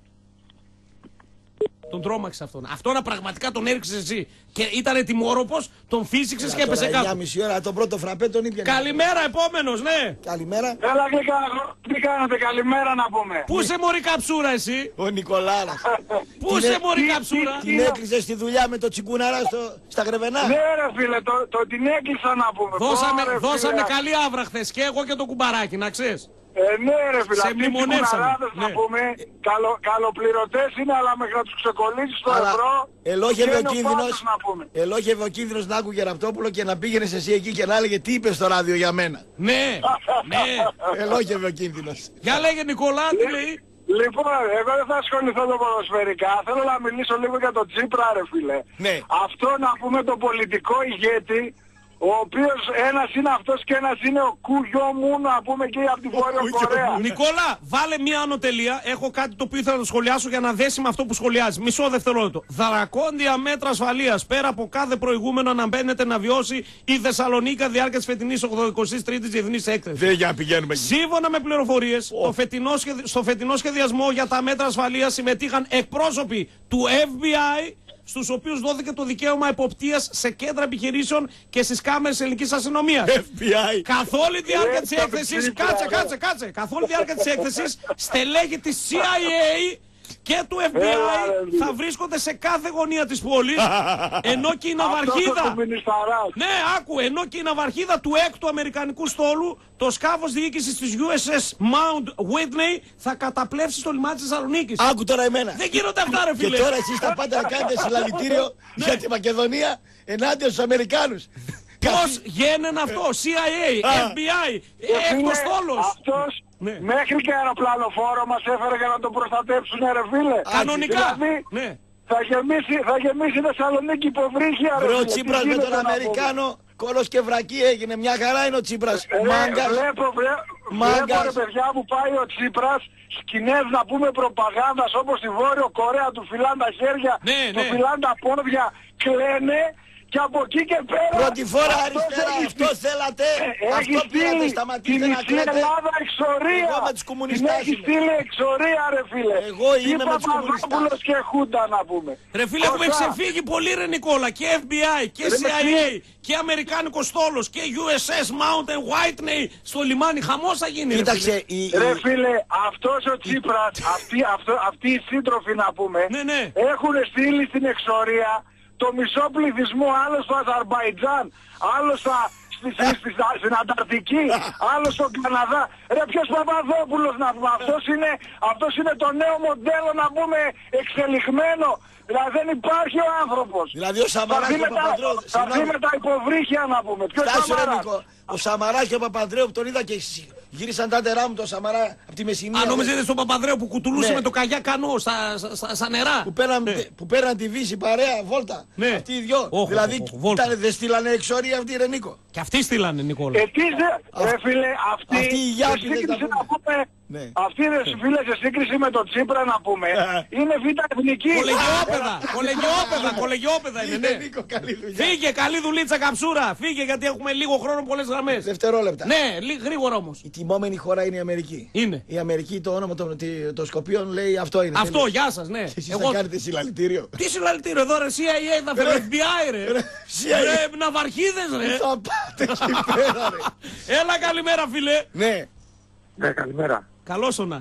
Τον τρόμαξε αυτόν. Αυτόν πραγματικά τον έριξε εσύ. Και ήταν τιμόρροπος, τον φύσηξες και έπεσε κάτω. εννιά και μισή ώρα τον πρώτο φραπέ τον ήπια. Καλημέρα, επόμενος, ναι. Καλημέρα. Έλα γλυκά, τι κάνετε, καλημέρα να πούμε. Πού είσαι μωρή καψούρα εσύ. Ο Νικολάρας. Πού είσαι μωρή καψούρα. Την έκλεισε στη δουλειά με το τσιγκουναρά στο, στα Γρεβενά. Ναι ρε φίλε, το, το την έκλεισα να πούμε. Δώσαμε, Πω, ρε, δώσαμε φίλε. καλή άβρα χθες και εγώ και το κουμπαράκι, να ξέρεις. Ε, ναι ρε φίλε, Σε αυτοί οι μνημονεύσαμε. κουναράδες, να Ναι. πούμε, καλο, καλοπληρωτές είναι, αλλά μέχρι να τους ξεκολλήσεις το Αλλά ευρώ, ελόγευε ο βγαίνει κίνδυνος, πάτος, να πούμε. ελόγευε ο κίνδυνος να άκουγε Ραπτόπουλο και να πήγαινες εσύ εκεί και να έλεγε τι είπε στο ράδιο για μένα. Ναι, ναι. Ελόγευε ο κίνδυνος. Για λέγε Νικόλα, τι λέει. Λοιπόν, εγώ δεν θα ασχοληθώ με ποδοσφαιρικά. Θέλω να μιλήσω λίγο για τον Τσίπρα, ρε φίλε. Ναι. Αυτό να πούμε το πολιτικό ηγέτη, ο οποίος ένας είναι αυτός και ένας είναι ο Κουγιό μου, να πούμε και από τη Βόρεια Κορέα. Νικόλα, βάλε μία ανωτελεία. Έχω κάτι το οποίο ήθελα να το σχολιάσω για να δέσει με αυτό που σχολιάζει. Μισό δευτερόλεπτο. Δρακόντια μέτρα ασφαλείας πέρα από κάθε προηγούμενο αναμπαίνεται να βιώσει η Θεσσαλονίκη κατά διάρκεια της φετινής ογδοηκοστής τρίτης Διεθνής Έκθεσης. Δεν για να πηγαίνουμε εκεί. Σύμφωνα με πληροφορίες, το φετινό σχεδι... στο φετινό σχεδιασμό για τα μέτρα ασφαλείας συμμετείχαν εκπρόσωποι του Εφ Μπι Άι, στους οποίους δόθηκε το δικαίωμα εποπτείας σε κέντρα επιχειρήσεων και στις κάμερες ελληνικής αστυνομίας. Εφ Μπι Άι. Καθ' όλη τη διάρκεια της έκθεσης, κάτσε, κάτσε, κάτσε, καθ' όλη τη διάρκεια της έκθεσης, στελέχη της Σι Άι Έι και του Εφ Μπι Άι θα βρίσκονται σε κάθε γωνία της πόλης, ενώ και η ναυαρχίδα, ναι, άκου, ενώ και η ναυαρχίδα του έκτου αμερικανικού στόλου, το σκάφος διοίκησης της γιου ες ες Mount Whitney, θα καταπλέψει στο λιμάνι της Θεσσαλονίκης. Άκου τώρα εμένα. Δεν γίνονται αυτά, ρε φίλε. Και τώρα εσείς τα πάντα να κάνετε συλλαλητήριο για τη Μακεδονία ενάντια στους Αμερικάνους. Πώς γίνεται αυτό, Σι Άι Έι, Εφ Μπι Άι, έκτος στόλος. Αυτός Ναι. μέχρι και αεροπλανοφόρο μας έφερε για να τον προστατέψουν, ρε φίλε. Κανονικά. Δηλαδή, Ναι. θα γεμίσει, θα γεμίσει η Θεσσαλονίκη υποβρύχια, ρε Βρε ο φίλε. Τσίπρας Τι με γίνεται τον να πούμε. Αμερικάνο κόλος και βρακή έγινε. Μια χαρά είναι ο Τσίπρας. Ε, Μάγκας. Βλέπω, βρε, Μάγκας. βλέπω ρε παιδιά που πάει ο Τσίπρας, σκηνές να πούμε προπαγάνδας όπως στη Βόρειο Κορέα, του φυλάνε τα χέρια, Ναι, του ναι. φυλάνε τα πόδια, κλαίνε και από εκεί και πέρα... Πρώτη φορά αυτός αριστερά, έχει αυτό στείλει- θέλατε. Ε, Έχει Αυτό πήρατε, στείλει σταματήστε την να μισή κλαίτε. Ελλάδα εξορία. Εγώ με τους κομμουνιστές Την έχει είμαι. στείλει εξορία, ρε φίλε. Εγώ είμαι Τι με τους Παπαδόπουλος κομμουνιστές. και Χούντα να πούμε. Ρε φίλε, έχουμε Κοστά. ξεφύγει πολύ, ρε Νικόλα, και Εφ Μπι Άι και Ρε, Σι Άι Έι και Αμερικάνικο στόλος και γιου ες ες Mountain Whitney στο λιμάνι. Χαμός θα γίνει, ρε Κοίταξε, φίλε. η, Ρε η- φίλε, αυτός ο Τσίπρας, αυτοί, αυτό, αυτοί οι σύντροφοι να πούμε, Ναι, ναι. έχουν στείλει στην εξορία το μισό πληθυσμό, άλλο στο Αζερμπαϊτζάν, άλλο στα, στη, στη, στη, στα- στην Ανταρκτική, άλλο στον Καναδά. Ρε ποιος Παπαδόπουλος να πούμε, αυτός είναι, αυτός είναι το νέο μοντέλο να πούμε εξελιγμένο. Δηλαδή δεν υπάρχει ο άνθρωπος. Δηλαδή ο Σαμαράς Θα δει και ο με τα- Παπανδρέου. Θα δει Συγγνώμη. με τα υποβρύχια να πούμε. Ποιος Φτάσου ρε Σαμαράς. Νίκο. Ο Σαμαράς και ο Παπανδρέου που τον είδα και σ- γύρισαν τα ντερά μου το Σαμαρά από τη Μεσσηνία. Αν νόμιζε στον Παπανδρέου που κουτουλούσε Ναι. με το καγιά κανό στα, στα, στα νερά. Που πέραν, που πέραν τη Βύση παρέα, βόλτα. Ναι. Αυτοί οι δυο. Όχο, δηλαδή όχο, βόλτα. ήταν, δεν στείλανε εξορία αυτοί ρε Νίκο. Και αυτοί στείλανε, Νικόλα. Ε, τι δε, ρε φίλε, αυτή, αυτοί οι σε Γιάπηδες σύγκριση να να πούμε, Ναι. αυτή ρε φίλε σε σύγκριση με τον Τσίπρα να πούμε, είναι β' εθνική. Κολεγιόπεδα, κολεγιόπεδα, κολεγιόπεδα είναι, ναι. Νίκο, καλή δουλειά. Φύγε, καλή δουλίτσα καψούρα. Φύγε γιατί έχουμε λίγο χρόνο, πολλές γραμμές. Δευτερόλεπτα. Ναι, λι- γρήγορα όμως. Η τιμόμενη χώρα είναι η Αμερική. Είναι. Η Αμερική το όνομα των το, το Σκοπίων λέει αυτό είναι. Αυτό, Τέλος. γεια σας, ναι. Και εσείς Εγώ- θα κάνετε συλλαλητήριο. Τι συλλαλητήριο εδώ, ρε, Σι Άι Έι, θα φέρει Εφ Μπι Άι, ρε. Σι Άι Έι. Ρε, ναυαρχίδες, ρε. Θα πάτε εκεί πέρα ρε. Έλα, καλημέρα, φίλε. Ναι. Ναι, καλημέρα. Καλώς όνα.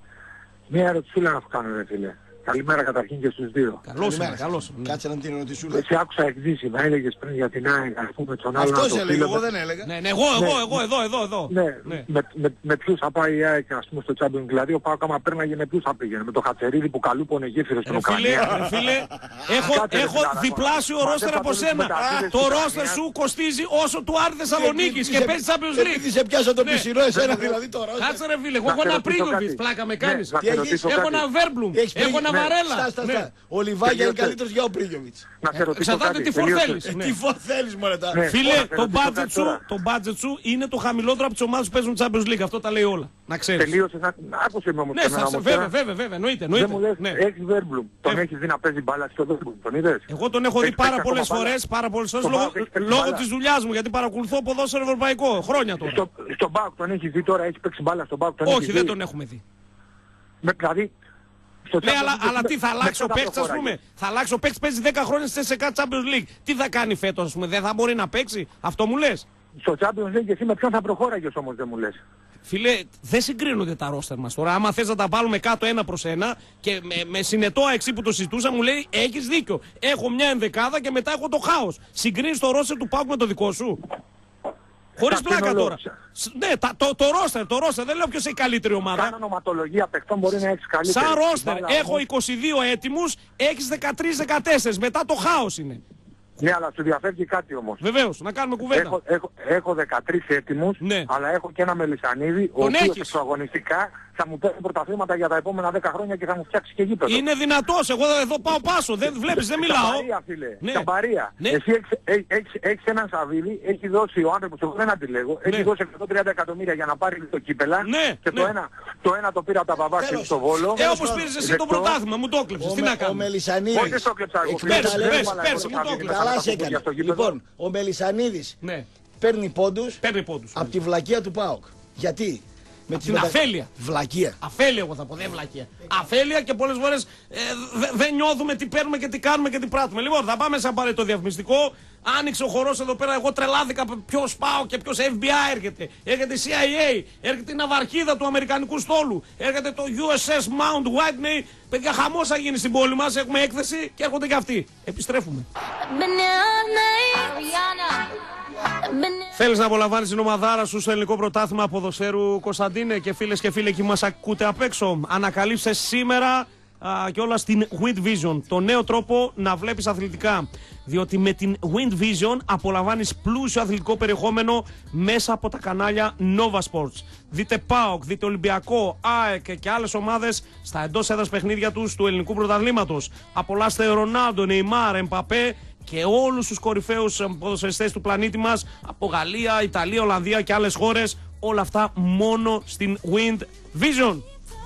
Μία ερωτησούλα να σου κάνω, ρε φίλε. Καλημέρα καταρχήν και στους δύο. Καλώς όνα, καλώς όνα. Κάτσε να την ρωτησούλα. Εσύ άκουσα εκδίσιμα, έλεγες πριν για την ΑΕΚ, ας πούμε, τον άλλον. Αυτός να το έλεγε, φίλο εγώ με- δεν έλεγα. Ναι, ναι, εγώ, εγώ, εγώ, εδώ, εδώ, εδώ. Ναι, Ναι. με, με, με ποιους θα πάει η ΑΕΚ, ας πούμε, στο Champions. Δηλαδή, ο Πάοκ άμα πέρναγε με ποιους θα πήγαινε. Με το Χατσερίδη που καλούπωνε γέφυρες στην Ρε φίλε, Ουκρανία. ρε φίλε, έχω, Κάτσε, ρε έχω φιλάρα, διπλάσιο μα ρόστερ δεν από θα σένα. το μεταξύ Το της ρόστερ Ουκρανίας. σου κοστίζει όσο του Άρη Θεσσαλονίκης και σε- παίζει Champions League. Επειδή σε πιάσα το Ναι. πισινό εσένα δηλαδή τώρα. Κάτσε ρε φίλε, εγώ Να έχω σε ένα ρωτήσω Πρίγκοβιτς, κάτι. πλάκα με Ναι, κάνεις. να σε έχεις? ρωτήσω Έχω κάτι. ένα Βέρμπλουμ, Έχεις έχω ένα βαρέλα. Στά, στά, στά. Ο Λιβάγια είναι καλύτερος για ο Πρίγιοβιτς. Να σε ρωτήσω Εξαρτάται τι φορ θέλεις. Τι φορ θέλεις μωρέ τα. Φίλε, το budget σου, το budget σου είναι το χαμηλότερο από τις ομάδες που παίζουν Champions League. Αυτό τα λέει όλα. Να ξέρεις. Τελείωσες, άκουσε με όμως. Ναι, βέβαια, βέβαια, βέβαια, εννοείται. Δεν μου λες, έχεις Βέρμπλουμ. Τον έχεις δει να παίζει μπάλα στο Βέρμπλουμ. Τον είδες? Εγώ τον έχω δει πάρα πολλές φορές, πάρα πολλές φορές λόγω της δουλειάς μου, γιατί παρακολουθώ ποδόσφαιρο ευρωπαϊκό χρόνια τώρα. Στον Μπάουκ τον έχεις δει τώρα, έχει παίξει μπάλα στον Μπάουκ? Όχι, δεν τον έχουμε δει. Δηλαδή, ναι, αλλά, αλλά τι θα αλλάξει ο παίκτης, ας πούμε. Θα αλλάξει ο παίκτης, παίζει δέκα χρόνια στη ΣΕΚΑ Champions League. Τι θα κάνει φέτος, ας πούμε, δεν θα μπορεί να παίξει? Αυτό μου λες? Στο Champions League εσύ με ποιον θα προχώραγες όμως, δεν μου λες? Φίλε, δεν συγκρίνονται τα ρόστερ μας τώρα. Άμα θες να τα βάλουμε κάτω ένα προς ένα και με, με συνετό εξή που το συζητούσα, μου λέει έχεις δίκιο. Έχω μια ενδεκάδα και μετά έχω το χάος. Συγκρίνεις το ρόστερ του ΠΑΟΚ με το δικό σου? Χωρίς πλάκα τώρα. Ναι, τα, το, το ρόστερ, το ρόστερ, δεν λέω ποιος έχει καλύτερη ομάδα. Σαν ονοματολογία παιχτών μπορεί να έχεις καλύτερη. Σαν ρόστερ, έχω είκοσι δύο έτοιμους, έχεις δεκατρία δεκατέσσερα, μετά το χάος είναι. Ναι, αλλά σου διαφεύγει κάτι όμως. Βεβαίως, να κάνουμε κουβέντα. Έχω, έχω, έχω δεκατρείς έτοιμους, ναι. Αλλά έχω και ένα Μελισσανίδη, ο οποίος εξωαγωνιστικά θα μου παίρνει πρωταθλήματα για τα επόμενα δέκα χρόνια και θα μου φτιάξει και γήπεδο. Είναι δυνατός, εγώ εδώ πάω πάσο, δεν βλέπεις, δεν μιλάω. Καμπαρία, φίλε, ναι. Καμπαρία. Ναι. Εσύ έχεις, έχεις, έχεις έναν Σαββίδη, έχει δώσει ο άνθρωπος, εγώ δεν αντιλέγω, ναι. Έχει δώσει εκατόν τριάντα εκατομμύρια για να πάρει το κύπελα, ναι. Και ναι. Το, ένα, το ένα το πήρα από τα Παπάκια στο Βόλο. Ε, όπως πήρες εσύ το πρωτάθλημα, μου το έκλεψες, τι να κάνω. Ο Μελισσανίδης. Όχι το έκλεψα εγώ. Πέρσι, μου το έκλεψες. Καλά σε έκανε. Λοιπόν, ο Μελισσανίδης παίρνει πόντους από τη βλακεία του ΠΑΟΚ. Γιατί? Με την μετα... αφέλεια. Βλακεία. Αφέλεια εγώ θα πω, δεν βλακεία. Αφέλεια και πολλές φορές ε, δεν δε νιώθουμε τι παίρνουμε και τι κάνουμε και τι πράττουμε. Λοιπόν, θα πάμε σε απαραίτητο διαφημιστικό. Άνοιξε ο χορός εδώ πέρα, εγώ τρελάθηκα ποιος πάω και ποιος Εφ Μπι Άι έρχεται. Έρχεται η Σι Άι Έι, έρχεται η ναυαρχίδα του Αμερικανικού στόλου. Έρχεται το Γιου Ες Ες Mount Whitney. Παιδιά, χαμός θα γίνει στην πόλη μας, έχουμε έκθεση και έρχονται και αυτοί. Επιστρέφουμε. Θέλεις να απολαμβάνεις την ομαδάρα σου στο ελληνικό πρωτάθλημα ποδοσφαίρου, Κωνσταντίνε, και φίλες και φίλοι εκεί μας ακούτε απ' έξω? Ανακαλύψτε σήμερα και όλα στην Wind Vision, το νέο τρόπο να βλέπεις αθλητικά. Διότι με την Wind Vision απολαμβάνεις πλούσιο αθλητικό περιεχόμενο μέσα από τα κανάλια Nova Sports. Δείτε ΠΑΟΚ, δείτε Ολυμπιακό, ΑΕΚ και άλλες ομάδες στα εντός έδρας παιχνίδια τους του ελληνικού πρωταθλήματος. Απολαύστε Ρονάλντο, Νεϊμάρ, Εμπαπέ και όλους τους κορυφαίους ποδοσφαιριστές του πλανήτη μας από Γαλλία, Ιταλία, Ολλανδία και άλλες χώρες. Όλα αυτά μόνο στην Wind Vision.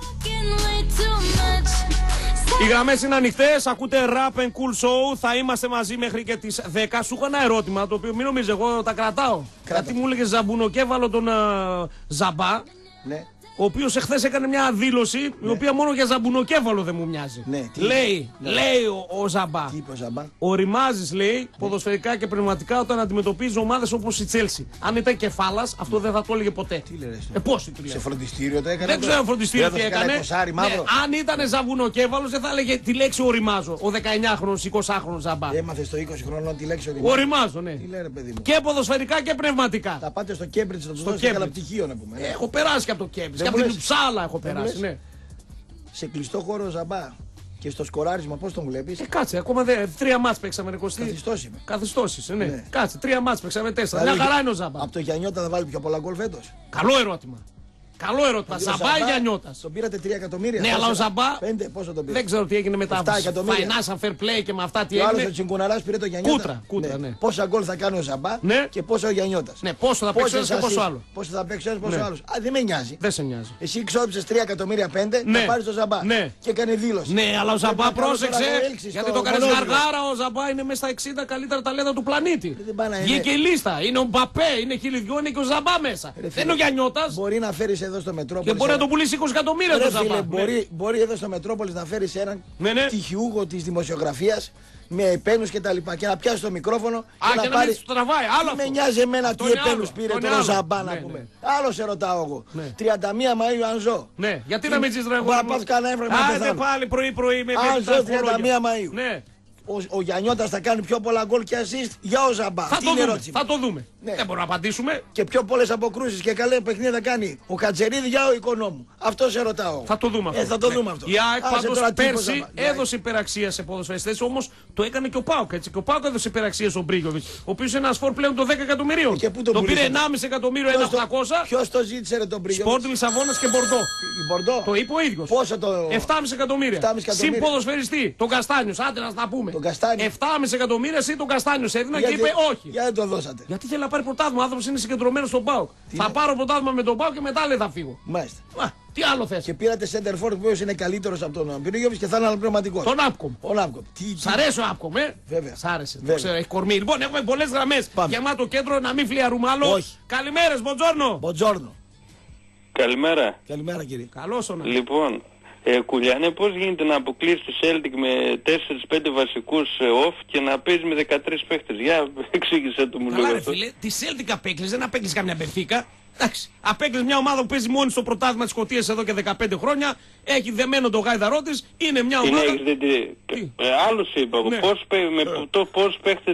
Οι γραμμές είναι ανοιχτές, ακούτε Rap and Cool Show, θα είμαστε μαζί μέχρι και τις δέκα. Σου έχω ένα ερώτημα, το οποίο μην νομίζεις εγώ τα κρατάω. Κράτα. Γιατί μου έλεγε ζαμπουνοκέφαλο τον uh, Ζαμπά, ναι. Ο οποίος εχθές έκανε μια δήλωση, ναι. Η οποία μόνο για ζαμπουνοκέφαλο δεν μου μοιάζει. Ναι, τι λέει, ναι. λέει ο, ο Ζαμπά. Τι είπε ο Ζαμπά? Οριμάζεις, λέει, ναι. Ποδοσφαιρικά και πνευματικά όταν αντιμετωπίζει ομάδες όπως η Τσέλσι. Αν ήταν κεφάλας, αυτό ναι. δεν θα το έλεγε ποτέ. Τι λέει, ε, πώς τι λέει. Σε φροντιστήριο το έκανε? Δεν ξέρω φροντιστήριο τι έκανε. Κοσάρι, ναι, αν ήταν ζαμπουνοκέφαλος, δεν θα έλεγε τη λέξη οριμάζω. Ο δεκαεννιάχρονος, εικοσάχρονος Ζαμπά. Έμαθε στο είκοσι χρονών τη λέξη οριμάζω. Οριμάζω, ναι. Και ποδοσφαιρικά και πνευματικά. Θα πάτε στο Κέμπριτζ να του δώσετε καλά πτυχίο να πούμε. Έχω περάσει και από το Κέμπριτζ. Και από την Ψάλα έχω περάσει, ναι. Σε κλειστό χώρο Ζαμπά και στο σκοράρισμα πώς τον βλέπεις? Ε, κάτσε, ακόμα δε, τρία μάτς παίξαμε εικοστή. Καθιστός είμαι. Καθιστώσεις, ναι. ναι. Κάτσε, τρία μάτς παίξαμε τέσσερα. Δηλαδή, μια χαρά είναι ο Ζαμπά. Από το Γιαννιώτα θα βάλει πιο πολλά γκολ φέτος? Καλό ερώτημα. Καλό ερώτημα. Ζαμπά ή Γιαννιώτας? Τον πήρατε τρία εκατομμύρια. Ναι, αλλά ο Ζαμπά. πέντε, πόσο τον πήρε? Δεν ξέρω τι έγινε με τα financial fair play και με αυτά τι έγινε. Ο άλλος ο Τσιγκουναράς πήρε το Γιαννιώτα. Κούτρα, κούτρα, ναι. Πόσα γκολ θα κάνει ο Ζαμπά και πόσο ο Γιαννιώτας? Ναι, πόσο θα παίξει και πόσο άλλο. Πόσο θα παίξει ένα, πόσο άλλο. Α, δεν με νοιάζει. Δεν σε νοιάζει. Εσύ ξόδεψες τρία εκατομμύρια πέντε να πάρεις το Ζαμπά. Και έκανε δήλωση. Ναι, αλλά ο Ζαμπά πρόσεξε. Γιατί το κάνει γαργάρα, ο Ζαμπά είναι μέσα στα εξήντα καλύτερα ταλέντα του πλανήτη. Βγήκε η λίστα. Είναι ο Μπαπέ, είναι χιλιδιό, είναι και ο Ζαμπά μέσα. Δεν είναι ο Γιαννιώτας. Μπορεί να φέρει εδώ στο Μετρόπολη. Να το πουλήσει είκοσι εκατομμύρια το Ζαμπά. Μπορεί, ναι. μπορεί εδώ στο Μετρόπολης να φέρεις έναν ναι, ναι. πτυχιούχο της δημοσιογραφίας με επένους και τα λοιπά και να πιάσει το μικρόφωνο. Α, και, και να, να πάρει... το τραβάει. Άλλο με νοιάζει εμένα τι επένους πήρε το Ζαμπά να ναι, πούμε. Ναι. Άλλο σε ρωτάω εγώ. Ναι. τριάντα μία Μαΐου αν ζω. Ναι, γιατί να μην τζεις τραγούδι. Μπορεί να πάθει κανένα έβραγμα να πεθάνω. Άντε πάλι πρωί πρωί με αν ζω τριάντα μία Μαΐου. Ναι. ο, ο Γιαννιώτας θα κάνει πιο πολλά γκολ και assist για ο Ζαμπά. Θα, το δούμε, θα το δούμε. Ναι. Δεν μπορούμε να απαντήσουμε. Και πιο πολλές αποκρούσεις και καλά παιχνίδια θα κάνει ο Χατζερίδη για ο Οικονόμου. Αυτό σε ρωτάω. Θα το δούμε αυτό. Ε, θα το ναι. δούμε αυτό. Η ΑΕΚ πάντως πέρσι έδωσε υπεραξία σε ποδοσφαιριστές, όμως το έκανε και ο ΠΑΟΚ. Έτσι. Και ο ΠΑΟΚ έδωσε υπεραξία στον Μπρίγιοβιτς, ο οποίος είναι ένα φορ πλέον των δέκα εκατομμυρίων. Και πού τον τον πήρε ενάμιση εκατομμύριο, ένα οχτακόσια. Ποιος το ζήτησε ρε τον Μπρίγιοβιτς? Σπόρτινγκ Λισαβόνας και Μπορντό. Το είπε ο ίδιος. Πόσο το. επτά κόμμα πέντε εκατομμύρια. Συν ποδοσφαιριστή. Τον Καστάνιος. Άντε να τα πούμε. επτά κόμμα πέντε εκατομμύρια συν τον Καστάνιος έδινα και είπε όχι. Γιατί δεν το δώσατε? Γιατί θέλει να πάρει πρωτάθλημα. Ο άνθρωπος είναι συγκεντρωμένος στον ΠΑΟΚ. Θα πάρω πρωτάθλημα με τον ΠΑΟΚ και μετά λέει θα φύγω. Μάλιστα. Μα, τι άλλο θες? Και πήρατε center forward που είναι καλύτερος από τον Μπρίγιοβιτς και θα είναι αναπληρωματικός. Τον Άπκομ. Σ' αρέσει ο Άπκομ, ε? Βέβαια. Σ' άρεσε. Το ξέρω, έχει κορμί. Λοιπόν, έχουμε πολλές γραμμές. Γεμάτο κέντρο, να μην φλιαρούμε άλλο. Όχι. Καλημέρες, Μποντζόρνο. Μποντζόρνο. Καλημέρα. Καλημέρα κύριε. Καλώς όνα. Λοιπόν, ε, Κουλιανέ, πώς γίνεται να αποκλείσει τη Celtic με τέσσερα πέντε βασικούς ε, off και να παίζει με δεκατρείς παίχτες? Για εξήγησε το μου λίγο αυτό. Φίλε, τη Celtic απέκλεισε, δεν απέκλεισε καμιά Μπενφίκα. Εντάξει, απέκλεισε μια ομάδα που παίζει μόνη στο πρωτάθλημα της Σκωτίας εδώ και δεκαπέντε χρόνια. Έχει δεμένο το γάιδαρό της. Είναι μια ομάδα. Είναι, ε, άλλος είπα εγώ. Ναι. Πώς, με το, πώς παίχτες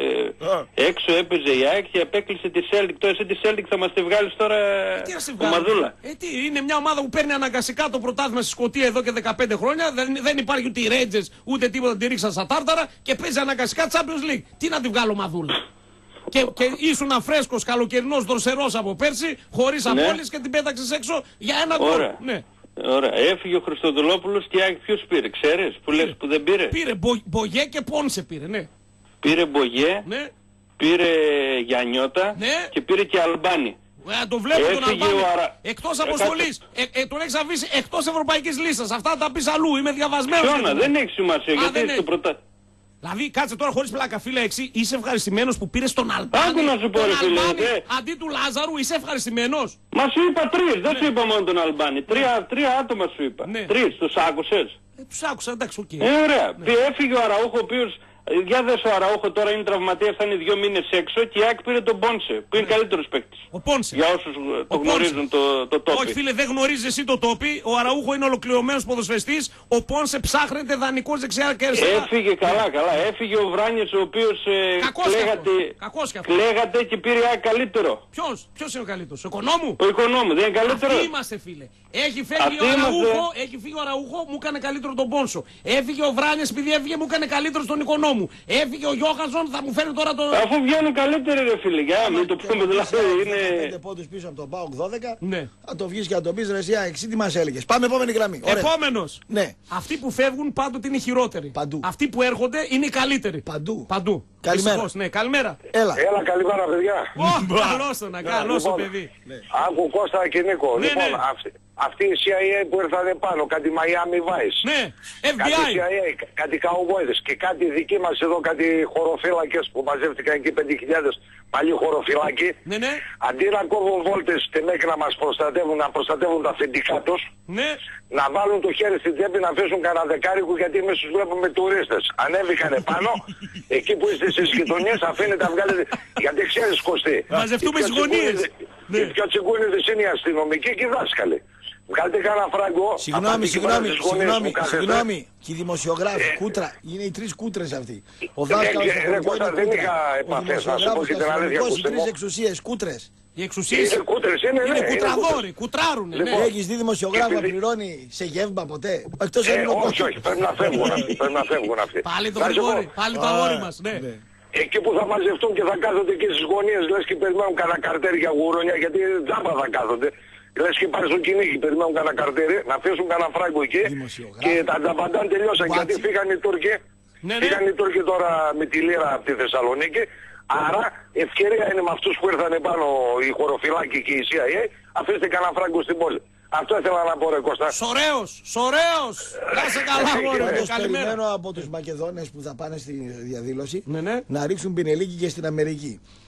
ε, έξω έπαιζε η ΑΕΚ και απέκλεισε τη Celtic. Τώρα εσύ τη Celtic θα μας τη βγάλεις τώρα κομμαδούλα. Ε, τι, είναι μια ομάδα που παίρνει αναγκαστικά το πρωτάθλημα στη Σκωτία εδώ και δεκαπέντε χρόνια. Δεν, δεν υπάρχει ούτε οι Rangers ούτε τίποτα, τη ρίξαν στα τάρταρα και παίζει αναγκαστικά Champions League. Τι να τη βγάλω μαδούλα? Και, και ήσουν φρέσκος, καλοκαιρινός, δροσερός από πέρσι, χωρίς ναι. απόλυση και την πέταξες έξω για ένα γκολ. Ναι. Ωραία. Έφυγε ο Χριστοδουλόπουλος και η ΑΕΚ ποιος πήρε? Ξέρεις που λες που δεν πήρε? Πήρε Μπο, Μπογιέ και Πόνσε πήρε, ναι. Πήρε Μπογιέ, ναι. Πήρε Γιαννιώτα ναι. Και πήρε και Αλμπάνη. Ε, το βλέπω τον Αλμπάνη. Αρα... Εκτός αποστολής. Ε, ε, τον έχεις αφήσει εκτός ευρωπαϊκής λίστας. Αυτά τα πεις αλλού. Είμαι διαβασμένος. Ποιόνα, δεν έχει σημασία. Α, γιατί είσαι το πρωτά... Δηλαδή, κάτσε τώρα χωρίς πλάκα, φίλε έξι, είσαι ευχαριστημένος που πήρες τον Αλμπάνη? Άκου να σου πω, ρε φίλε. Αντί του Λάζαρου, είσαι ευχαριστημένος? Μα σου είπα τρεις, δεν σου είπα μόνο τον Αλμπάνη. Τρία, τρία άτομα σου είπα. Ναι. Τρεις, τους άκουσες? Ε, τους άκουσα, εντάξει, οκ. Okay. Ε, ωραία. Ναι. Έφυγε ο Αραούχο, ο οποίος, για δες ο Αραούχο τώρα είναι τραυματίας, θα είναι δύο μήνες έξω και η ΑΕΚ πήρε τον Πόνσε, που είναι ναι. καλύτερος παίκτης. Ο Πόνσε. Για όσους το γνωρίζουν το, το τόπι. Όχι φίλε, δεν γνωρίζεις εσύ το τόπι. Ο Αραούχο είναι ολοκληρωμένος ποδοσφαιριστής. Ο Πόνσε ψάχνεται δανεικός δεξιά και αριστερά. Έφυγε καλά, καλά. Έφυγε ο Βράνιες, ο οποίος ε, κλαίγατε, κλαίγατε και πήρε ΑΕΚ καλύτερο. Ποιος, ποιος είναι ο καλύτερος? Ο Οικονόμου. Ο Οικονόμου, δεν είναι καλύτερο? Αυτοί είμαστε φίλε. Έχει φύγει ο Αραούχο, έχει φύγει ο Αραούχο, μου έκανε καλύτερο τον Πόνσο. Έφυγε ο Βράνιες, επειδή έφυγε μου έκανε καλύτερο τον Οικονόμου. Έφυγε ο Γιώχανσον, θα μου φέρει τώρα τον... Αφού βγαίνουν καλύτεροι ρε φίλε, για μην το πούμε δηλαδή είναι... πέντε πόντους πίσω από τον ΠΑΟΚ δώδεκα, ναι. Θα το βγεις και να το πεις ρε εσύ, εξή τι μας έλεγες. Πάμε επόμενη γραμμή. Επόμενος. Ναι. Αυτοί που φεύγουν πάντοτε είναι οι χειρότεροι. Παντού. Αυτοί που έρχονται είναι οι καλύτεροι. Παντού. Παντού. Καλημέρα. Δυστυχώς, ναι, καλημέρα. Έλα. Έλα, καλημέρα παιδιά. Ω, καλώς το να καλώς το παιδί. Άκου Κώστα και Νίκο. Ναι, λοιπόν, ναι. αυτή, αυτή η σι άι έι που ήρθανε πάνω, κάτι Miami Vice. Ναι, εφ μπι άι. Κάτι σι άι έι, κάτι καουμπόιδες και κάτι δικοί μας εδώ, κάτι χωροφύλακες που μαζεύτηκαν εκεί πέντε χιλιάδες παλιοί χωροφυλάκοι. Ναι, ναι. Αντί να κόβουν βόλτες στην μέκ να μας προστατεύουν, να προστατεύουν τα αφεντικά τους, ναι. να βάλουν το χέρι στην τσέπη να αφήσουν κανένα δεκάρικο, γιατί εμείς τους βλέπουμε τουρίστες. Ανέβηκαν πάνω, εκεί που είστε στις γειτονιές αφήνετε να βγάλετε, γιατί ξέρεις Κωστή. Μαζευτούμε στις γωνίες. Οι πιο τσιγκούνιδες είναι οι αστυνομικοί και οι δάσκαλοι. Βγάλετε κανένα φράγκο. Συγγνώμη, συγγνώμη, συγγνώμη, συγγνώμη. Και οι δημοσιογράφοι, κούτρα, είναι οι τρεις κούτρες αυτοί. Ο δάσκαλος, δεν είχα επαφές, να σου πω και την αλήθεια. Οι τρεις εξουσίες, κούτρες. Οι εξουσίες είναι κούτρες, είναι, είναι ναι, κουτραδόροι, κουτράρουνε. Λοιπόν, ναι. Έχεις δει δημοσιογράφο να πληρώνει σε γεύμα ποτέ? Εκτός ε, όχι, όχι, πρέπει να φεύγουν αυτοί. Πρέπει να φεύγουν αυτοί. Πάλι το γρηγόρι, πάλι το αγόρι μας, ναι. Εκεί που θα μαζευτούν και θα κάθονται εκεί στις γωνίες, λες και περιμένουν κανένα καρτέρι για γουρόνια, γιατί τζάμπα θα κάθονται. Λες και πάρεις στο κυνήγι, περιμένουν κανένα καρτέρι, να αφήσουν κανένα φράγκο εκεί και τα τζαμπαντάν τελειώσαν, γιατί φύγαν οι Τούρκοι, ναι, ναι. φύγαν οι Τούρκοι τώρα με τη λίρα από τη Θεσσαλονίκη, άρα ευκαιρία είναι με αυτούς που ήρθαν πάνω οι χωροφυλάκοι και η σι άι έι, αφήστε κανένα φράγκο στην πόλη. Αυτό ήθελα να πω ρε Κώστα. Σωραίος, σωραίος. Να σε καλά μωρέ. Καλημέρα. Περιμένω από τους Μακεδόνες που θα πάνε στη διαδήλωση ναι, ναι. να ρίξουν πινελίκι και στην Αμερική.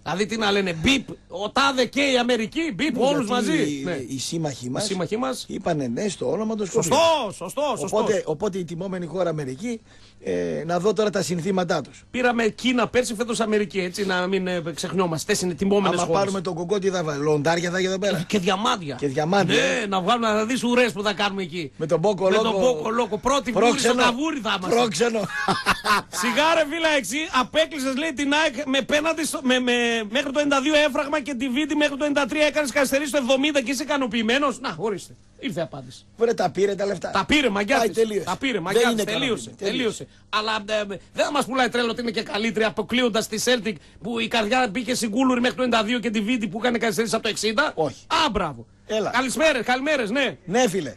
Δηλαδή τι να λένε, μπιπ, ο τάδε και η Αμερική, μπιπ, όλους μαζί. Οι, ναι. οι σύμμαχοι μας, οι σύμμαχοι μας είπανε ναι στο όνομα των Σκοπίων. Σωστό, σωστό, σωστό. Οπότε, οπότε η τιμόμενη χώρα Αμερική, ε, να δω τώρα τα συνθήματά τους. Πήραμε Κίνα πέρσι, φέτος Αμερική, έτσι να μην ε, ξεχνιόμαστε. Είναι τιμόμενες χώρες. Αν πάρουμε τον κοκό, τι θα βάλει, λοντάρια θα έχει εδώ πέρα. Και διαμάντια. Και διαμάντια. Ναι, να βγάλουμε να δεις ουρές που θα κάνουμε εκεί. Με τον Μπόκο Λόκο. Με τον Μπόκο Λόκο. Πρώτη βούρη στο καβούρι θα είμαστε. Πρόξενο. Σιγάρε φίλα έξι, απέκλεισες λέει την ΑΕΚ με πέναντι στο, με, με, μέχρι το ενενήντα δύο έφραγμα και τη Βίτη μέχρι το ενενήντα τρία έκανες καθυστερήσεις στο εβδομήντα και είσαι ικανοποιημένος. Να, ορίστε. Ήρθε απάντηση. Βρε, τα πήρε τα λεφτά. Τα πήρε, μαγκιά της. Τα πήρε, μαγκιά της. Τελείωσε. τελείωσε. Αλλά ε, δεν θα μας πουλάει τρέλο ότι είναι και καλύτερη αποκλείοντας τη Celtic που η καρδιά μπήκε συγκούλουρη μέχρι το ενενήντα δύο και τη Βίτη που έκανε καθυστερήσεις από το εξήντα. Όχι. Α, μπράβο. Έλα. Καλησπέρες, καλημέρες, ναι. Ναι, φίλε.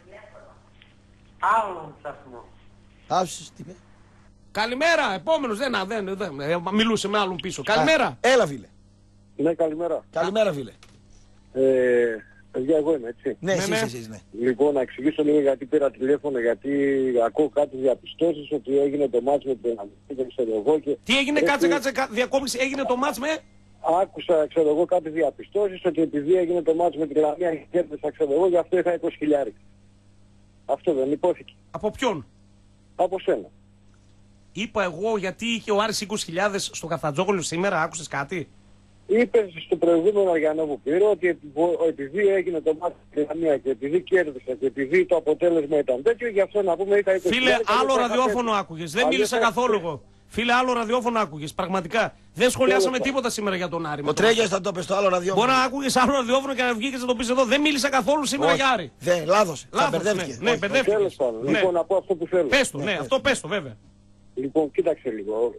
Άλλον σταθμό. Άψεις, τι είπε. Καλημέρα, επόμενος, δεν, δεν, δεν, μιλούσε με άλλον πίσω. Καλημέρα. Α, έλα, φίλε. Ναι, καλημέρα. Καλημέρα, φίλε. Ε, παιδιά, εγώ είμαι, έτσι. Ναι, ναι, εσείς, εσείς, ναι. Λοιπόν, να εξηγήσω λίγο γιατί πήρα τηλέφωνο, γιατί ακούω κάτι διαπιστώσεις ότι έγινε το μάτς με τον Αμερική, δεν ξέρω εγώ και... Τι έγινε, κάτσε, κάτσε, διακόπηση, έγινε το μάτς με... Άκουσα, ξέρω εγώ, κάτι διαπιστώσεις ότι επειδή έγινε το μάτς με τη Λαμία και κέρδισα, ξέρω εγώ, γι' αυτό είχα είκοσι χιλιάδες. Αυτό δεν υπόθηκε. Από ποιον? Από σένα. Είπα εγώ γιατί είχε ο Άρης είκοσι χιλιάδες στο Καφτατζόγλιο σήμερα, άκουσες κάτι? Είπες στο προηγούμενο Αριανό που πήρε ότι επειδή έγινε το μάτι στη Λαμία και επειδή κέρδισα και επειδή το αποτέλεσμα ήταν τέτοιο, γι' αυτό να πούμε είχα είκοσι χιλιάδες. Φίλε, άλλο ραδιόφωνο άκουγες, δεν μίλησα καθόλου εγώ. Φίλε, άλλο ραδιόφωνο άκουγες, πραγματικά. Δεν σχολιάσαμε τίποτα σήμερα για τον Άρη. Ο Τρέγιας θα το πει στο άλλο ραδιόφωνο. Μπορεί να άκουγες άλλο ραδιόφωνο και να βγήκες να το πεις εδώ. Δεν μίλησα καθόλου σήμερα για Άρη. Δεν, λάθος. Μπερδεύτηκε. Ναι, μπερδεύτηκε. Λοιπόν, να πω αυτό που θέλω. Πες το, ναι, αυτό πες το βέβαια. Λοιπόν, κοίταξε λίγο.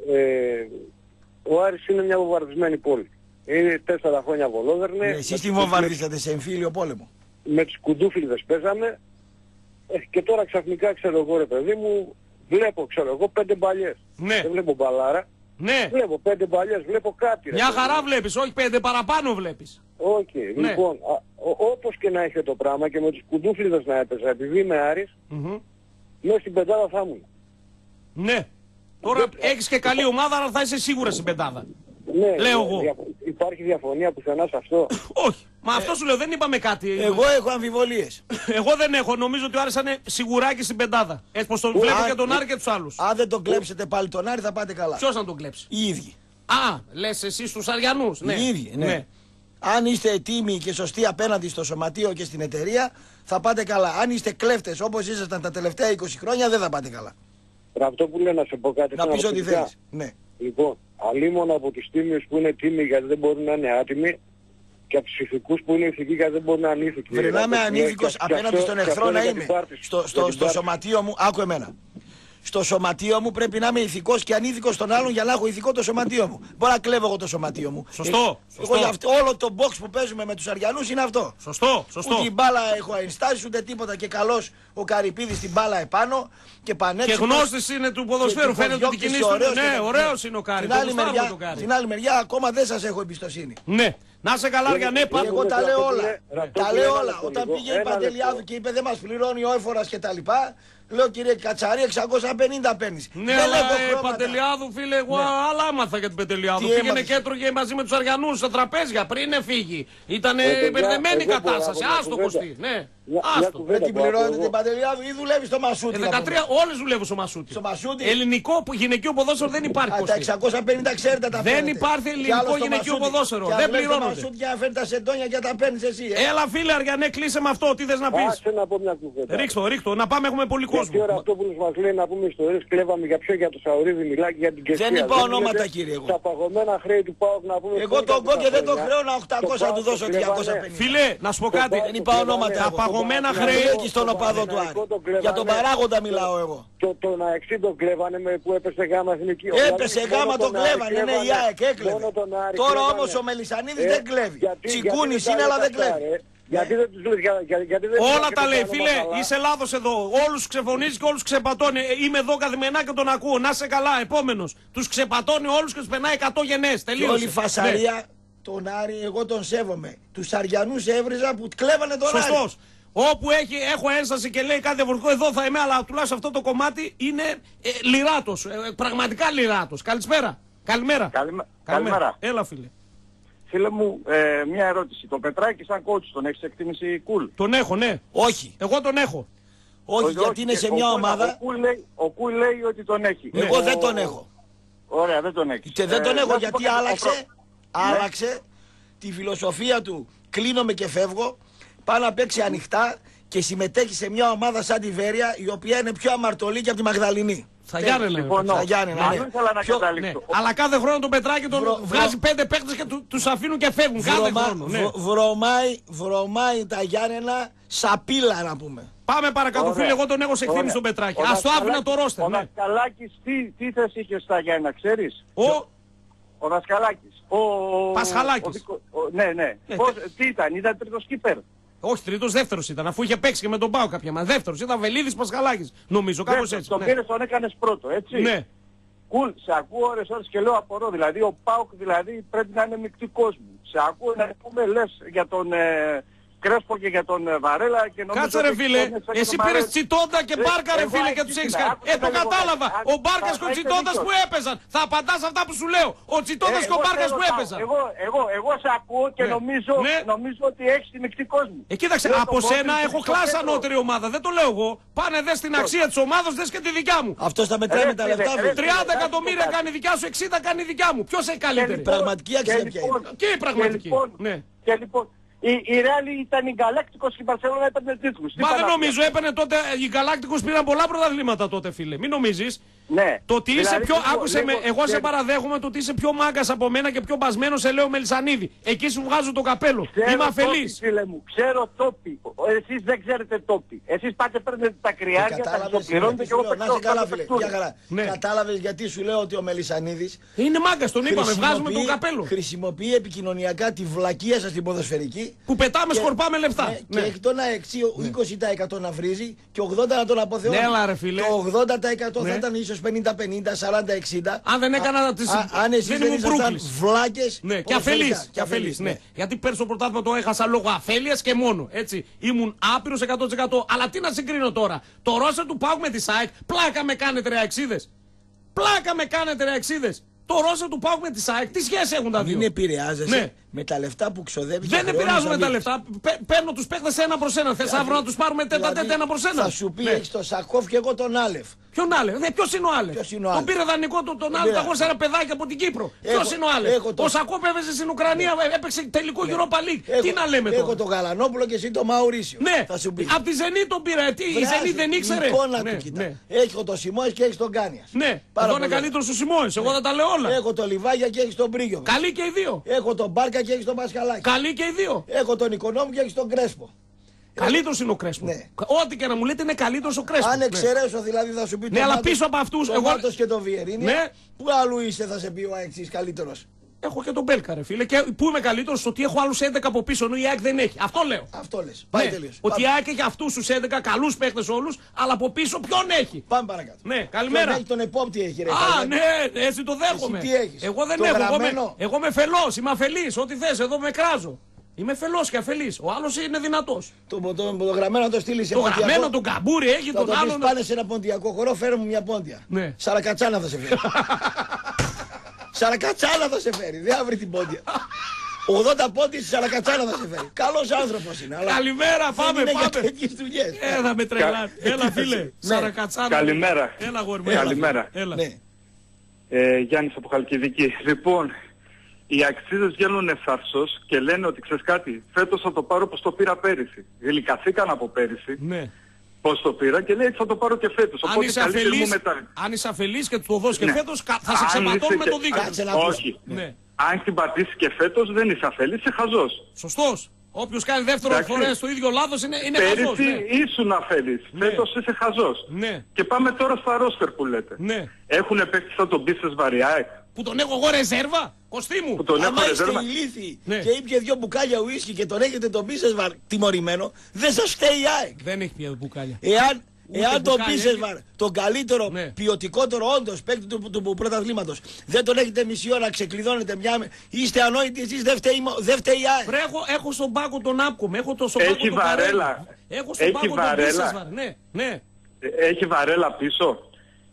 Ο Άρης είναι μια βομβαρδισμένη πόλη. Είναι τέσσερα χρόνια βολόδερνε. Εσείς τι βομβαρδίσατε σε εμφύλιο πόλεμο? Με τους κουντούφιλδες παίζαμε. Και τώρα ξαφνικά, ξέρω εγώ ρε παιδί μου, βλέπω, ξέρω εγώ, πέντε μπαλιές. Ναι. Δεν βλέπω μπαλάρα. Ναι. Βλέπω πέντε μπαλιές, βλέπω κάτι. Μια χαρά μου. Βλέπεις, όχι πέντε, παραπάνω βλέπεις. Οκ. Okay. Ναι. Λοιπόν, α, ο, όπως και να έχει το πράγμα και με τους κουντούφιλδες να έπαιζα, επειδή είμαι Άρης, mm-hmm. μέσα στην πεντάδα θα ήμουν. Ναι. Τώρα δεν... έχεις και καλή ομάδα, αλλά θα είσαι σίγουρα στην πεντάδα. Ναι, λέω εγώ. Δια... Υπάρχει διαφωνία πουθενά σε αυτό? Όχι. Μα ε... αυτό σου λέω, δεν είπαμε κάτι. Εγώ έχω αμφιβολίες. Εγώ δεν έχω. Νομίζω ότι ο Άρης είναι σιγουράκι στην πεντάδα. Έτσι πως τον βλέπω και τον Άρη και τους άλλους. Αν δεν τον κλέψετε πάλι τον Άρη θα πάτε καλά. Ποιος να τον κλέψει? Οι ίδιοι. Α, λες εσείς τους Αριανούς. Ναι. Οι ίδιοι, ναι. ναι. Αν είστε τίμοι και σωστοί απέναντι στο σωματείο και στην εταιρεία θα πάτε καλά. Αν είστε κλέφτες όπως ήσασταν τα τελευταία είκοσι χρόνια δεν θα πάτε καλά. Αυτό που λέω να σε πω κάτι. Να πεις ό,τι θέλεις. Ναι. Λοιπόν, αλίμονα από τους τίμιους που είναι τίμοι γιατί δεν μπορούν να είναι άτιμοι και από τους ηθικούς που είναι ηθικοί γιατί δεν μπορούν να είναι ηθικοί. Βρε να είμαι ανήθικος απέναντι στον εχθρό να είμαι. Στο, στο, στο σωματείο μου, άκου εμένα. Στο σωματείο μου πρέπει να είμαι ηθικός και ανήθικος στον άλλον για να έχω ηθικό το σωματείο μου. Μπορώ να κλέβω εγώ το σωματείο μου. Σωστό. Ε, σωστό. Εγώ, αυτό, όλο το box που παίζουμε με τους Αριανούς είναι αυτό. Σωστό. σωστό. Ούτε η μπάλα έχω ενστάσεις ούτε τίποτα. Και καλός ο Καρυπίδης την μπάλα επάνω και πανέξυπνος. Και γνώστης είναι του ποδοσφαίρου. Φαίνεται ότι κινείς του. Ναι, ωραίος είναι ο Κάρι. Στην άλλη μεριά ακόμα δεν σας έχω εμπιστοσύνη. Ναι. Να σε καλά, για ναι, πάμε. Εγώ τα λέω όλα. Τα λέω όλα. Όταν πήγε η Παντελιάδου και είπε δεν μας πληρώνει ο Έφορας κτλ. Λέω κύριε Κατσαρή εξακόσια πενήντα παίρνεις. Ναι, αλλά ε, Παντελιάδου φίλε, εγώ ναι. άλλα άμαθα για την Παντελιάδου. Τι πήγαινε και έτρωγε μαζί με τους Αριανούς στα τραπέζια πριν φύγει. Ήταν μπερδεμένη κατάσταση. Άστο Κωστή. Ναι. Άστο. Δεν την πληρώνετε την Παντελιάδου ή δουλεύει στο Μασούτι? δεκατρία όλες δουλεύουν στο Μασούτι. Ελληνικό γυναικείο ποδόσφαιρο δεν υπάρχει. Τα εξακόσια πενήντα ξέρετε τα φέρετε. Δεν υπάρχει ελληνικό γυναικείο ποδόσφαιρο. Δεν πληρώνονται. Και αν φέρνει τα σεντόνια και τα παίρνει εσύ. Έλα φίλε Αριανέ, κλείσε με αυτό. Τι θες να πεις? Ρίξτο, ρίξτο. Να πάμε, έχουμε πολύ κόσμο. Και ώρα αυτό που μας λέει να πούμε ιστορίες, κλέβαμε για ποιο, για το Σαουρίδη μιλάει, για την Κεσία. Δεν είπα ονόματα κύριε εγώ. Τα παγωμένα χρέη του ΠΑΟΚ να πούμε. Εγώ τον Κόκκε δεν το χρέωνα οκτακόσια να του δώσω διακόσια πενήντα. Φίλε, να σου πω κάτι. Δεν είπα ονόματα. Τα παγωμένα χρέη. Εκεί στον οπαδό του Άρη. Για τον παράγοντα μιλάω εγώ. Τον Αεξή τον κλέβανε που έπεσε γάμα εθνική. Έπεσε γάμα τον κλέβανε, ναι, η ΑΕΚ έκλεβε. Τώρα όμως ο Μελισσανίδης δεν κλέβει. Τσικούνης είναι αλλά δεν κλέβει. Γιατί δεν τους λες, για, για, γιατί δεν όλα τα λέει, φίλε, καλά. Είσαι λάθος εδώ. Όλους ξεφωνίζει και όλους ξεπατώνει. Είμαι εδώ καθημερινά και τον ακούω. Να είσαι καλά, επόμενος. Τους ξεπατώνει όλους και τους περνάει εκατό γενναίες. Τελείωσε. Όλη η φασαρία, ναι. Τον Άρη, εγώ τον σέβομαι. Τους Αριανούς έβριζα που κλέβανε τον Άρη. Σωστός. Όπου έχει, έχω ένσταση και λέει κάτι διαφορετικό, εδώ θα είμαι, αλλά τουλάχιστον αυτό το κομμάτι είναι ε, λιράτος. Ε, πραγματικά λιράτος. Καλησπέρα. Καλημέρα. Καλημέ... Καλημέρα. Έλα, φίλε. Φίλε μου, ε, μια ερώτηση. Το Πετράκη σαν coach τον έχεις εκτίμηση cool? Τον έχω, ναι. Όχι. Εγώ τον έχω. Όχι, όχι γιατί είναι σε μια ο ομάδα... Ο Κουλ λέει, λέει, λέει ότι τον έχει. Εγώ ο... δεν τον έχω. Ωραία, δεν τον έχεις. Και δεν τον ε, έχω γιατί πω, άλλαξε, προ... άλλαξε ναι. τη φιλοσοφία του. Κλείνομαι και φεύγω. Πάει να παίξει ανοιχτά και συμμετέχει σε μια ομάδα σαν τη Βέρεια, η οποία είναι πιο αμαρτωλή και από τη Μαγδαληνή. Θα Γιάννενα. Θα Γιάννενα, ναι. να Ποιο... ναι. Αλλά κάθε χρόνο τον Πετράκη τον Βρο... βγάζει πέντε παίκτες και του, τους αφήνουν και φεύγουν. Βρωμα... Κάθε χρόνο. Ναι. Β... Βρωμάει, βρωμάει τα Γιάννενα σαπίλα να πούμε. Πάμε παρακάτω, ωραία. Φίλε, εγώ τον έχω σε εκτίμηση τον Πετράκη. Ας το άφηνα το ρόστερ. Ο ναι. Δασκαλάκης τι, τι θέση είχε στα Γιάννενα, ξέρεις? Ο, ο Δασκαλάκης. Ο Πασχαλάκης. Ο, ο, ναι, ναι. Ε, Πώς, τι ήταν, ήταν τρίτος κύπερ? Όχι, τρίτος, δεύτερος ήταν, αφού είχε παίξει και με τον Πάο κάποια μα. Δεύτερος ήταν Βελίδης Πασχαλάκης. Νομίζω, κάπως έτσι. Τον ναι. πήρες, τον έκανες πρώτο, έτσι. Ναι. Κουλ, σε ακούω ώρες ώρες και λέω απορώ. Δηλαδή ο Πάοκ δηλαδή πρέπει να είναι μεικτικός μου. Σε ακούω να πούμε λες για τον ε, Κρέσπο και για τον ε, Βαρέλα και νομίζω... Κάτσε ρε φίλε, εσύ πήρες Τσιτόντα και Μπάρκα ρε φίλε και τους έχεις κάνει. Ε, το κατάλαβα. Ο Μπάρκας και ο Τσιτόντας που έπαιζαν. Θα απαντάς αυτά που σου λέω. Ο Τσιτόντας και ο Μπάρκας που έπαιζαν. Εγώ, εγώ, εγώ σε ακούω και νομίζω, νομίζω ότι έχεις τη μεικτικός μου. Ε, κοίταξε, από σένα έχω κλάσει ανώτερη ομάδα. Δεν το λέω εγώ. Πάνε δες την αξία της ομάδας, δες και τη δικιά μου. Αυτός τα μετράει με τα λεφτά μου. τριάντα εκατομμύρια κάνει δικιά σου, εξήντα κάνει δικιά μου. Ποιος έχει καλύτερη? Πραγματική αξία ποια είναι? Και η πραγματική. Και λοιπόν, η, η Real ήταν η Γκαλάκτικος και η Μπαρσελόνα έπαιρνε τίτλους. Μα δεν νομίζω, έπαιρνε τότε, οι Γκαλάκτικος πήραν πολλά πρωταθλήματα τότε φίλε. Μην νομίζεις. Ναι. Το ότι είσαι δηλαδή, πιο, λίγο, άκουσε λίγο, με, εγώ και... σε παραδέχομαι το ότι είσαι πιο μάγκας από μένα και πιο μπασμένος σε λέω Μελισανίδη. Εκεί σου βγάζω το καπέλο. Ξέρω είμαι αφελής. Τόπι, φίλε μου, ξέρω τόπι. Εσείς δεν ξέρετε τόπι. Εσείς πάτε παίρνετε τα κρυάρια, τα ξοπληρώνετε και εγώ να είσαι καλά φίλε. Ναι. Κατάλαβες γιατί σου λέω ότι ο Μελισανίδης είναι μάγκας, τον είπαμε, βγάζουμε το καπέλο. Χρησιμοποιεί επικοινωνιακά τη βλακεία σας την ποδοσφαιρική. Που πετάμε, σκορπάμε λεφτά. Και έχει τον αεξί είκοσι τοις εκατό να βρίζει και ογδόντα τοις εκατό να τον αποθεώνει. Το ογδόντα τοις εκατό θα ήταν ίσως πενήντα πενήντα, σαράντα εξήντα. Αν δεν έκανα τις... Αν εσείς δεν ήσασταν βλάκες. Ναι, και αφελείς. Και αφελείς, ναι. Γιατί πέρσι το πρωτάθλημα το έχασα λόγω αφέλειας και μόνο. Έτσι. Ήμουν άπειρος εκατό τοις εκατό. Αλλά τι να συγκρίνω τώρα. Το ρόστερ του ΠΑΟΚ με τη ΣΑΕΚ, πλάκα με κάνετε ρε αεξίδες. Πλάκα με κάνετε ρε αεξίδες. Το ρόστερ του ΠΑΟΚ με τη ΣΑΕΚ, τι σχέση έχουν τα δύο? Μην επηρεάζεσαι ναι. με τα λεφτά που ξοδεύει. Δεν επηρεάζουμε τα λεφτά. Παίρνω τους παίχτες ένα προς ένα. Θες αύριο να τους πάρουμε τέτα τέτα ένα προς ένα? Θα σου πει, έχεις τον Σακόφ και εγώ τον Άλεφ. Ποιον Άλεφ? Ναι, ποιος είναι ο Άλεφ? Τον πήρε δανεικό τον, τον Άλεφ, τα χώρισε ένα παιδάκι από την Κύπρο. Ποιος είναι ο Άλεφ? Ο Σακόφ έπαιζε στην Ουκρανία, έπαιξε τελικό Europa League. Τι να λέμε τώρα? Έχω τον Γαλανόπουλο και εσύ τον Μαουρίσιο. Ναι, απ' τη Ζενή τον πήρα. Τι, η Ζενή δεν ήξερε? Έχω τον Σιμόες και έχει τον Κάνιας. Ναι, εδώ είναι καλύτερος ο Σιμόες. Εγώ δεν τα λέω όλα. Έχω τον Λιβάγια και έχει τον Πρίγιο. Καλή και οι δύο. Έχω τον Μπάρκα και έχει τον Πασχαλάκη. Καλή και οι δύο. Έχω τον Οικονόμου και έχει τον Κρέσπο. Καλύτερος είναι ο Κρέσπο. Ναι. Ό,τι και να μου λέτε είναι καλύτερος ο Κρέσπο. Αν εξαιρέσω ναι. δηλαδή θα σου πει ναι, το αλλά Μάτος, πίσω από αυτούς το εγώ... Μάτος και το Βιερίνη. Ναι. Πού άλλου είσαι θα σε πει ο Αεξής καλύτερος? Έχω και τον Μπέλκα ρε φίλε. Και πού είμαι καλύτερος? Ότι έχω άλλους έντεκα από πίσω ενώ η ΑΕΚ δεν έχει. Αυτό λέω. Αυτό λες. Πάει ναι. τελείως. Ότι η ΑΕΚ έχει αυτούς τους έντεκα καλούς παίχτες όλους, αλλά από πίσω ποιον έχει? Πάμε παρακάτω. Ναι, καλημέρα. Έχει τον επόπτη έχει ρε. Α, ναι, έτσι το δέχομαι. Εσύ τι έχεις? Εγώ δεν το έχω. Εγώ είμαι, εγώ είμαι φελός, είμαι αφελής. Ό,τι θες, εδώ με κράζω. Είμαι φελός και αφελής. Ο άλλος είναι δυνατός. Το, το, το, το γραμμένο το στείλει σε το ποντιακό. Το γραμμένο, τον καμπούρι έχει, τον άλλον. Αν πάνε σε ένα ποντιακό χορό, φέρε μου μια πόντια. Ναι. Σαρακατσάνα θα σε φέρει. Σαρακατσάνα θα σε φέρει. Δεν θα βρει την πόντια. ογδόντα πόντια στη Σαρακατσάνα θα σε φέρει. Καλός άνθρωπος είναι. Αλλά καλημέρα, πάμε, είναι πάμε. Έλα με τρελά. Έλα φίλε. Σαρακατσάνα. Καλημέρα. Έλα γόρι. Καλημέρα. Γιάννης από Χαλκιδική. Λοιπόν, οι αξίδες βγαίνουν ευθαρσός και λένε ότι ξέρεις κάτι, φέτος θα το πάρω πως το πήρα πέρυσι. Γλυκαθήκαν από πέρυσι. Ναι. Πώς το πήρα και λέει θα το πάρω και φέτος. Αν είσαι αφελής, μετα... αν είσαι αφελής και του το δώσεις και ναι. φέτος θα σε ξεπατώνουμε το δίκαιο. Όχι. Ναι. Αν την πατήσεις και φέτος δεν είσαι αφελής, είσαι χαζός. Σωστός. Όποιος κάνει δεύτερο φορές το ίδιο λάθος είναι, είναι χαζός. Πέρυσι ναι. ήσουν αφελής, ναι. φέτος είσαι χαζός. Ναι. Και πάμε τώρα στα ρόστερ που λέτε. Ναι. Έχουν παίξει σαν τον Μπίσες Βαριάεκ. Που τον έχω εγώ ρεζέρβα, Κωστή μου. Που τον άμα είστε ηλίθιοι ναι. και ήπια δυο μπουκάλια ουίσκι και τον έχετε τον Μπίσες Βαρ τιμωρημένο, δεν σας φταίει η ΑΕΚ. Δεν έχει πια μπουκάλια. Εάν, εάν τον Μπίσες Βαρ, τον καλύτερο, ναι. ποιοτικότερο όντως παίκτη του, του, του πρωταθλήματος, δεν τον έχετε μισή ώρα, ξεκλειδώνετε μια... Είστε ανόητοι εσείς, δεν φταίει, δεν φταίει η ΑΕΚ. Έχω, έχω στον πάγκο τον Άπκομ, έχω το στον πάγκο τον Βαρέλα. Έχω στον πάγκο τον Μπίσες Βαρ, ναι, ναι. Έχει Βαρέλα πίσω.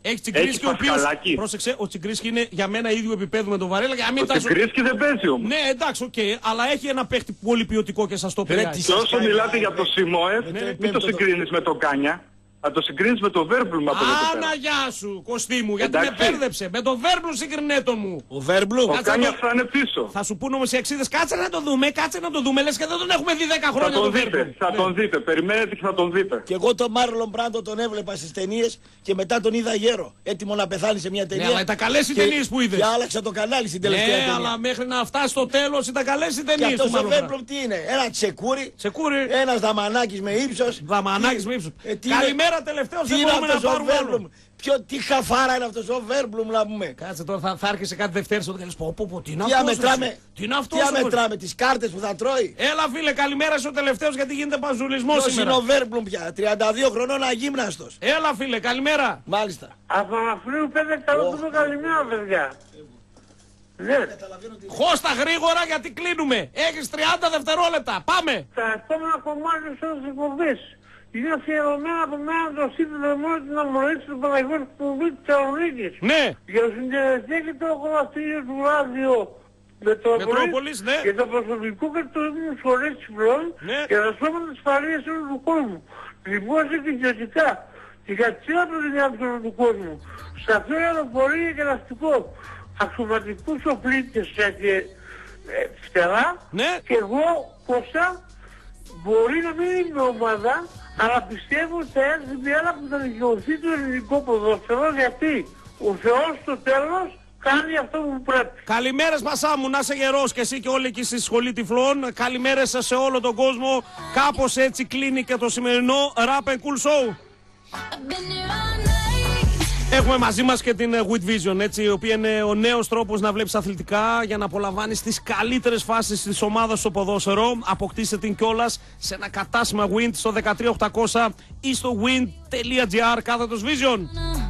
Έχει Τσιγκρίσκι ο οποίος. Πρόσεξε, ο Τσιγκρίσκι είναι για μένα ίδιο επίπεδο με τον Βαρέλα. Για μην ο Τσιγκρίσκι δεν παίζει όμως. Ναι, εντάξει, οκ, okay, αλλά έχει ένα παίχτη πολύ ποιοτικό και σας το πει. Και όσο μιλάτε για το Σιμόεφ, μην το συγκρίνεις με τον Κάνια. Θα το συγκρίνεις με το Βέρμπλουμ από εδώ πέρα. Άνα γεια σου, Κωστή μου, γιατί με πέρδεψε. Με το Βέρμπλουμ συγκρινέτο μου. Ο Βέρμπλουμ. Ο Κάνιας θα είναι πίσω. Θα σου πούνε όμως οι αξίδες, κάτσε να το δούμε, κάτσε να το δούμε. Λες και δεν τον έχουμε δει δέκα χρόνια. Θα τον δείτε, θα τον δείτε, περιμένετε και θα τον δείτε. Και εγώ τον Μάρλον Μπράντο τον έβλεπα στις ταινίες και μετά τον είδα γέρο. Έτοιμο να πεθάνει σε μια ταινία. Ναι, αλλά ήταν καλές οι ταινίες που είδες. Και άλλαξα το κανάλι στην τελευταία ταινία. Ναι, αλλά μέχρι να φτάσει στο τέλος ήταν καλές οι ταινίες. Και αυτός ο Βέρμπλουμ τι είναι, ένα τσεκούρι, ένας δαμανάκης με ύψος. Δαμανάκης με ύψος. Καλημέρα τελευταίος. Αυτός ο Βέρμπλουμ. Ποιο, τι χαφάρα είναι αυτός ο Βέρμπλουμ να πούμε. Κάτσε τώρα, θα, θα άρχισε κάτι Δευτέρα στο τέλος. Πω, πω, πω, τι είναι τι αυτός. Αμετράμε, τι είναι αυτός. Τι αμετράμε, τις κάρτες που θα τρώει. Έλα φίλε, καλημέρα στο τελευταίος γιατί γίνεται παζουλισμός σήμερα. σήμερα. Ποιος είναι ο Βέρμπλουμ πια, τριάντα δύο χρονών αγύμναστος. Έλα φίλε, καλημέρα. Μάλιστα. Αθαναφρίου πέντε εκατό καλημέρα παιδιά. Ναι. Χώστα γρήγορα γιατί κλείνουμε. Έχεις τριάντα δευτερόλεπτα. Πάμε. Τα επόμενα κομμάτια της εκπομπής είναι αφιερωμένα από μένα το σύνδεσμο μόνο την αμολύτηση του Παναγιώτου του Κουμπί της Θεσσαλονίκης. Ναι. Για το συντελεστή και το ακροατήριο του ράδιο Μετρόπολης ναι. και το προσωπικό και το ήμουν σχολές ψηλών ναι. και τα σώματα της παρείας όλου του κόσμου. Δημόσια και ιδιωτικά και για τις άλλες του κόσμου. Σταθερό αεροπορία και ναυτικό. Αξιωματικούς οπλίτες και ε, φτερά ναι. και εγώ Κώστα μπορεί να μην είμαι ομάδα αλλά πιστεύω ότι θα έρθει μια άλλα που θα δικαιωθεί το ελληνικό ποδόσφαιρο γιατί ο Θεός στο τέλος κάνει αυτό που πρέπει. Καλημέρες Πασά μου, να είσαι γερός και εσύ και όλοι εκεί στη Σχολή Τυφλών. Καλημέρες σε όλο τον κόσμο. Κάπως έτσι κλείνει και το σημερινό Rap and Cool Show. Έχουμε μαζί μας και την With Vision, έτσι, η οποία είναι ο νέος τρόπος να βλέπεις αθλητικά για να απολαμβάνεις τις καλύτερες φάσεις της ομάδας στο ποδόσφαιρο. Αποκτήστε την κιόλας σε ένα κατάστημα Wind στο δεκατρία οκτακόσια ή στο wind τελεία gr κάθετος Vision.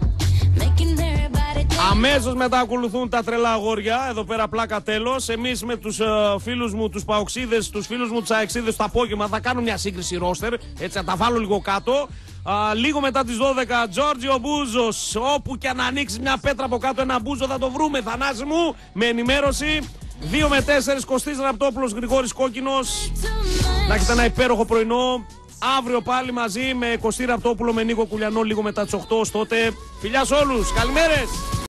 Αμέσως μετά ακολουθούν τα τρελά αγόρια, εδώ πέρα πλάκα τέλος. Εμείς με τους uh, φίλους μου, τους παοξίδες, τους φίλους μου τους αεξίδες το απόγευμα θα κάνω μια σύγκριση ρόστερ, έτσι θα τα βάλω λίγο κάτω. Uh, λίγο μετά τις δώδεκα, Τζόρτζιο Μπούζος, όπου και αν ανοίξει μια πέτρα από κάτω ένα μπούζο θα το βρούμε, Θανάση μου, με ενημέρωση. δύο με τέσσερα, Κωστής Ραπτόπουλος, Γρηγόρης Κόκκινος. Να έχετε ένα υπέροχο πρωινό. Αύριο πάλι μαζί με Κωστή Ραπτόπουλο, με Νίκο Κουλιανό λίγο μετά τις οκτώ. Τότε φιλιά σε όλους, καλημέρες.